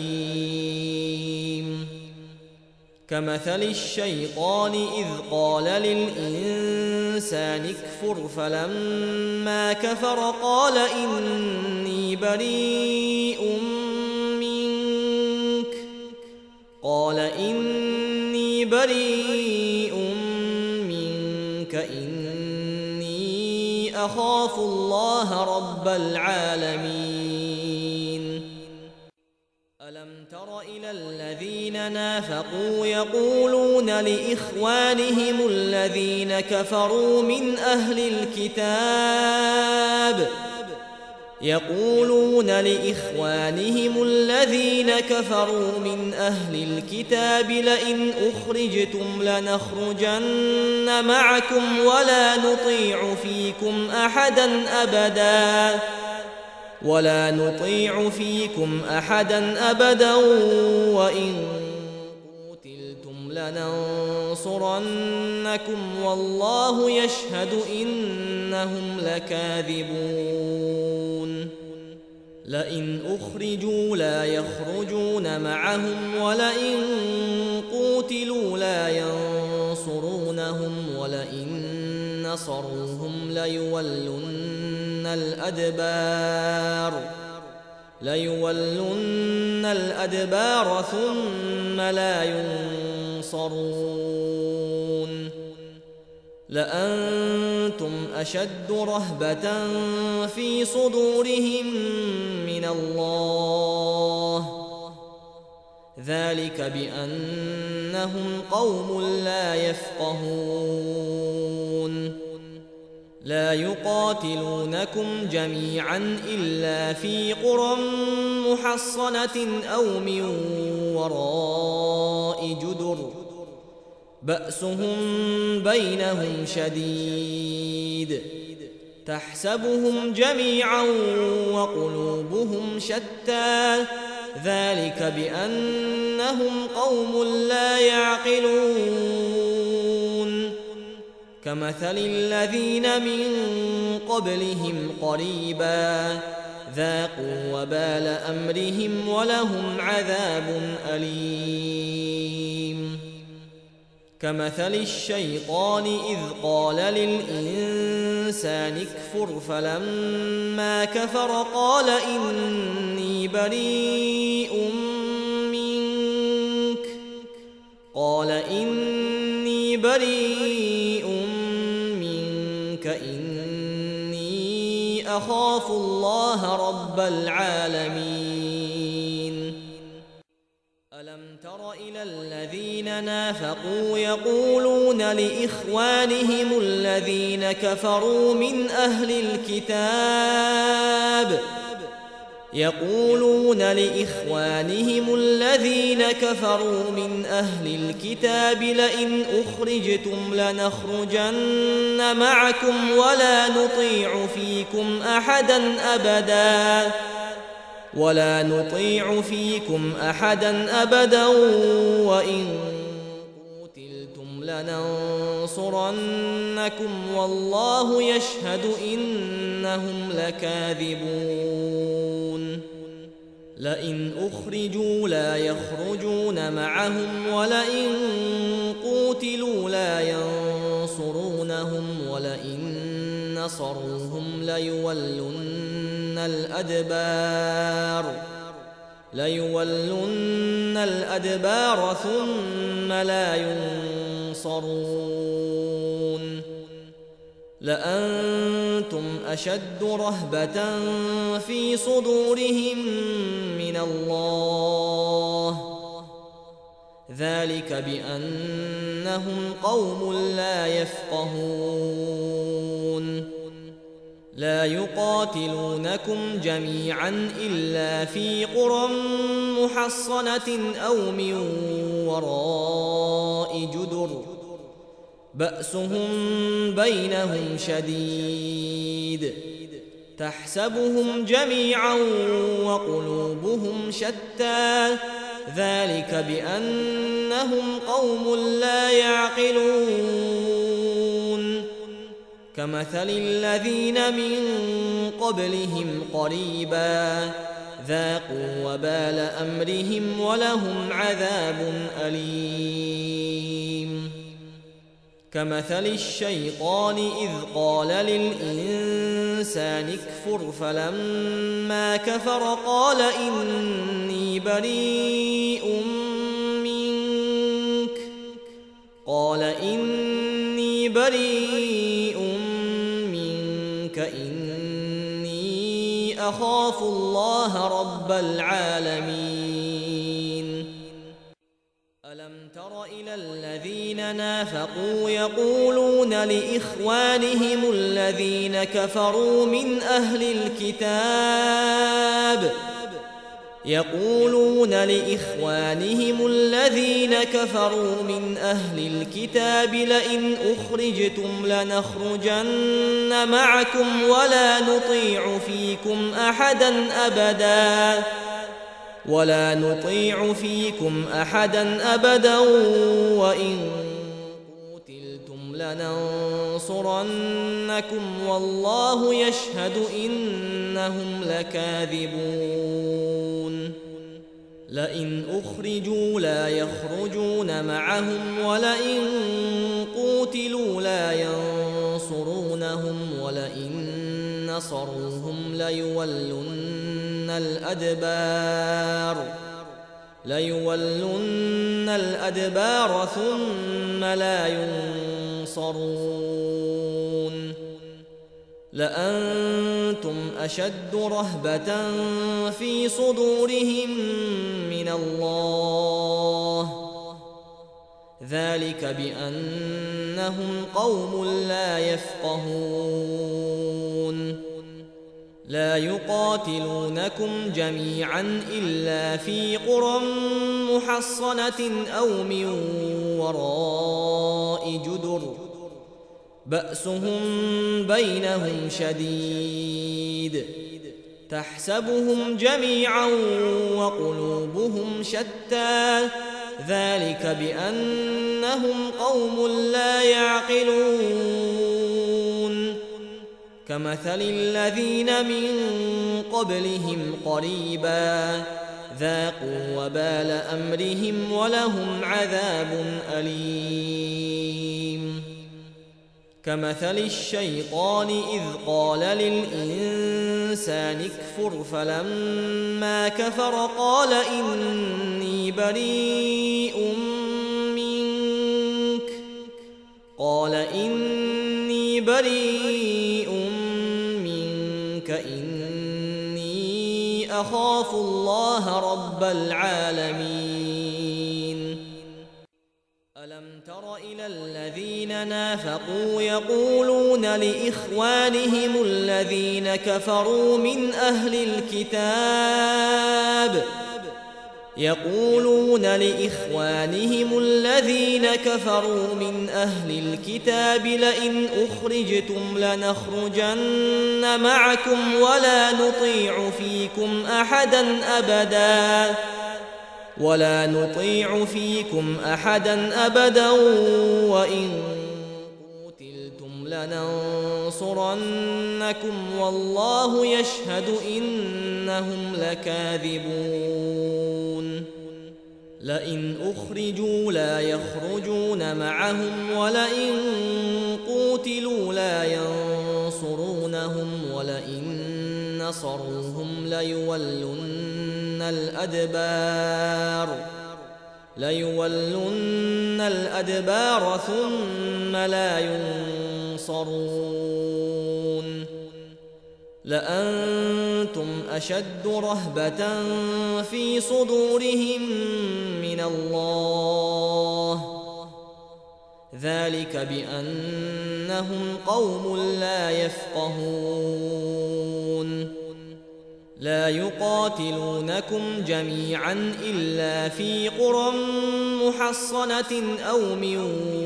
S1: أليم كمثل الشيطان إذ قال للإنسان اكفر فلما كفر قال إني بريء منك أخاف الله رب العالمين ألم تر إلى الذين نافقوا يقولون لإخوانهم الذين كفروا من أهل الكتاب لئن أخرجتم لنخرجن معكم ولا نطيع فيكم أحدا أبدا وإن قتلتم لننصرنكم والله يشهد إنهم لكاذبون لئن أخرجوا لا يخرجون معهم ولئن قوتلوا لا ينصرونهم ولئن نصروهم ليولن الأدبار ثم لا ينصرون لأنتم أشد رهبة في صدورهم من الله ذلك بأنهم قوم لا يفقهون لا يقاتلونكم جميعا إلا في قرى محصنة أو من وراء جدر بأسهم بينهم شديد تحسبهم جميعا وقلوبهم شتى ذلك بأنهم قوم لا يعقلون كمثل الذين من قبلهم قريبا ذاقوا وبال أمرهم ولهم عذاب أليم كمثل الشيطان إذ قال للإنسان اكفر فلما كفر قال إني بريء منك إني أخاف الله رب العالمين ألم تر إلى الذين نافقوا يقولون لإخوانهم الذين كفروا من أهل الكتاب لئن أخرجتم لنخرجن معكم ولا نطيع فيكم أحدا أبدا وإن قتلتم لننصرنكم والله يشهد إنهم لكاذبون لئن أخرجوا لا يخرجون معهم ولئن قوتلوا لا ينصرونهم ولئن نصروهم ليولن الأدبار ثم لا ينصرون لأنتم أشد رهبة في صدورهم من الله ذلك بأنهم قوم لا يفقهون لا يقاتلونكم جميعا إلا في قرى محصنة أو من وراء جدر بأسهم بينهم شديد تحسبهم جميعا وقلوبهم شتى ذلك بأنهم قوم لا يعقلون كمثل الذين من قبلهم قريبا ذاقوا وبال أمرهم ولهم عذاب أليم كمثل الشيطان إذ قال للإنسان اكفر فلما كفر قال إني بريء منك إني أخاف الله رب العالمين ألم تر إلى الذين نافقوا يقولون لإخوانهم الذين كفروا من أهل الكتاب لئن أخرجتم لنخرجن معكم ولا نطيع فيكم أحدا أبدا وإن قتلتم لننصرنكم والله يشهد إنهم لكاذبون لئن أخرجوا لا يخرجون معهم ولئن قوتلوا لا ينصرونهم ولئن نصروهم ليولن الأدبار ثم لا ينصرون لأنتم أشد رهبة في صدورهم من الله ذلك بأنهم قوم لا يفقهون لا يقاتلونكم جميعا إلا في قرى محصنة أو من وراء جدر بأسهم بينهم شديد تحسبهم جميعا وقلوبهم شتى ذلك بأنهم قوم لا يعقلون كمثل الذين من قبلهم قريبا ذاقوا وبال أمرهم ولهم عذاب أليم كمثل الشيطان إذ قال للإنسان اكفر فلما كفر قال إني بريء منك إني أخاف الله رب العالمين ألم تر إلى الذين نافقوا يقولون لإخوانهم الذين كفروا من أهل الكتاب لئن أخرجتم لنخرجن معكم ولا نطيع فيكم أحدا أبدا وإن قتلتم لننصرنكم والله يشهد إنهم لكاذبون لئن أخرجوا لا يخرجون معهم ولئن قوتلوا لا ينصرونهم ولئن نصروهم ليولن الأدبار ثم لا ينصرون لأنتم أشد رهبة في صدورهم من الله ذلك بأنهم قوم لا يفقهون لا يقاتلونكم جميعا إلا في قرى محصنة أو من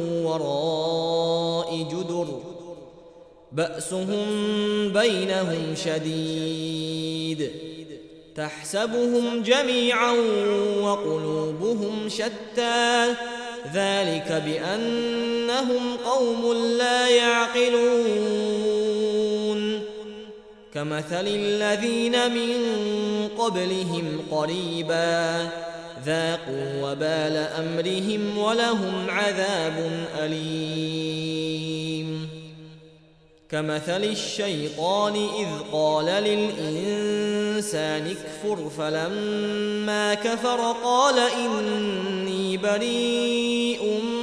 S1: وراء جدر بأسهم بينهم شديد تحسبهم جميعا وقلوبهم شتى ذلك بأنهم قوم لا يعقلون كمثل الذين من قبلهم قريبا ذاقوا وبال أمرهم ولهم عذاب أليم كمثل الشيطان إذ قال للإنسان اكفر فلما كفر قال إني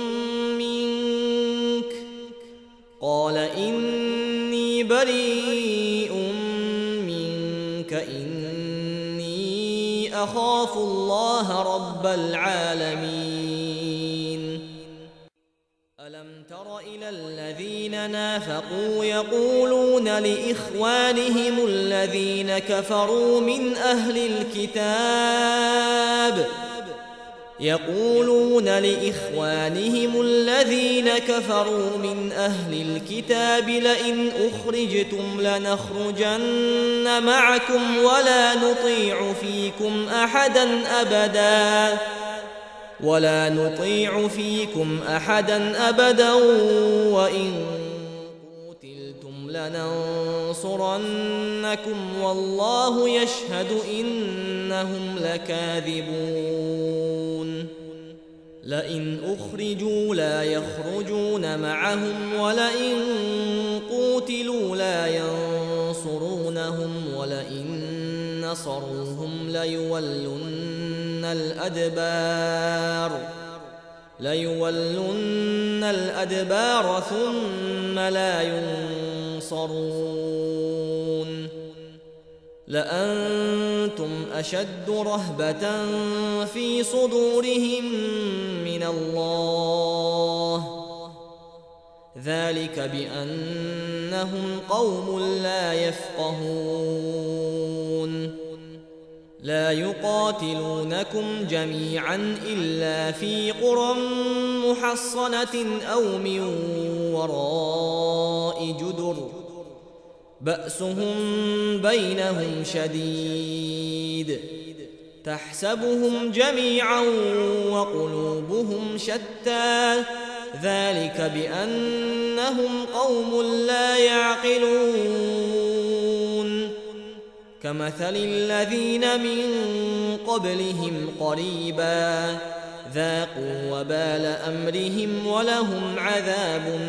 S1: بريء بريء منك إني أخاف الله رب العالمين ألم تر إلى الذين نافقوا يقولون لإخوانهم الذين كفروا من أهل الكتاب لئن أخرجتم لنخرجن معكم ولا نطيع فيكم أحدا أبدا وإن قتلتم لننصرنكم والله يشهد إنهم لكاذبون لئن أخرجوا لا يخرجون معهم ولئن قوتلوا لا ينصرونهم ولئن نصروهم ليولن الأدبار ثم لا ينصرون لأنتم أشد رهبة في صدورهم من الله ذلك بأنهم قوم لا يفقهون لا يقاتلونكم جميعا إلا في قرى محصنة أو من وراء جدر بأسهم بينهم شديد تحسبهم جميعا وقلوبهم شتى ذلك بأنهم قوم لا يعقلون كمثل الذين من قبلهم قريبا ذاقوا وبال أمرهم ولهم عذاب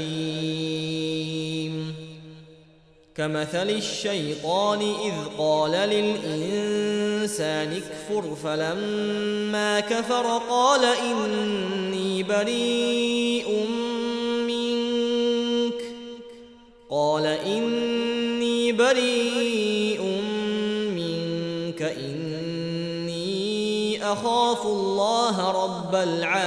S1: أليم كمثل الشيطان إذ قال للإنسان اكفر فلما كفر قال إني بريء منك إني أخاف الله رب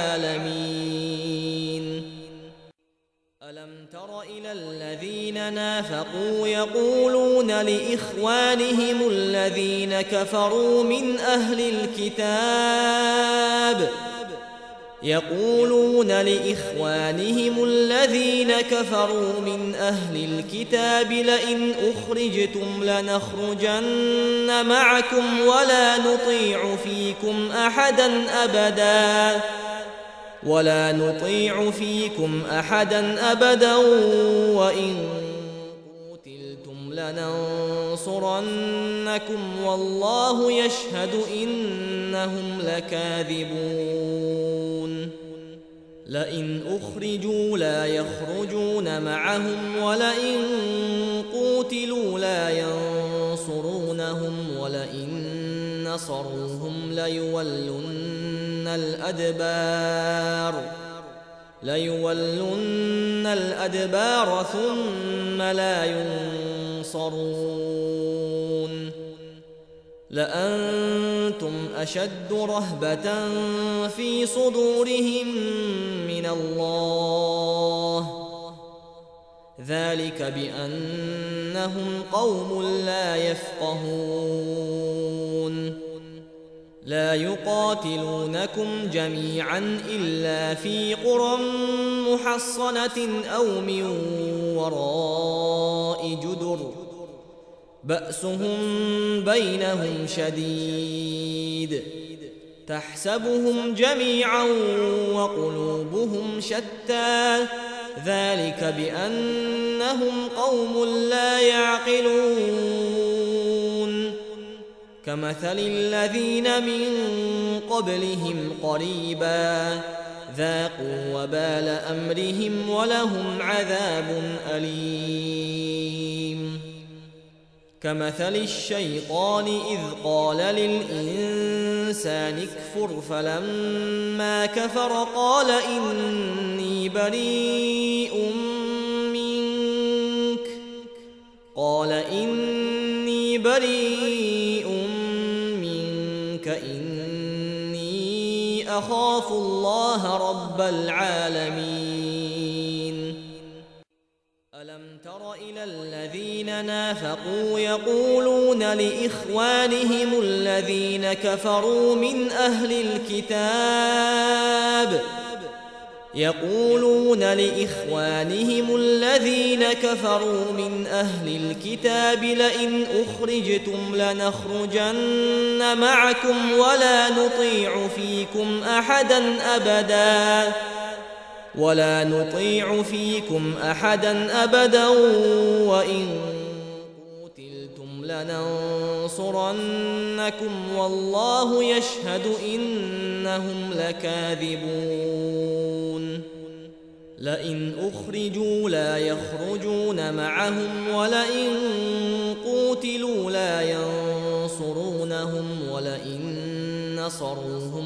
S1: العالمين ألم تر إلى الذين نافقوا يقولون لإخوانهم الذين كفروا من أهل الكتاب لئن أخرجتم لنخرجن معكم ولا نطيع فيكم أحدا أبدا وإن قتلتم لننصرنكم والله يشهد إنهم لكاذبون لئن أخرجوا لا يخرجون معهم ولئن قوتلوا لا ينصرونهم ولئن نصروهم ليولن الأدبار ثم لا ينصرون لأنتم أشد رهبة في صدورهم من الله ذلك بأنهم قوم لا يفقهون لا يقاتلونكم جميعا إلا في قرى محصنة أو من وراء جدر بأسهم بينهم شديد تحسبهم جميعا وقلوبهم شتى ذلك بأنهم قوم لا يعقلون كمثل الذين من قبلهم قريبا ذاقوا وبال أمرهم ولهم عذاب أليم كمثل الشيطان إذ قال للإنسان اكفر فلما كفر قال إني بريء إني بريء منك إني أخاف الله رب العالمين ألم تر إلى الذين نافقوا يقولون لإخوانهم الذين كفروا من أهل الكتاب لئن أخرجتم لنخرجن معكم ولا نطيع فيكم أحدا أبدا وإن قتلتم لننصرنكم والله يشهد إنهم لكاذبون لئن أخرجوا لا يخرجون معهم ولئن قوتلوا لا ينصرونهم ولئن نصروهم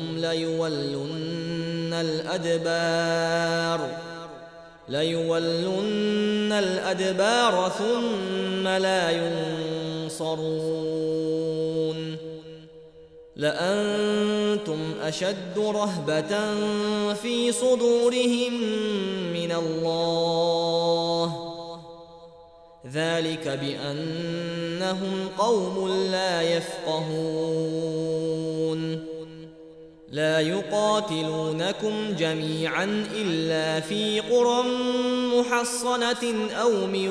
S1: ليولن الأدبار ثم لا ينصرون لأنتم أشد رهبة في صدورهم من الله ذلك بأنهم قوم لا يفقهون لا يقاتلونكم جميعا إلا في قرى محصنة أو من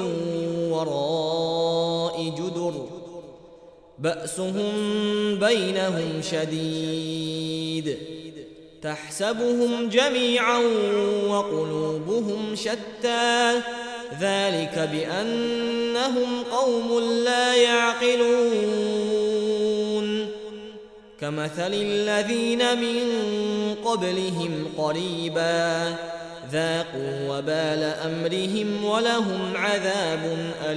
S1: وراء جدر بأسهم بينهم شديد تحسبهم جميعا وقلوبهم شتى ذلك بأنهم قوم لا يعقلون كمثل الذين من قبلهم قريبا ذاقوا وبال أمرهم ولهم عذاب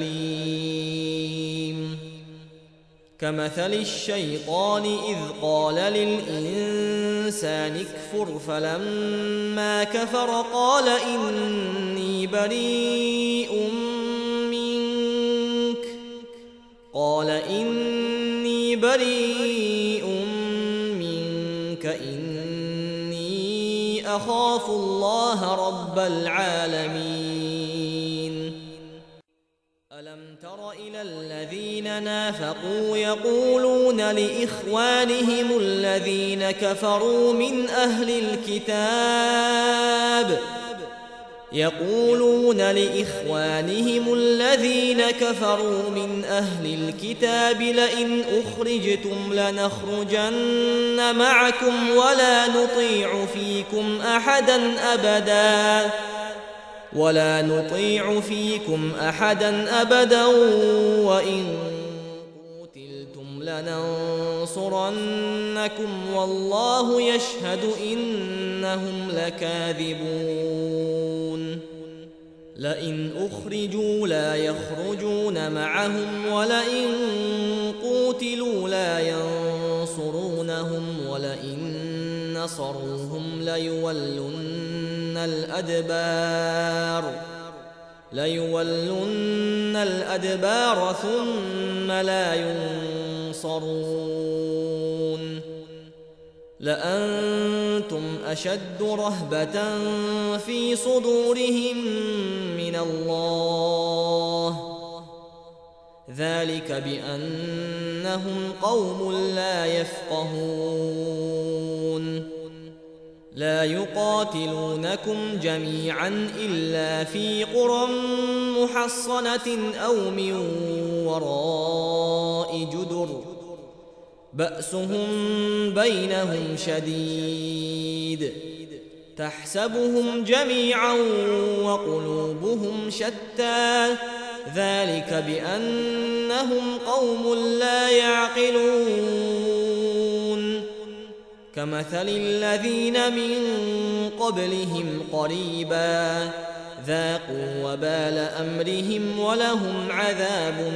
S1: أليم كمثل الشيطان إذ قال للإنسان اكفر فلما كفر قال إني بريء منك إني أخاف الله رب العالمين ألم تر إلى الذين نافقوا يقولون لإخوانهم الذين كفروا من أهل الكتاب لئن أخرجتم لنخرجن معكم ولا نطيع فيكم أحدا أبدا وإن قتلتم لننصرنكم والله يشهد إنهم لكاذبون لئن أخرجوا لا يخرجون معهم ولئن قوتلوا لا ينصرونهم ولئن نصروهم ليولن الأدبار ثم لا ينصرون لأنتم أشد رهبة في صدورهم من الله ذلك بأنهم قوم لا يفقهون لا يقاتلونكم جميعا إلا في قرى محصنة أو من وراء جدر بأسهم بينهم شديد تحسبهم جميعا وقلوبهم شتى ذلك بأنهم قوم لا يعقلون كمثل الذين من قبلهم قريبا ذاقوا وبال أمرهم ولهم عذاب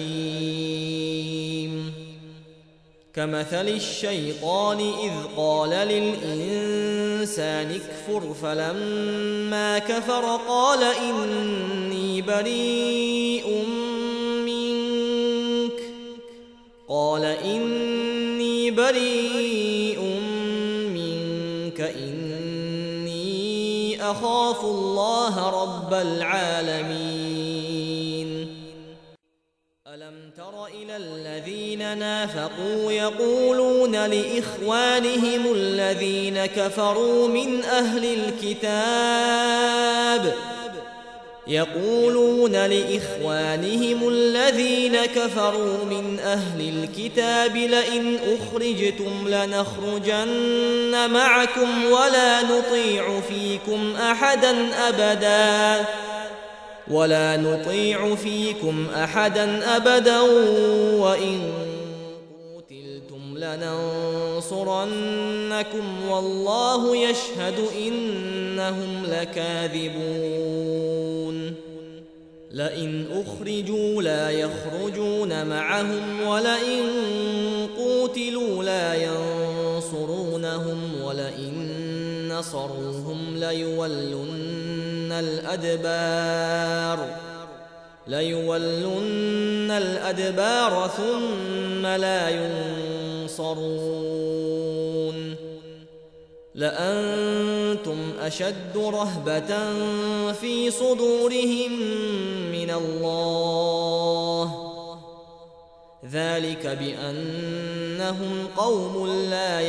S1: أليم كمثل الشيطان إذ قال للإنسان اكفر فلما كفر قال إني بريء بريء منك إني أخاف الله رب العالمين ألم تر إلى الذين نافقوا يقولون لإخوانهم الذين كفروا من أهل الكتاب لئن أخرجتم لنخرجن معكم ولا نطيع فيكم أحدا أبدا وإن قتلتم لننصرنكم والله يشهد إنهم لكاذبون لئن أخرجوا لا يخرجون معهم ولئن قوتلوا لا ينصرونهم ولئن نصروهم ليولن الأدبار ثم لا ينصرون لأنتم أشد رهبة في صدورهم من الله ذلك بأنهم قوم لا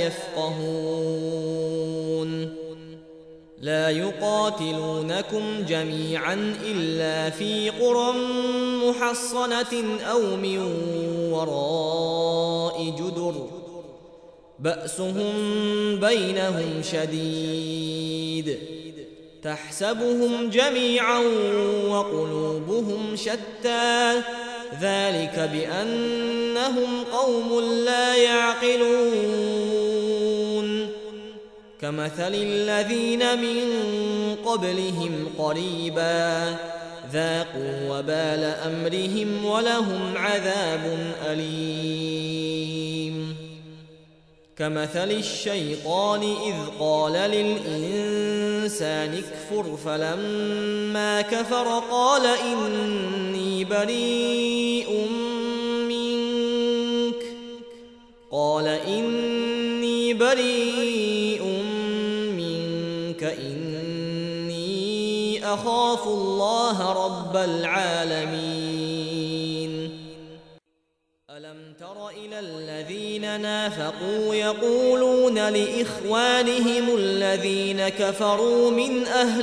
S1: يفقهون لا يقاتلونكم جميعا إلا في قرى محصنة أو من وراء جدر بأسهم بينهم شديد تحسبهم جميعا وقلوبهم شتى ذلك بأنهم قوم لا يعقلون كمثل الذين من قبلهم قريبا ذاقوا وبال أمرهم ولهم عذاب أليم كمثل الشيطان إذ قال للإنسان اكفر فلما كفر قال إني بريء منك إني أخاف الله رب العالمين ألم تر إلى الذين نافقوا يقولون لإخوانهم الذين كفروا من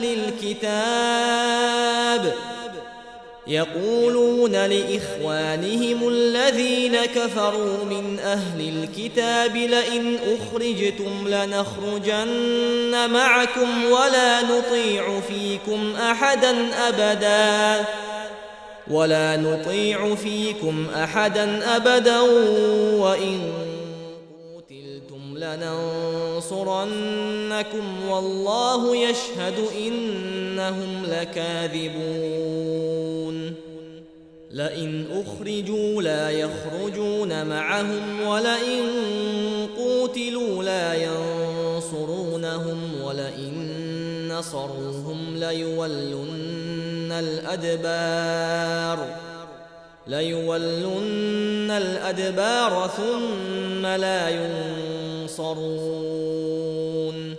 S1: أهل الكتاب لئن أخرجتم لنخرجن معكم ولا نطيع فيكم أحدا أبدا وإن قتلتم لننصرنكم والله يشهد إنهم لكاذبون لئن أخرجوا لا يخرجون معهم ولئن قوتلوا لا ينصرونهم ولئن نصروهم ليولن الأدبار ثم لا ينصرون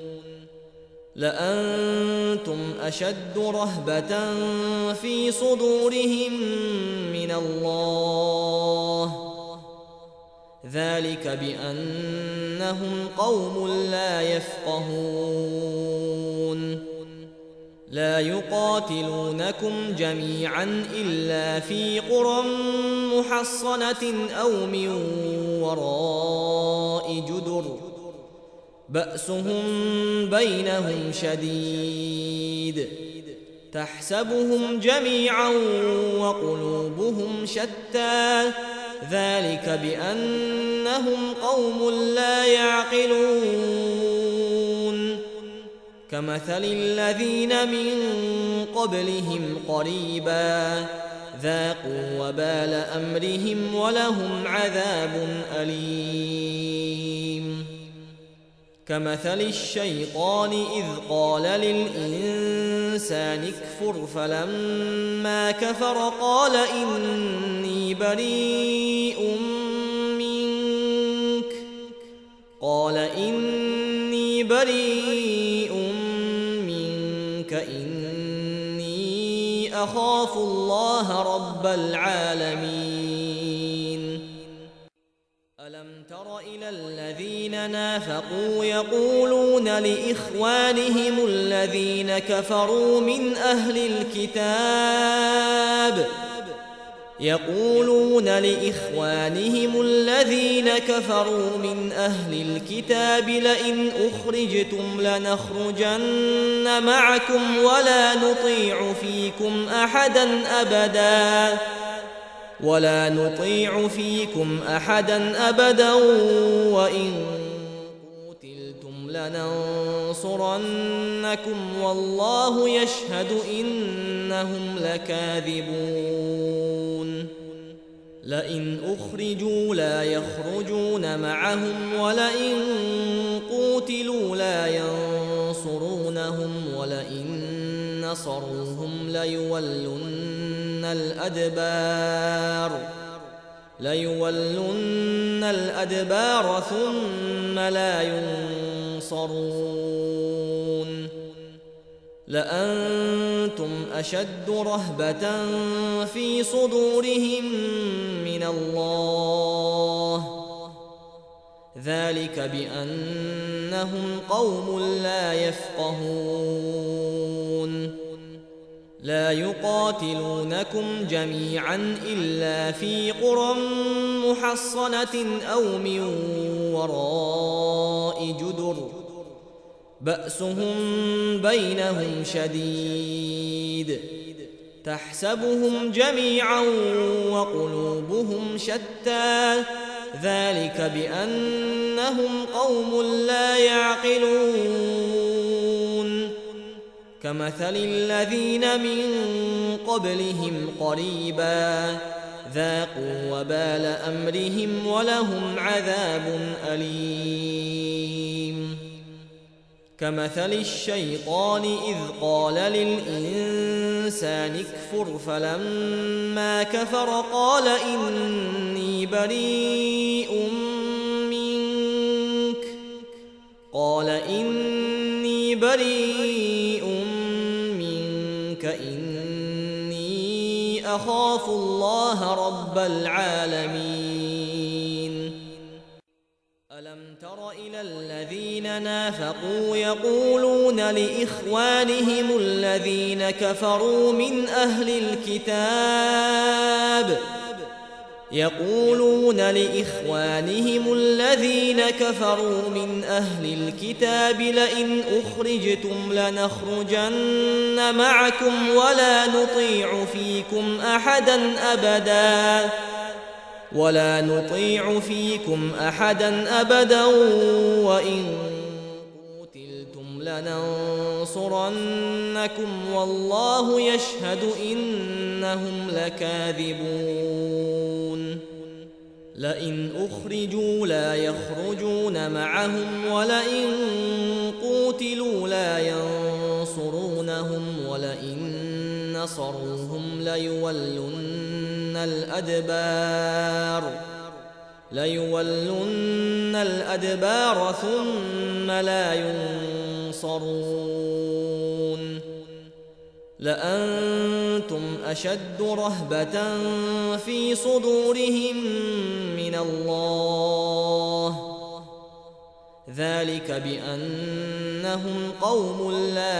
S1: لأنتم أشد رهبة في صدورهم من الله ذلك بأنهم قوم لا يفقهون لا يقاتلونكم جميعا إلا في قرى محصنة أو من وراء جدر بأسهم بينهم شديد تحسبهم جميعا وقلوبهم شتى ذلك بأنهم قوم لا يعقلون كمثل الذين من قبلهم قريبا ذاقوا وبال أمرهم ولهم عذاب أليم كمثل الشيطان إذ قال للإنسان اكفر فلما كفر قال إني بريء منك إني أخاف الله رب العالمين ألم تر إلى الذين نافقوا يقولون لإخوانهم الذين كفروا من أهل الكتاب لئن أخرجتم لنخرجن معكم ولا نطيع فيكم أحدا أبدا وإن قتلتم لننصرنكم والله يشهد إنهم لكاذبون لئن أخرجوا لا يخرجون معهم ولئن قوتلوا لا ينصرونهم ولئن نصروهم ليولن الأدبار ثم لا ينصرون لأنتم أشد رهبة في صدورهم من الله ذلك بأنهم قوم لا يفقهون لا يقاتلونكم جميعا إلا في قرى محصنة أو من وراء جدر بأسهم بينهم شديد تحسبهم جميعا وقلوبهم شتى ذلك بأنهم قوم لا يعقلون كمثل الذين من قبلهم قريبا ذاقوا وبال أمرهم ولهم عذاب أليم كمثل الشيطان إذ قال للإنسان اكفر فلما كفر قال إني بريء منك إني أخاف الله رب العالمين ألم تر إلى الذين نافقوا يقولون لإخوانهم الذين كفروا من أهل الكتاب لئن أخرجتم لنخرجن معكم ولا نطيع فيكم أحدا أبدا وإن قتلتم لننصرنكم والله يشهد إنهم لكاذبون لئن أخرجوا لا يخرجون معهم ولئن قوتلوا لا ينصرونهم ولئن نصروهم ليولن الأدبار ثم لا ينصرون لأنتم أشد رهبة في صدورهم من الله ذلك بأنهم قوم لا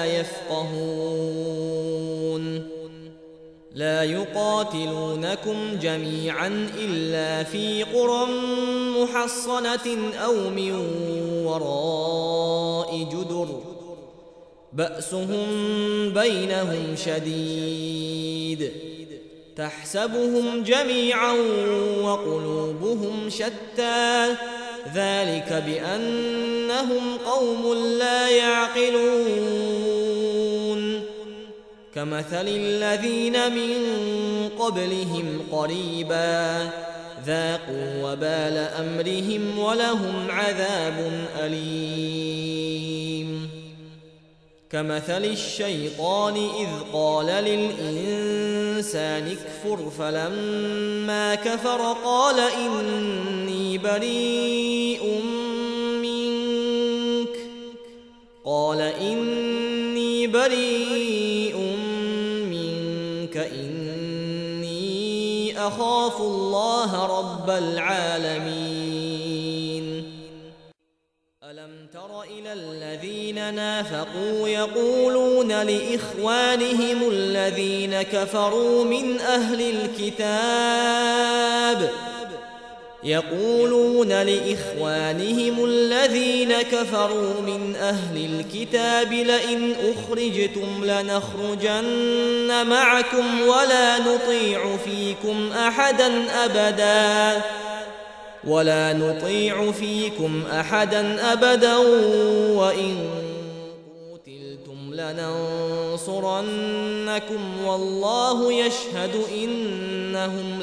S1: يفقهون لا يقاتلونكم جميعا إلا في قرى محصنة أو من وراء جدر بأسهم بينهم شديد تحسبهم جميعا وقلوبهم شتى ذلك بأنهم قوم لا يعقلون كمثل الذين من قبلهم قريبا ذاقوا وبال أمرهم ولهم عذاب أليم كمثل الشيطان إذ قال للإنسان اكفر فلما كفر قال إني قال إني بريء منك إني أخاف الله رب العالمين ألم تر إلى الذين نافقوا يقولون لإخوانهم الذين كفروا من أهل الكتاب لئن أخرجتم لنخرجن معكم ولا نطيع فيكم أحدا أبدا وإن قتلتم لننصرنكم والله يشهد إنهم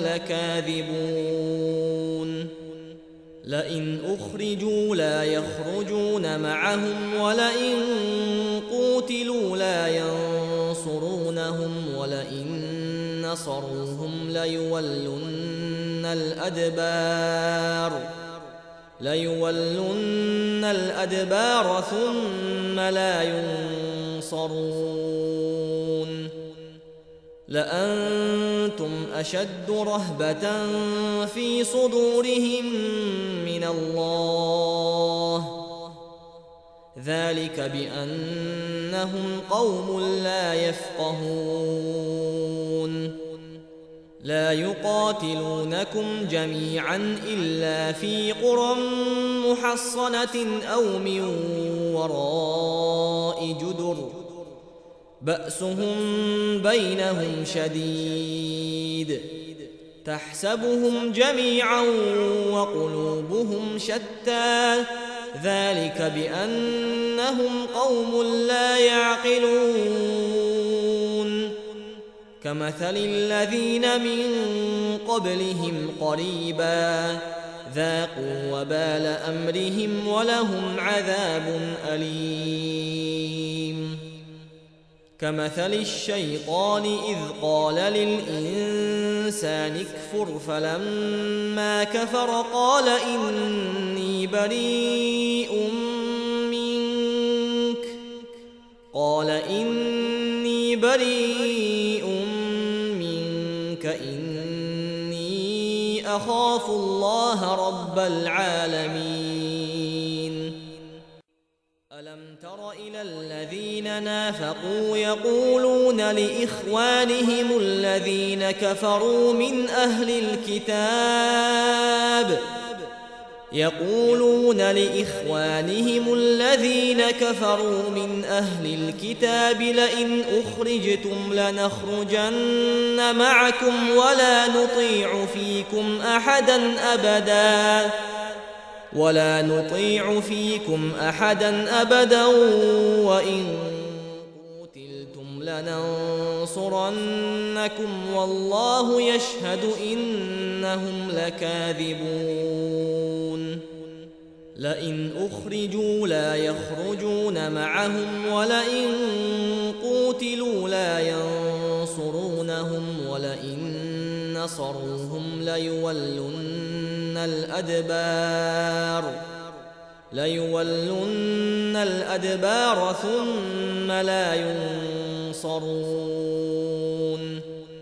S1: لكاذبون لئن أخرجوا لا يخرجون معهم ولئن قوتلوا لا ينصرونهم ولئن نصروهم ليولن الأدبار ثم لا ينصرون لأنتم أشد رهبة في صدورهم من الله ذلك بأنهم قوم لا يفقهون لا يقاتلونكم جميعا إلا في قرى محصنة أو من وراء جدر بأسهم بينهم شديد تحسبهم جميعا وقلوبهم شتى ذلك بأنهم قوم لا يعقلون كمثل الذين من قبلهم قريبا ذاقوا وبال أمرهم ولهم عذاب أليم كمثل الشيطان إذ قال للإنسان اكفر فلما كفر قال إني بريء منك إني أخاف الله رب العالمين ألم تر إلى الذين نافقوا يقولون لإخوانهم الذين كفروا من أهل الكتاب لئن أخرجتم لنخرجن معكم ولا نطيع فيكم أحدا أبدا وإن قتلتم لننصرنكم والله يشهد إنهم لكاذبون لئن أخرجوا لا يخرجون معهم ولئن قوتلوا لا ينصرونهم ولئن نصروهم ليولن الأدبار ثم لا ينصرون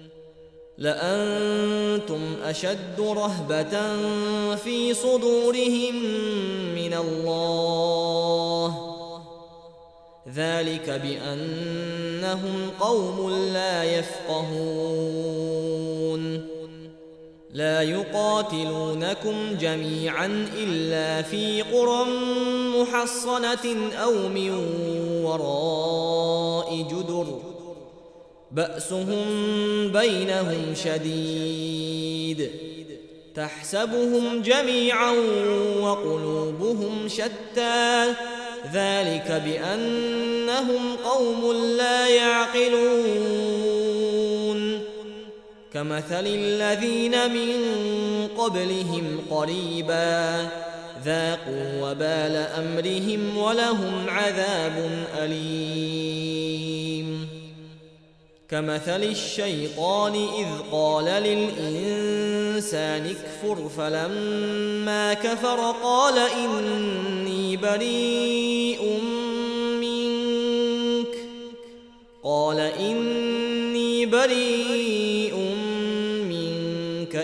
S1: لأنتم أشد رهبة في صدورهم من الله ذلك بأنهم قوم لا يفقهون لا يقاتلونكم جميعا إلا في قرى محصنة أو من وراء جدر بأسهم بينهم شديد تحسبهم جميعا وقلوبهم شتى ذلك بأنهم قوم لا يعقلون كمثل الذين من قبلهم قريبا ذاقوا وبال أمرهم ولهم عذاب أليم كمثل الشيطان إذ قال للإنسان اكفر فلما كفر قال إني بريء منك قال إني بريء منك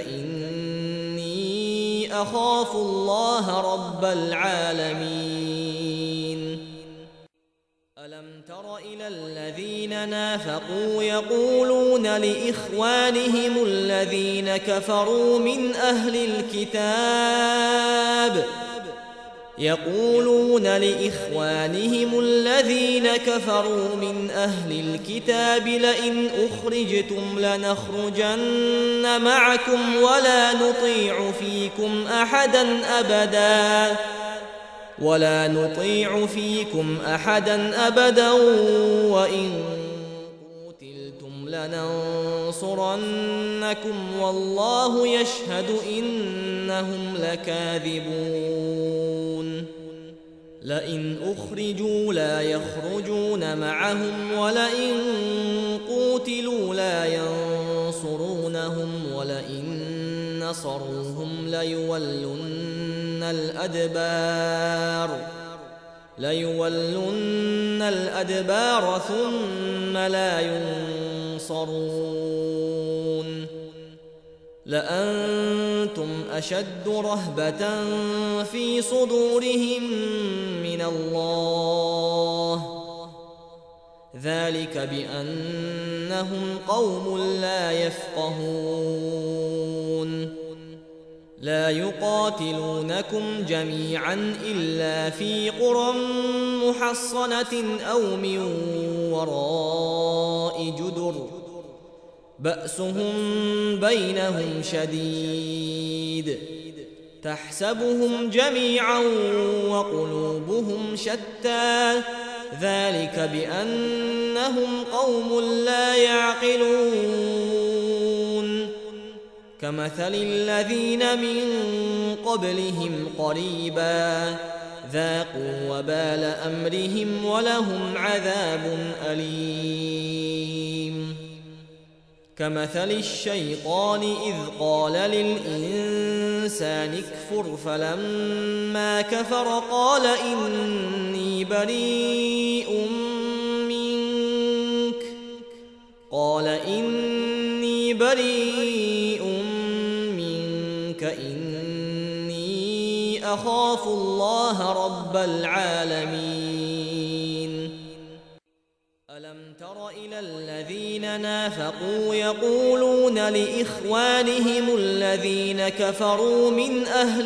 S1: إني أخاف الله رب العالمين ألم تر إلى الذين نافقوا يقولون لإخوانهم الذين كفروا من أهل الكتاب لئن أخرجتم لنخرجن معكم ولا نطيع فيكم أحدا أبدا وإن قتلتم لننصرنكم والله يشهد إنهم لكاذبون لئن أخرجوا لا يخرجون معهم ولئن قوتلوا لا ينصرونهم ولئن نصروهم ليولن الأدبار ثم لا ينصرون لأنتم أشد رهبة في صدورهم من الله ذلك بأنهم قوم لا يفقهون لا يقاتلونكم جميعا إلا في قرى محصنة أو من وراء جدر بأسهم بينهم شديد تحسبهم جميعا وقلوبهم شتى ذلك بأنهم قوم لا يعقلون كمثل الذين من قبلهم قريبا ذاقوا وبال أمرهم ولهم عذاب أليم كمثل الشيطان إذ قال للإنسان اكفر فلما كفر قال إني بريء منك إني أخاف الله رب العالمين ألم تر إلى الذين نافقوا يقولون لإخوانهم الذين كفروا من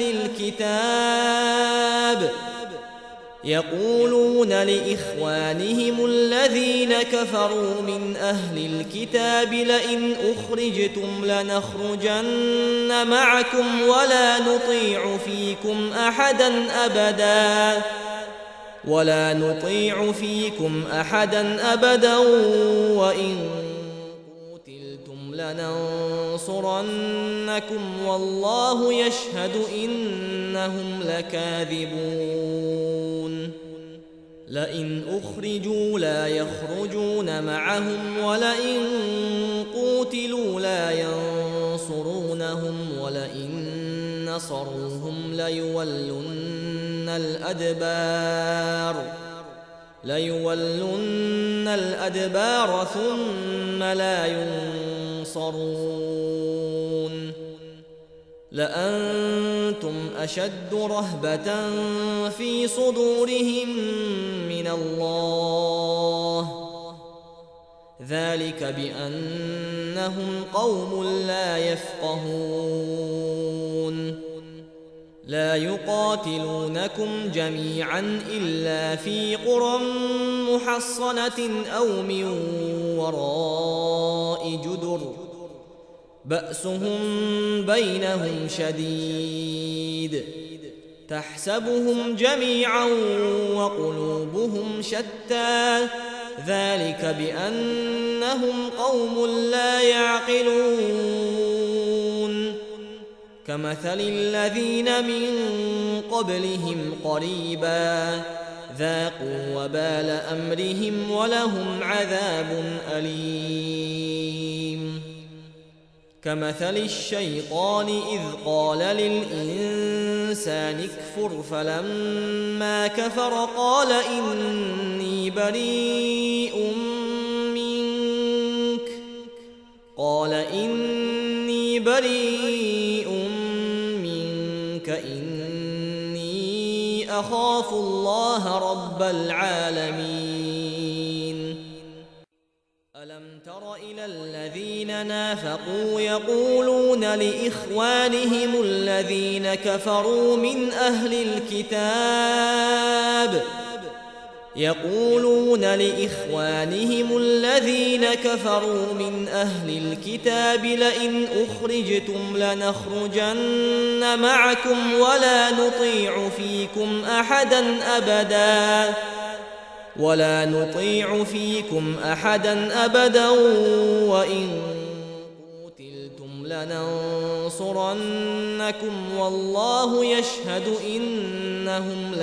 S1: أهل الكتاب لئن أخرجتم لنخرجن معكم ولا نطيع فيكم أحدا أبدا وإن قتلتم لننصرنكم والله يشهد إنهم لكاذبون لئن أخرجوا لا يخرجون معهم ولئن قوتلوا لا ينصرونهم ولئن نصروهم ليولن الأدبار ثم لا ينصرون لأنتم أشد رهبة في صدورهم من الله ذلك بأنهم قوم لا يفقهون لا يقاتلونكم جميعا إلا في قرى محصنة أو من وراء جدر بأسهم بينهم شديد تحسبهم جميعا وقلوبهم شتى ذلك بأنهم قوم لا يعقلون كمثل الذين من قبلهم قريبا ذاقوا وبال أمرهم ولهم عذاب أليم كمثل الشيطان إذ قال للإنسان اكفر فلما كفر قال إني بريء منك قال إني بريء منك إني أخاف الله رب العالمين ألم تر إلى الذين نافقوا يقولون لإخوانهم الذين كفروا من أهل الكتاب لئن أخرجتم لنخرجن معكم ولا نطيع فيكم أحدا أبدا وإن قتلتم لننصرنكم والله يشهد إنهم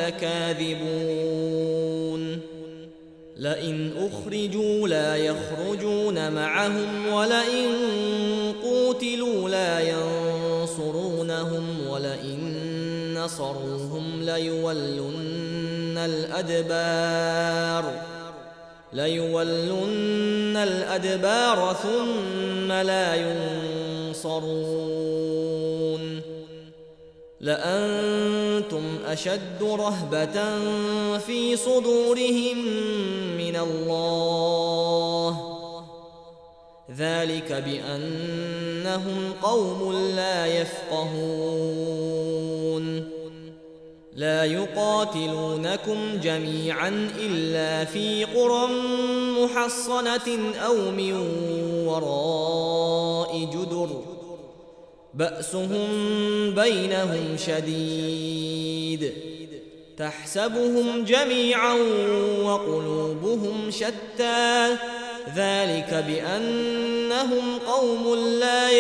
S1: لكاذبون لئن أخرجوا لا يخرجون معهم ولئن قوتلوا لا ينصرونهم ولئن نصروهم ليولن الأدبار ثم لا ينصرون لأنتم أشد رهبة في صدورهم من الله ذلك بأنهم قوم لا يفقهون لا يقاتلونكم جميعا إلا في قرى محصنة أو من وراء جدر بأسهم بينهم شديد تحسبهم جميعا وقلوبهم شتى ذلك بأنهم قوم لا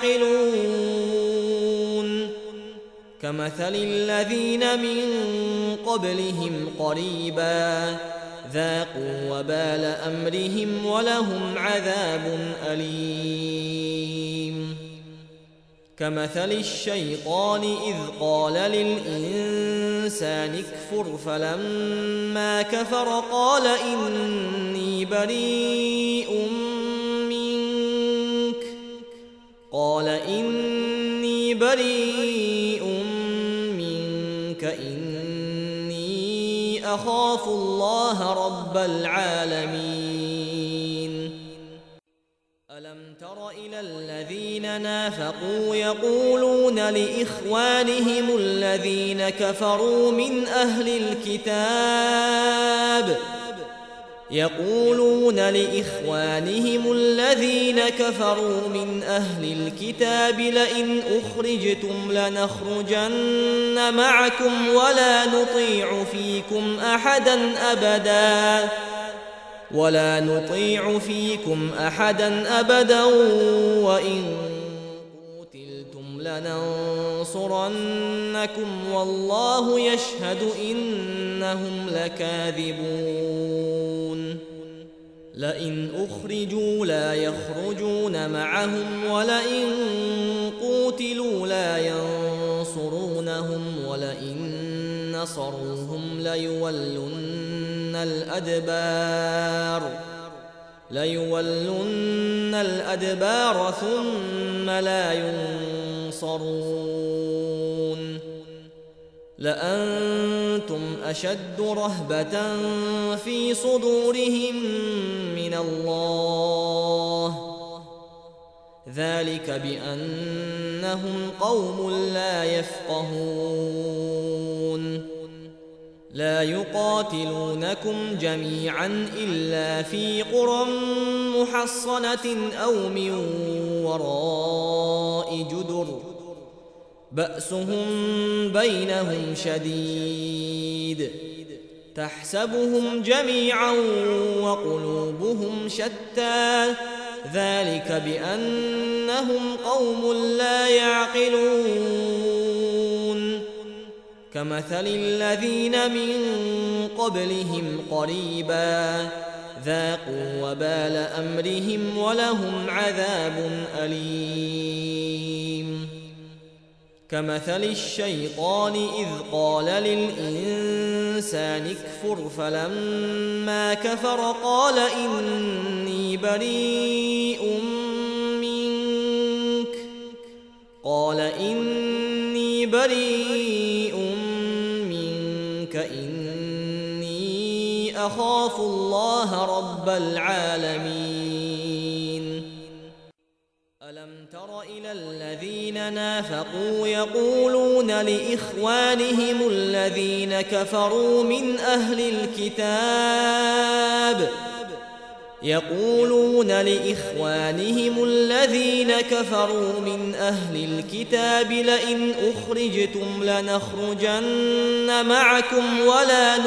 S1: يعقلون كمثل الذين من قبلهم قريبا ذاقوا وبال أمرهم ولهم عذاب أليم كمثل الشيطان إذ قال للإنسان اكفر فلما كفر قال إني بريء منك إني أخاف الله رب العالمين ألم تر إلى الذين نافقوا يقولون لإخوانهم الذين كفروا من أهل الكتاب لئن أخرجتم لنخرجن معكم ولا نطيع فيكم أحدا أبدا وإن قتلتم لننصرنكم والله يشهد إنهم لكاذبون لئن أخرجوا لا يخرجون معهم ولئن قوتلوا لا ينصرونهم ولئن نصروهم ليولن الأدبار ثم لا ينصرون لأنتم أشد رهبة في صدورهم من الله ذلك بأنهم قوم لا يفقهون لا يقاتلونكم جميعا إلا في قرى محصنة أو من وراء جدر بأسهم بينهم شديد تحسبهم جميعا وقلوبهم شتى ذلك بأنهم قوم لا يعقلون كمثل الذين من قبلهم قريبا ذاقوا وبال أمرهم ولهم عذاب أليم كمثل الشيطان إذ قال للإنسان اكفر فلما كفر قال إني بريء منك قال إني بريء منك إني أخاف الله رب العالمين ألم تر إلى الذين نافقوا يقولون لإخوانهم الذين كفروا من أهل الكتاب لئن أخرجتم لنخرجن معكم ولا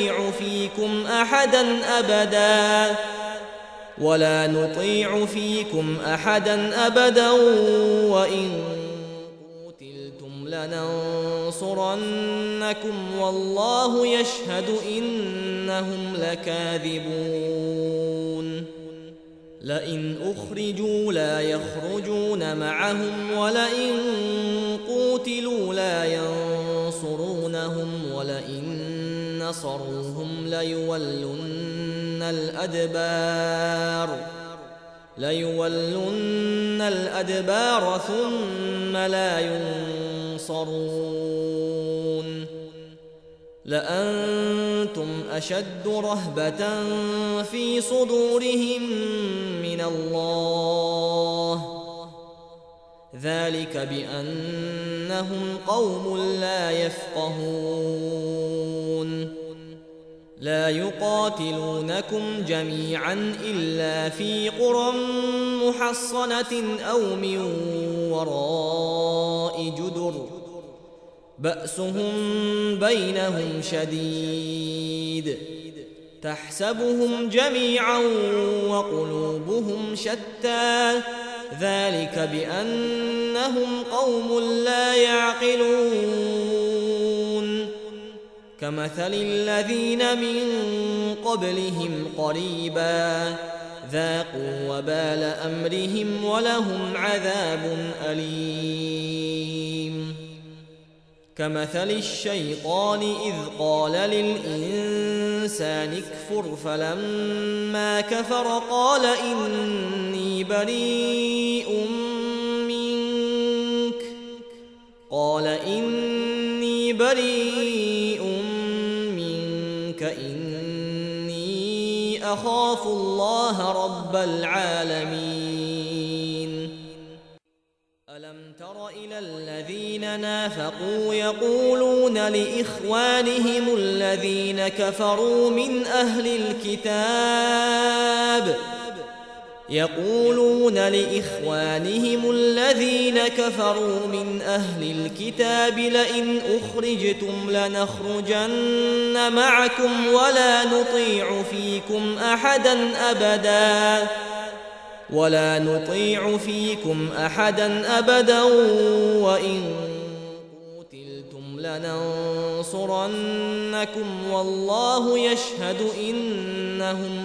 S1: نطيع فيكم أحدا أبدا وإن قتلتم لننصرنكم والله يشهد إنهم لكاذبون لئن أخرجوا لا يخرجون معهم ولئن قوتلوا لا ينصرونهم ولئن نصروهم ليولن الأدبار ثم لا ينصرون لأنتم أشد رهبة في صدورهم من الله ذلك بأنهم قوم لا يفقهون لا يقاتلونكم جميعا إلا في قرى محصنة أو من وراء جدر بأسهم بينهم شديد تحسبهم جميعا وقلوبهم شتى ذلك بأنهم قوم لا يعقلون كمثل الذين من قبلهم قريبا ذاقوا وبال أمرهم ولهم عذاب أليم كمثل الشيطان إذ قال للإنسان اكفر فلما كفر قال إني بريء منك إني أخاف الله رب العالمين ألم تر إلى الذين نافقوا يقولون لإخوانهم الذين كفروا من أهل الكتاب لئن أخرجتم لنخرجن معكم ولا نطيع فيكم أحدا أبدا وإن قتلتم لننصرنكم والله يشهد إنهم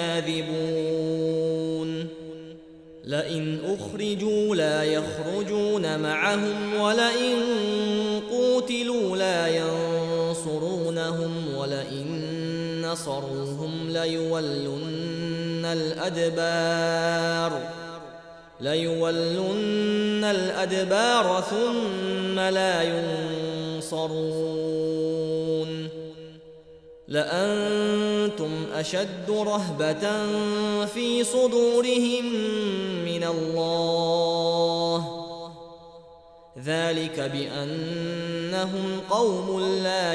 S1: لكاذبون لئن أخرجوا لا يخرجون معهم ولئن قوتلوا لا ينصرونهم ولئن نصروهم ليولن الأدبار ثم لا ينصرون لأنتم أشد رهبة في صدورهم من الله ذلك بأنهم قوم لا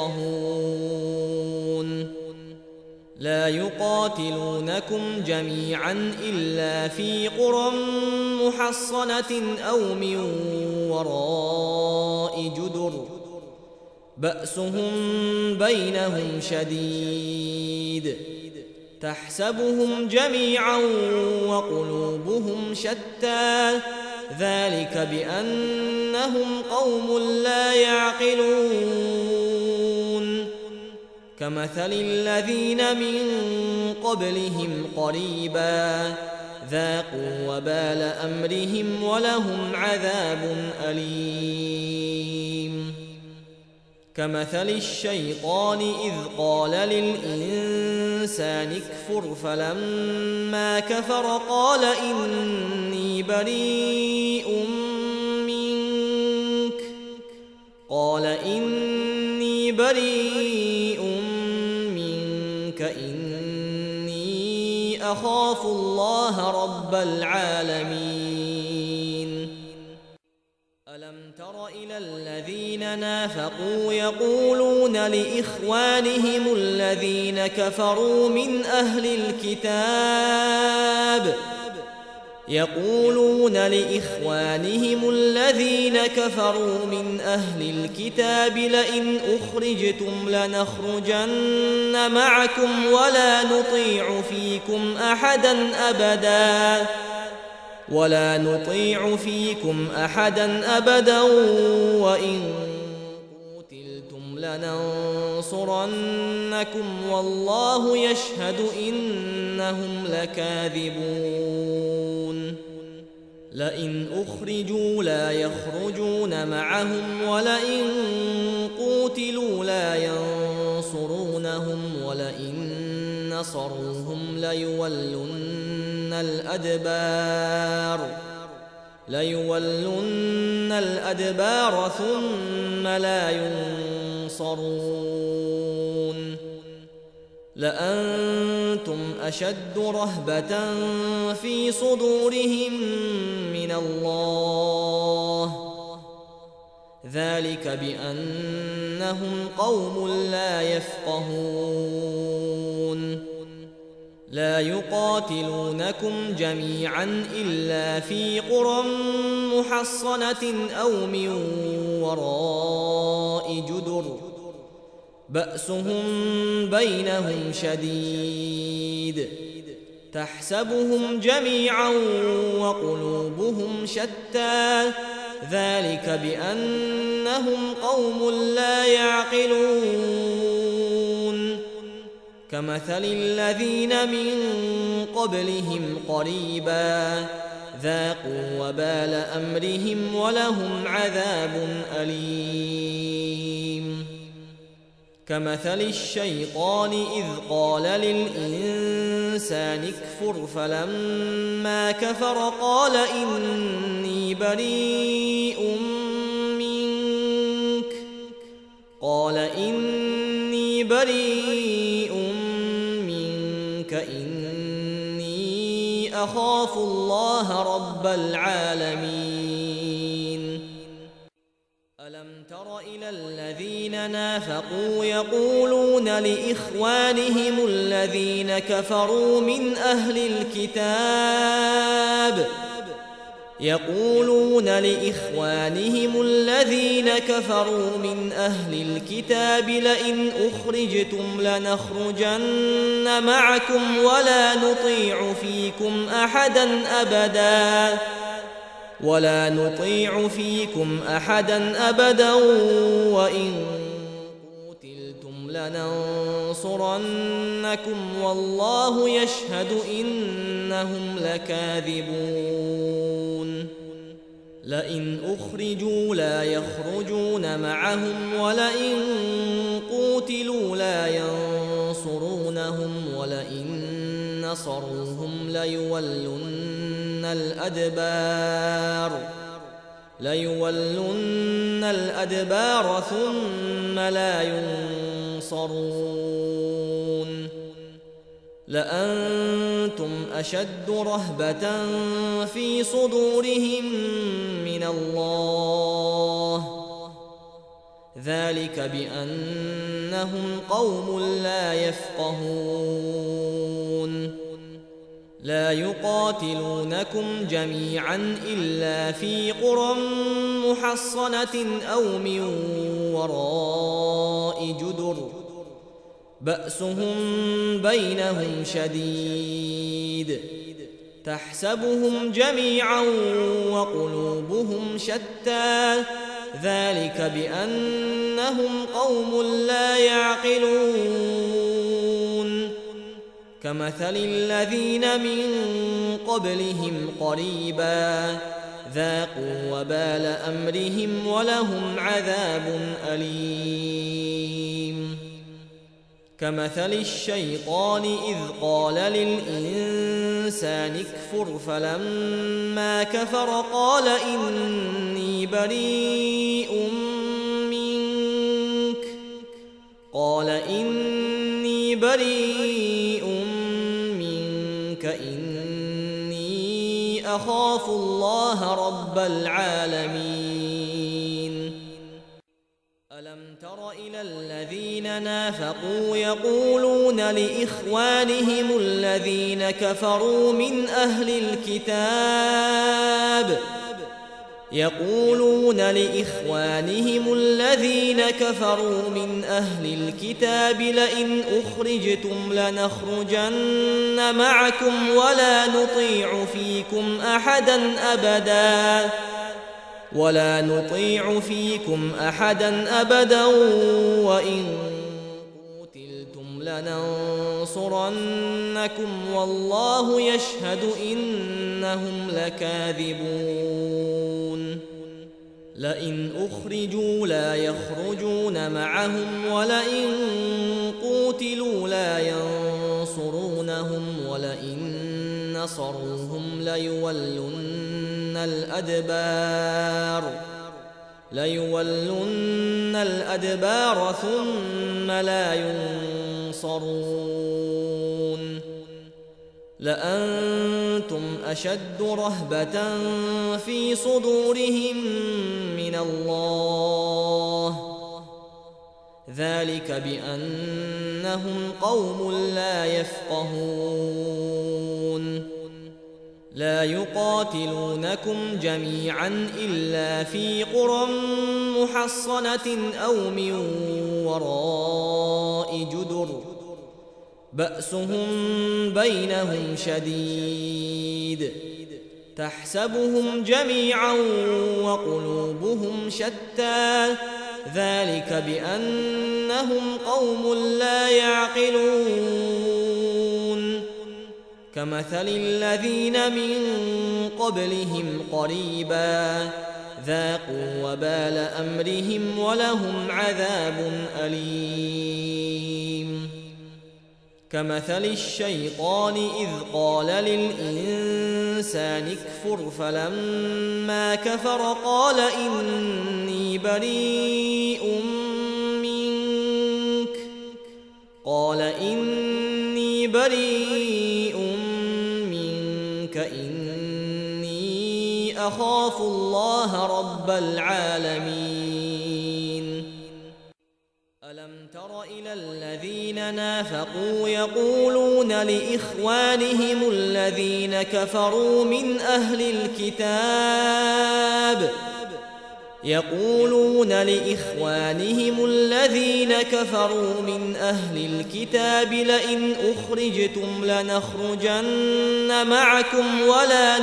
S1: يفقهون لا يقاتلونكم جميعا إلا في قرى محصنة أو من وراء جدر بأسهم بينهم شديد تحسبهم جميعا وقلوبهم شتى ذلك بأنهم قوم لا يعقلون كمثل الذين من قبلهم قريبا ذاقوا وبال أمرهم ولهم عذاب أليم كمثل الشيطان إذ قال للإنسان اكفر فلما كفر قال إني بريء منك بريء منك إني أخاف الله رب العالمين ألم تر إلى الذين نافقوا يقولون لإخوانهم الذين كفروا من أهل الكتاب لئن أخرجتم لنخرجن معكم ولا نطيع فيكم أحدا أبدا وإن قتلتم لننصرنكم والله يشهد إنهم لكاذبون لئن أخرجوا لا يخرجون معهم ولئن قوتلوا لا ينصرونهم ولئن نصروهم ليولن الأدبار ثم لا ينصرون لأنتم أشد رهبة في صدورهم من الله ذلك بأنهم قوم لا يفقهون لا يقاتلونكم جميعا إلا في قرى محصنة أو من وراء جدر بأسهم بينهم شديد تحسبهم جميعا وقلوبهم شتى ذلك بأنهم قوم لا يعقلون كمثل الذين من قبلهم قريبا ذاقوا وبال أمرهم ولهم عذاب أليم كمثل الشيطان إذ قال للإنسان اكفر فلما كفر قال إني بريء منك إني أخاف الله رب العالمين ألم تر إلى الذين نافقوا يقولون لإخوانهم الذين كفروا من أهل الكتاب لئن أخرجتم لنخرجن معكم ولا نطيع فيكم أحدا أبدا وإن قتلتم لننصرنكم والله يشهد إنهم لكاذبون لئن أخرجوا لا يخرجون معهم ولئن قوتلوا لا ينصرونهم ولئن نصروهم ليولن الأدبار ثم لا ينصرون لأنتم أشد رهبة في صدورهم من الله ذلك بأنهم قوم لا يفقهون لا يقاتلونكم جميعا إلا في قرى محصنة أو من وراء جدر بأسهم بينهم شديد تحسبهم جميعا وقلوبهم شتى ذلك بأنهم قوم لا يعقلون كمثل الذين من قبلهم قريبا ذاقوا وبال أمرهم ولهم عذاب أليم كمثل الشيطان إذ قال للإنسان اكفر فلما كفر قال إني بريء بريء منك إني أخاف الله رب العالمين ألم تر إلى الذين نافقوا يقولون لإخوانهم الذين كفروا من أهل الكتاب لئن أخرجتم لنخرجن معكم ولا نطيع فيكم أحدا أبدا وإن قتلتم لننصرنكم والله يشهد إنهم لكاذبون لئن أخرجوا لا يخرجون معهم ولئن قوتلوا لا ينصرونهم ولئن نصروهم ليولن الأدبار ثم لا ينصرون لأنتم أشد رهبة في صدورهم من الله ذلك بأنهم قوم لا يفقهون لا يقاتلونكم جميعا إلا في قرى محصنة أو من وراء جدر بأسهم بينهم شديد تحسبهم جميعا وقلوبهم شتى ذلك بأنهم قوم لا يعقلون كمثل الذين من قبلهم قريبا ذاقوا وبال أمرهم ولهم عذاب أليم كمثل الشيطان إذ قال للإنسان اكفر فلما كفر قال إني بريء منك إني أخاف الله رب العالمين ألم تر إلى الذين نافقوا يقولون لإخوانهم الذين كفروا من أهل الكتاب لئن أخرجتم لنخرجن معكم ولا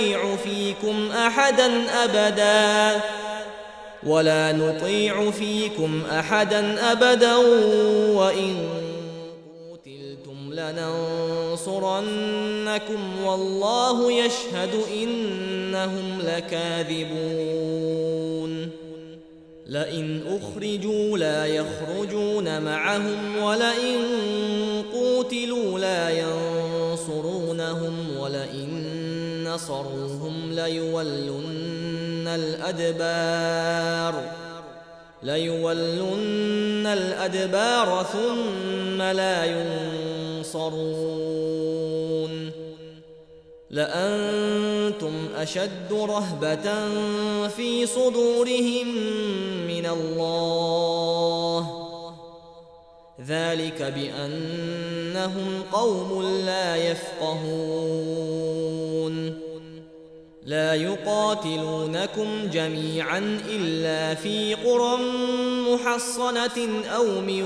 S1: نطيع فيكم أحدا أبدا وإن قتلتم لننصرنكم والله يشهد إنهم لكاذبون لئن أخرجوا لا يخرجون معهم ولئن قوتلوا لا ينصرونهم ولئن نصروهم ليولن الأدبار ثم لا ينصرون لأنتم أشد رهبة في صدورهم من الله ذلك بأنهم قوم لا يفقهون لا يقاتلونكم جميعا إلا في قرى محصنة أو من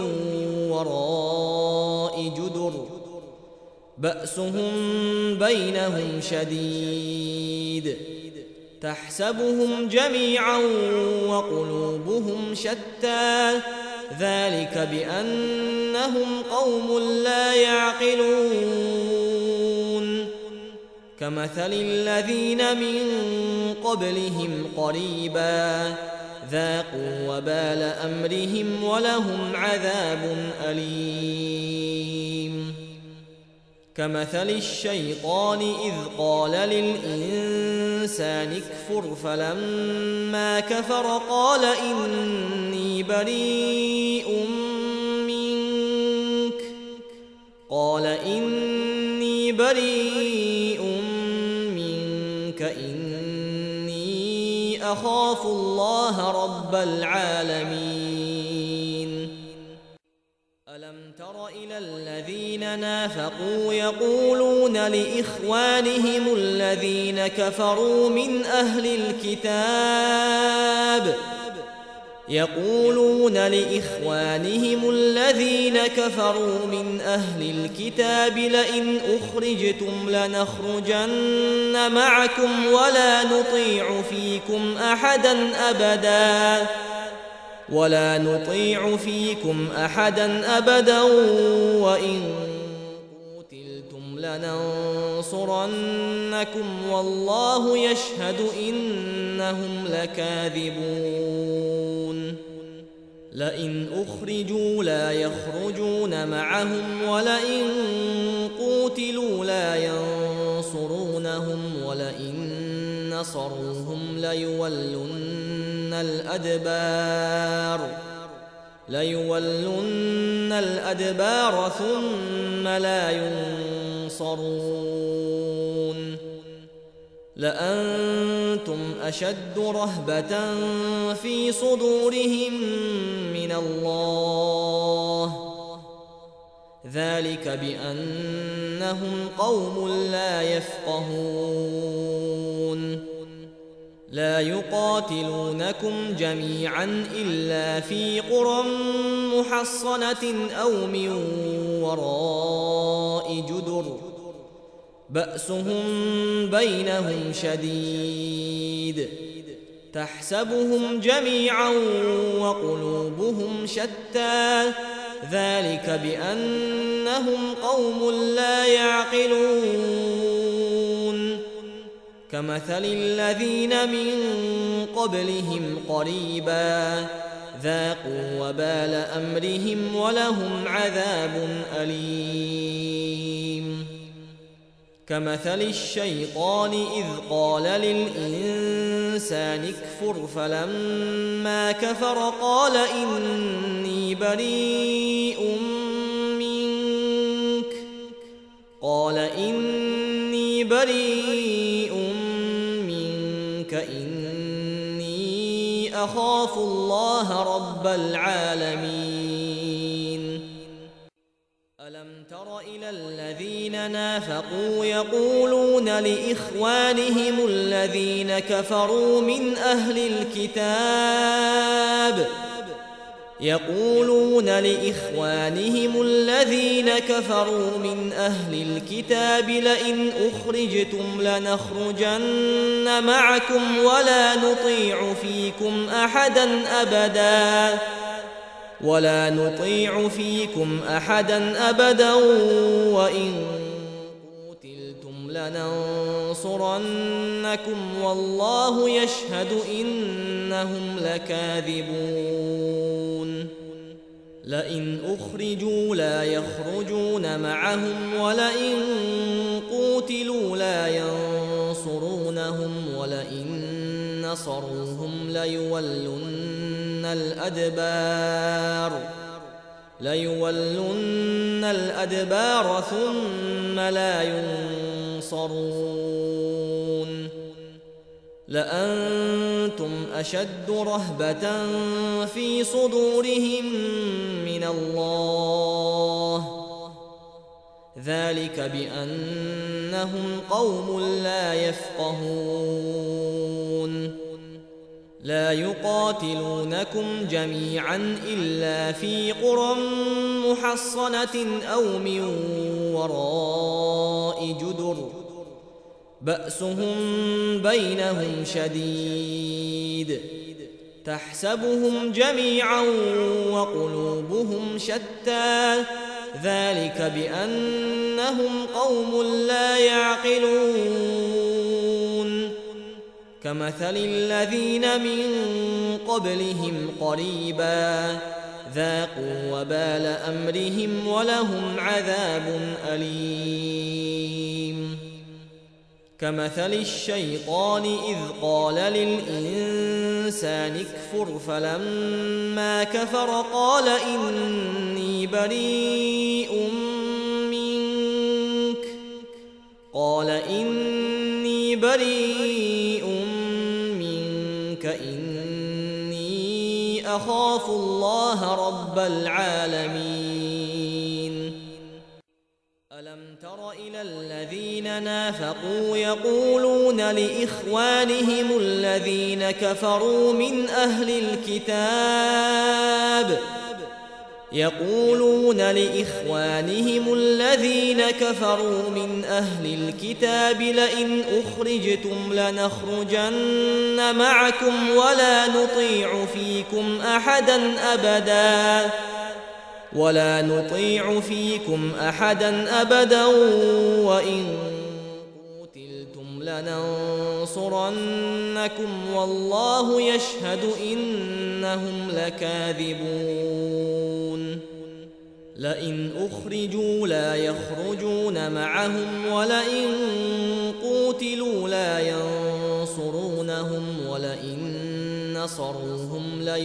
S1: وراء جدر بأسهم بينهم شديد تحسبهم جميعا وقلوبهم شتى ذلك بأنهم قوم لا يعقلون كمثل الذين من قبلهم قريبا ذاقوا وبال أمرهم ولهم عذاب أليم كمثل الشيطان إذ قال للإنسان اكفر فلما كفر قال إني بريء بريء منك إني أخاف الله رب العالمين ألم تر إلى الذين نافقوا يقولون لإخوانهم الذين كفروا من أهل الكتاب لئن أخرجتم لنخرجن معكم ولا نطيع فيكم أحدا أبدا وإن قتلتم لننصرنكم والله يشهد إنهم لكاذبون لئن أخرجوا لا يخرجون معهم ولئن قوتلوا لا ينصرونهم ولئن نصروهم ليولن الأدبار ثم لا ينصرون لأنتم أشد رهبة في صدورهم من الله ذلك بأنهم قوم لا يفقهون لا يقاتلونكم جميعا إلا في قرى محصنة أو من وراء جدر بأسهم بينهم شديد تحسبهم جميعا وقلوبهم شتى ذلك بأنهم قوم لا يعقلون كمثل الذين من قبلهم قريبا ذاقوا وبال أمرهم ولهم عذاب أليم كمثل الشيطان إذ قال للإنسان اكفر فلما كفر قال إني بريء منك إني أخاف الله رب العالمين ألم تر إلى الذين نافقوا يقولون لإخوانهم الذين كفروا من أهل الكتاب لئن أخرجتم لنخرجن معكم ولا نطيع فيكم أحدا أبدا وإن قتلتم لننصرنكم والله يشهد إنهم لكاذبون لئن أخرجوا لا يخرجون معهم ولئن قوتلوا لا ينصرونهم ولئن نصروهم ليولن الأدبار ثم لا ينصرون لأنتم أشد رهبة في صدورهم من الله ذلك بأنهم قوم لا يفقهون لا يقاتلونكم جميعا إلا في قرى محصنة أو من وراء جدر بأسهم بينهم شديد تحسبهم جميعا وقلوبهم شتى ذلك بأنهم قوم لا يعقلون كمثل الذين من قبلهم قريبا ذاقوا وبال أمرهم ولهم عذاب أليم كمثل الشيطان إذ قال للإنسان اكفر فلما كفر قال إني يخاف الله رب العالمين ألم تر إلى الذين نافقوا يقولون لإخوانهم الذين كفروا من أهل الكتاب لئن أخرجتم لنخرجن معكم ولا نطيع فيكم أحدا أبدا وإن قتلتم لننصرنكم والله يشهد إنهم لكاذبون لئن أخرجوا لا يخرجون معهم ولئن قوتلوا لا ينصرونهم ولئن نصروهم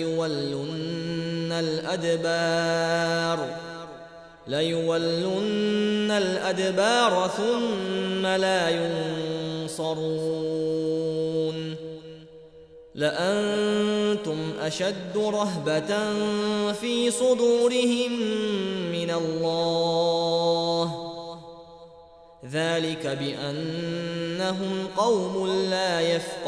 S1: ليولن الأدبار ثم لا ينصرون لأنتم أشد رهبة في صدورهم من الله ذلك بأنهم قوم لا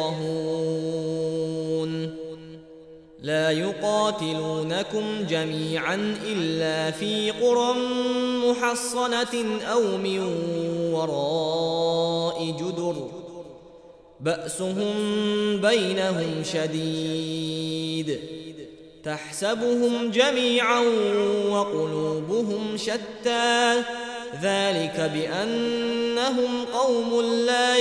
S1: يفقهون لا يقاتلونكم جميعا إلا في قرى محصنة أو من وراء جدر بأسهم بينهم شديد تحسبهم جميعا وقلوبهم شتى ذلك بأنهم قوم لا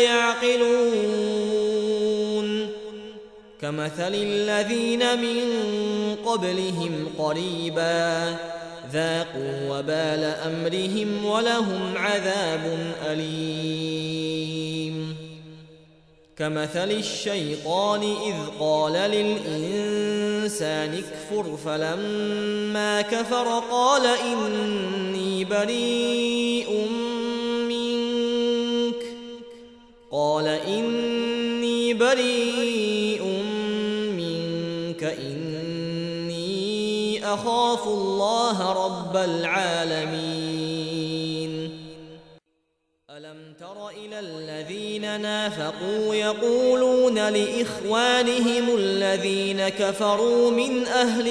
S1: يعقلون كمثل الذين من قبلهم قريبا ذاقوا وبال أمرهم ولهم عذاب أليم كمثل الشيطان إذ قال للإنسان اكفر فلما كفر قال إني بريء منك إني أخاف الله رب العالمين ألم تر إلى الذين نافقوا يقولون لإخوانهم الذين كفروا من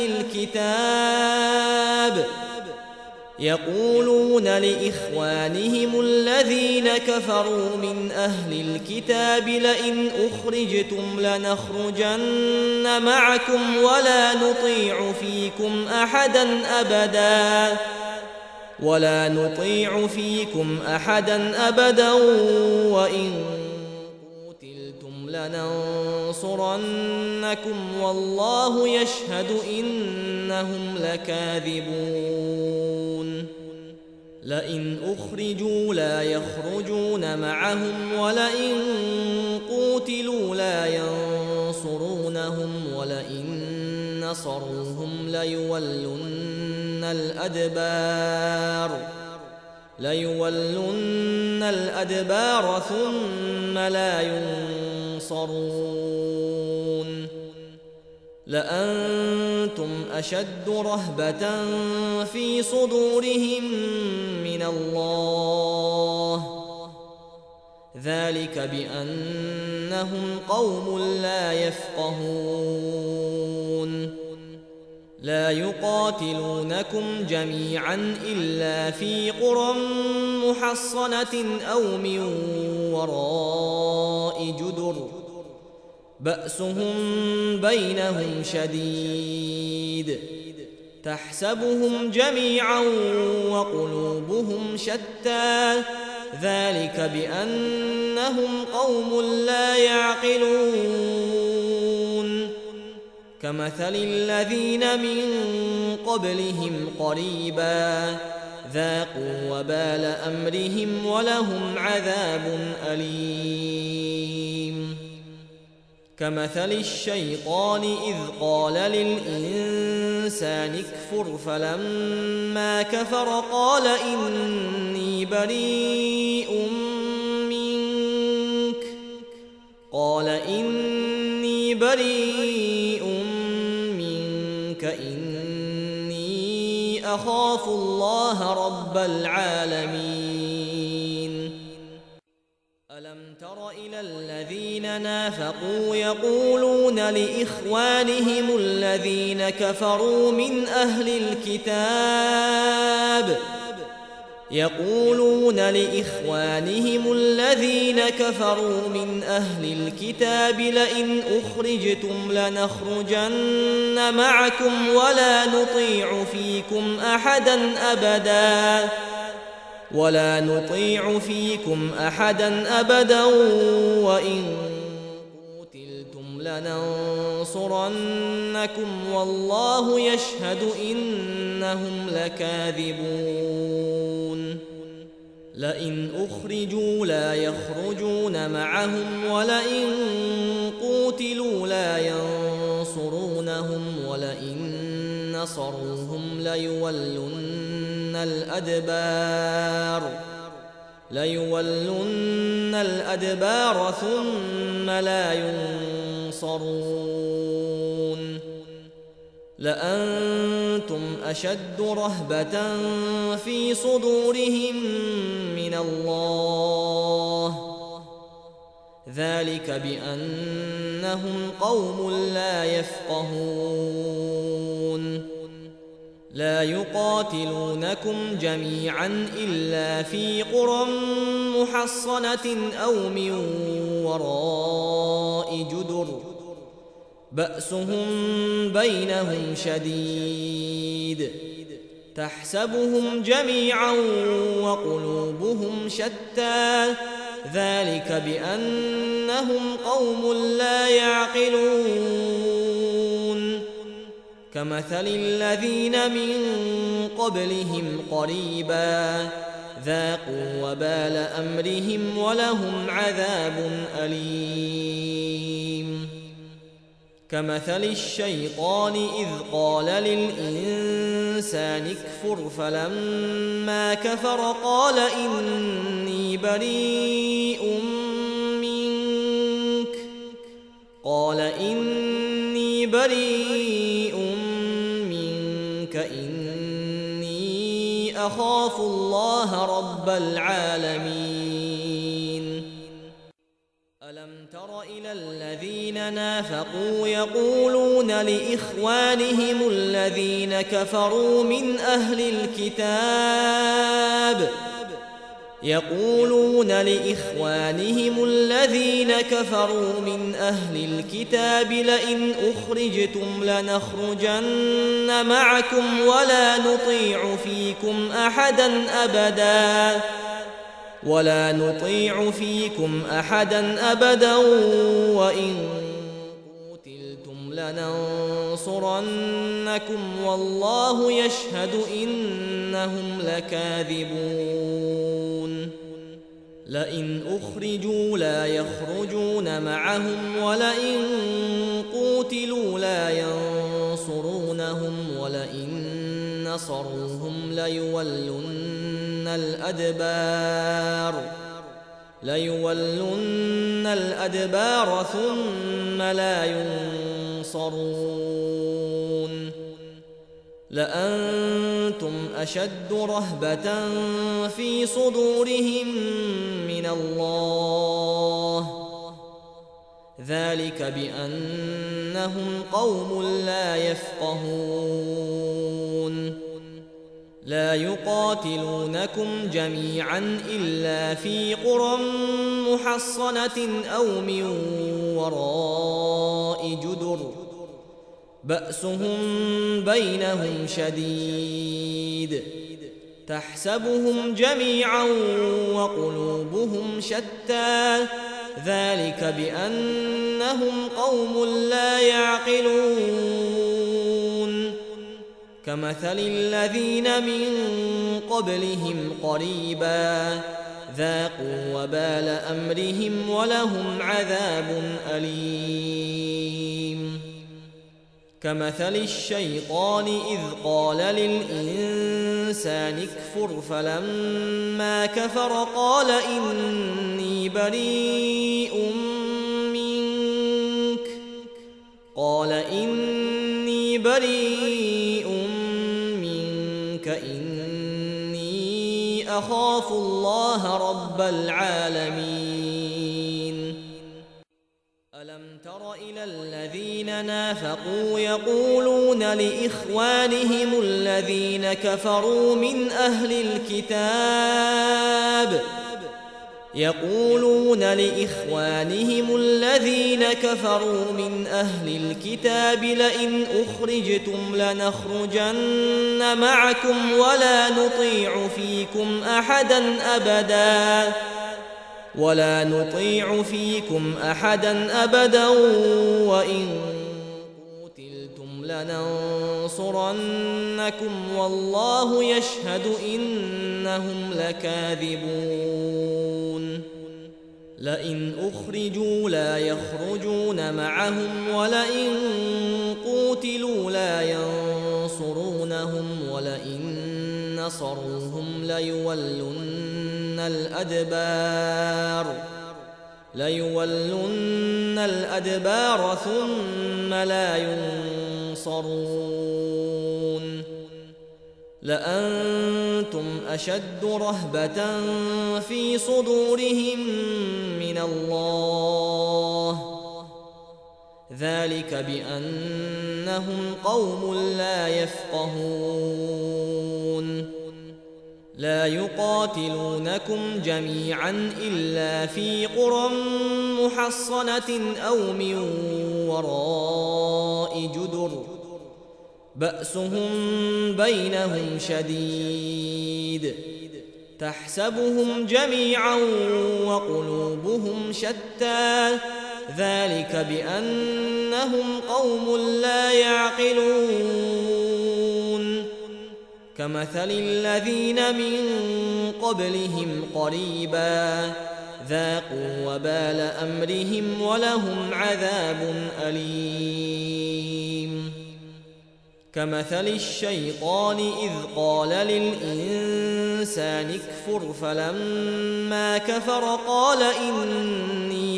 S1: أهل الكتاب لئن أخرجتم لنخرجن معكم ولا نطيع فيكم أحدا أبدا وإن قتلتم لننصرنكم والله يشهد إنهم لكاذبون لئن أخرجوا لا يخرجون معهم ولئن قوتلوا لا ينصرونهم ولئن نصروهم ليولن الأدبار ثم لا ينصرون لأنتم أشد رهبة في صدورهم من الله ذلك بأنهم قوم لا يفقهون لا يقاتلونكم جميعا إلا في قرى محصنة أو من وراء جدر بأسهم بينهم شديد تحسبهم جميعا وقلوبهم شتى ذلك بأنهم قوم لا يعقلون كمثل الذين من قبلهم قريبا ذاقوا وبال أمرهم ولهم عذاب أليم كمثل الشيطان إذ قال للإنسان اكفر فلما كفر قال إني بريء منك إني إني أخاف الله رب العالمين ألم تر إلى الذين نافقوا يقولون لإخوانهم الذين كفروا من أهل الكتاب لئن أخرجتم لنخرجن معكم ولا نطيع فيكم أحدا أبدا وإن قتلتم لننصرنكم والله يشهد إنهم لكاذبون لئن أخرجوا لا يخرجون معهم ولئن قوتلوا لا ينصرونهم ولئن نصروهم ليولن الأدبار ثم لا ينصرون لأنتم أشد رهبة في صدورهم من الله ذلك بأنهم قوم لا يفقهون لا يقاتلونكم جميعا إلا في قرى محصنة أو من وراء جدر بأسهم بينهم شديد تحسبهم جميعا وقلوبهم شتى ذلك بأنهم قوم لا يعقلون كمثل الذين من قبلهم قريبا ذاقوا وبال أمرهم ولهم عذاب أليم كمثل الشيطان إذ قال للإنسان اكفر فلما كفر قال إني بريء منك إني أخاف الله رب العالمين ألم تر إلى الذين نافقوا يقولون لإخوانهم الذين كفروا من أهل الكتاب لئن أخرجتم لنخرجن معكم ولا نطيع فيكم أحدا أبدا وإن قتلتم لننصرنكم والله يشهد إنهم لكاذبون لئن أخرجوا لا يخرجون معهم ولئن قوتلوا لا ينصرونهم ولئن نصروهم ليولن الأدبار ثم لا ينصرون لأنتم أشد رهبة في صدورهم من الله ذلك بأنهم قوم لا يفقهون لا يقاتلونكم جميعا إلا في قرى محصنة أو من وراء جدر بأسهم بينهم شديد تحسبهم جميعا وقلوبهم شتى ذلك بأنهم قوم لا يعقلون كمثل الذين من قبلهم قريبا ذاقوا وبال أمرهم ولهم عذاب أليم كمثل الشيطان إذ قال للإنسان اكفر فلما كفر قال إني بريء منك إني أخاف الله رب العالمين ألم تر إلى الذين نافقوا يقولون لإخوانهم الذين كفروا من أهل الكتاب لئن أخرجتم لنخرجن معكم ولا نطيع فيكم أحدا أبدا وإن قتلتم لننصرنكم والله يشهد إنهم لكاذبون لئن أخرجوا لا يخرجون معهم ولئن قوتلوا لا ينصرونهم ولئن نصروهم ليولن الأدبار ثم لا ينصرون لأنتم أشد رهبة في صدورهم من الله ذلك بأنهم قوم لا يفقهون لا يقاتلونكم جميعا إلا في قرى محصنة أو من وراء جدر بأسهم بينهم شديد تحسبهم جميعا وقلوبهم شتى ذلك بأنهم قوم لا يعقلون كمثل الذين من قبلهم قريبا ذاقوا وبال أمرهم ولهم عذاب أليم كمثل الشيطان إذ قال للإنسان اكفر فلما كفر قال إني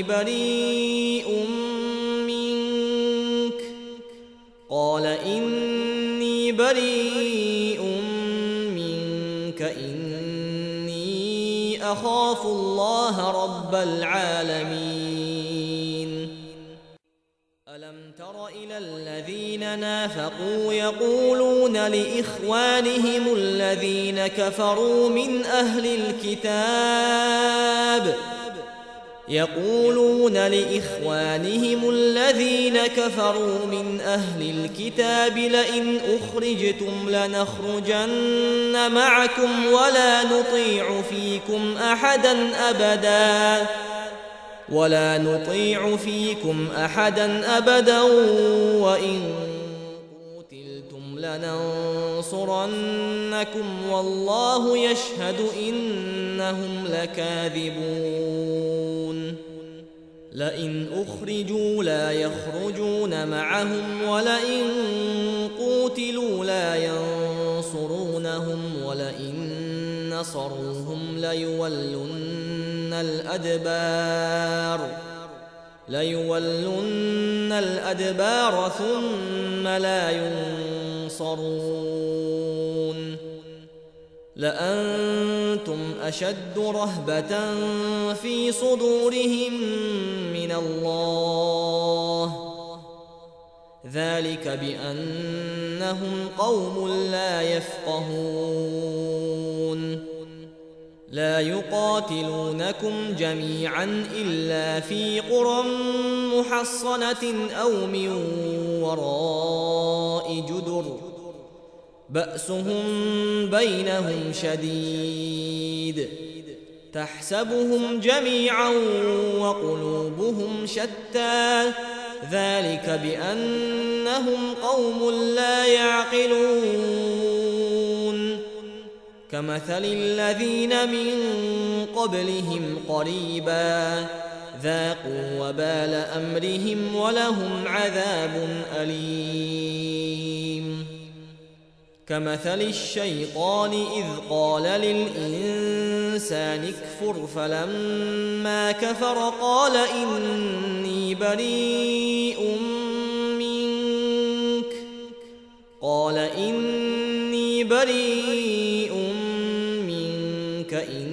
S1: بريء منك إني أخاف الله رب العالمين ألم تر إلى الذين نافقوا يقولون لإخوانهم الذين كفروا من أهل الكتاب لئن أخرجتم لنخرجن معكم ولا نطيع فيكم أحدا أبدا وإن قتلتم لننصرنكم والله يشهد إنهم لكاذبون لئن أخرجوا لا يخرجون معهم ولئن قوتلوا لا ينصرونهم ولئن نصروهم ليولن الأدبار ثم لا ينصرون لأنتم أشد رهبة في صدورهم من الله ذلك بأنهم قوم لا يفقهون لا يقاتلونكم جميعا إلا في قرى محصنة أو من وراء جدر بأسهم بينهم شديد تحسبهم جميعا وقلوبهم شتى ذلك بأنهم قوم لا يعقلون كمثل الذين من قبلهم قريبا ذاقوا وبال أمرهم ولهم عذاب أليم كمثل الشيطان إذ قال للإنسان اكفر فلما كفر قال إني بريء بريء منك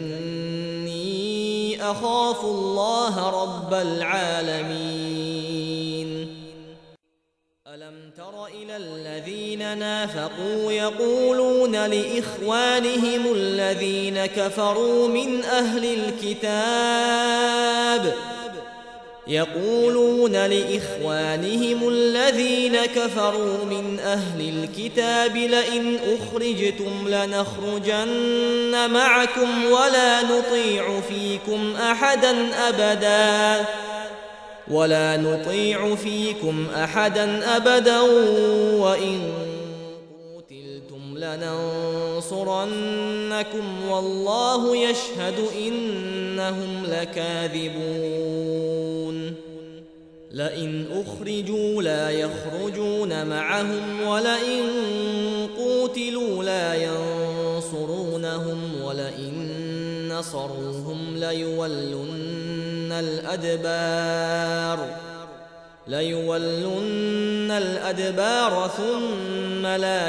S1: إني أخاف الله رب العالمين ألم تر إلى الذين نافقوا يقولون لإخوانهم الذين كفروا من أهل الكتاب لئن أخرجتم لنخرجن معكم ولا نطيع فيكم أحدا أبدا وإن قتلتم لننصرنكم والله يشهد إنهم لكاذبون لئن أخرجوا لا يخرجون معهم ولئن قوتلوا لا ينصرونهم ولئن نصروهم ليولن الأدبار ثم لا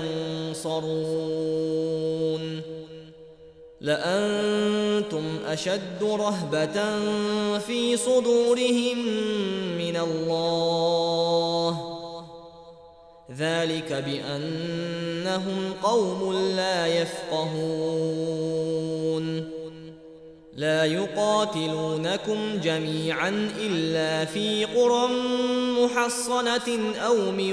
S1: ينصرون لأنتم أشد رهبة في صدورهم من الله ذلك بأنهم قوم لا يفقهون لا يقاتلونكم جميعا إلا في قرى محصنة أو من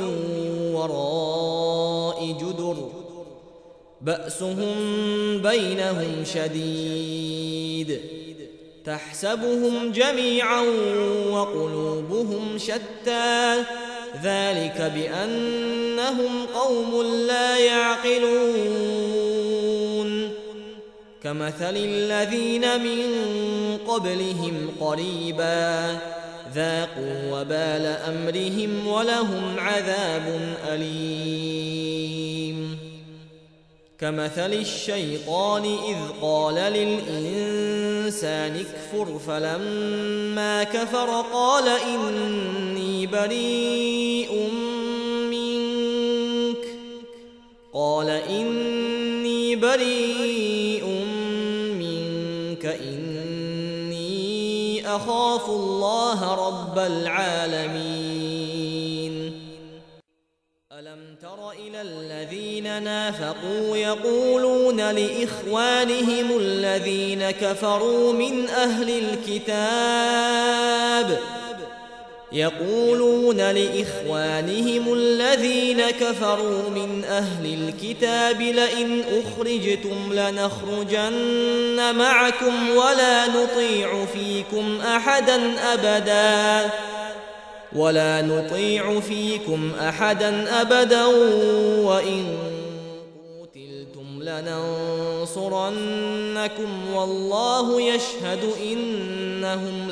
S1: وراء جدر بأسهم بينهم شديد تحسبهم جميعا وقلوبهم شتى ذلك بأنهم قوم لا يعقلون كمثل الذين من قبلهم قريبا ذاقوا وبال أمرهم ولهم عذاب أليم كمثل الشيطان إذ قال للإنسان اكفر فلما كفر قال إني بريء منك إني أخاف الله رب العالمين ألم تر إلى الذين نافقوا يقولون لإخوانهم الذين كفروا من أهل الكتاب لئن أخرجتم لنخرجن معكم ولا نطيع فيكم أحدا أبدا وإن قتلتم لننصرنكم والله يشهد إنهم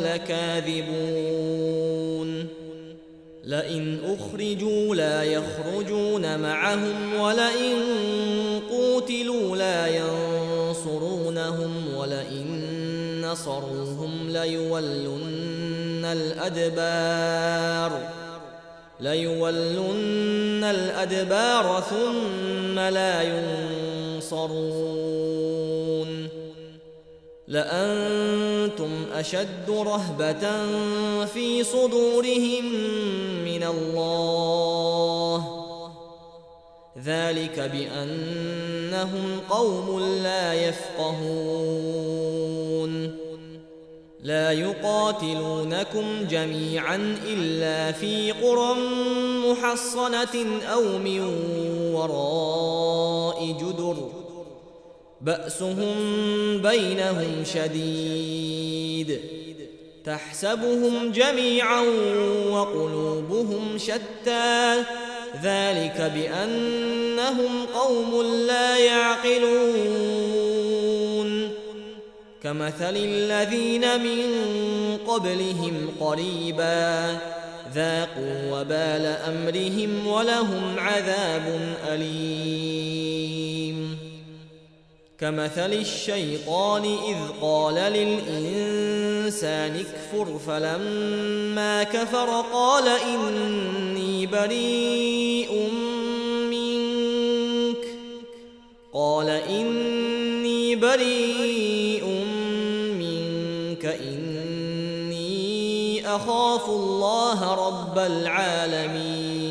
S1: لكاذبون لئن أخرجوا لا يخرجون معهم ولئن قوتلوا لا ينصرونهم ولئن نصروهم ليولن الأدبار ثم لا ينصرون لأنتم أشد رهبة في صدورهم من الله ذلك بأنهم قوم لا يفقهون لا يقاتلونكم جميعا إلا في قرى محصنة أو من وراء جدر بأسهم بينهم شديد تحسبهم جميعا وقلوبهم شتى ذلك بأنهم قوم لا يعقلون كمثل الذين من قبلهم قريبا ذاقوا وبال أمرهم ولهم عذاب أليم كمثل الشيطان إذ قال للإنسان اكفر فلما كفر قال إني بريء إني بريء منك إني أخاف الله رب العالمين.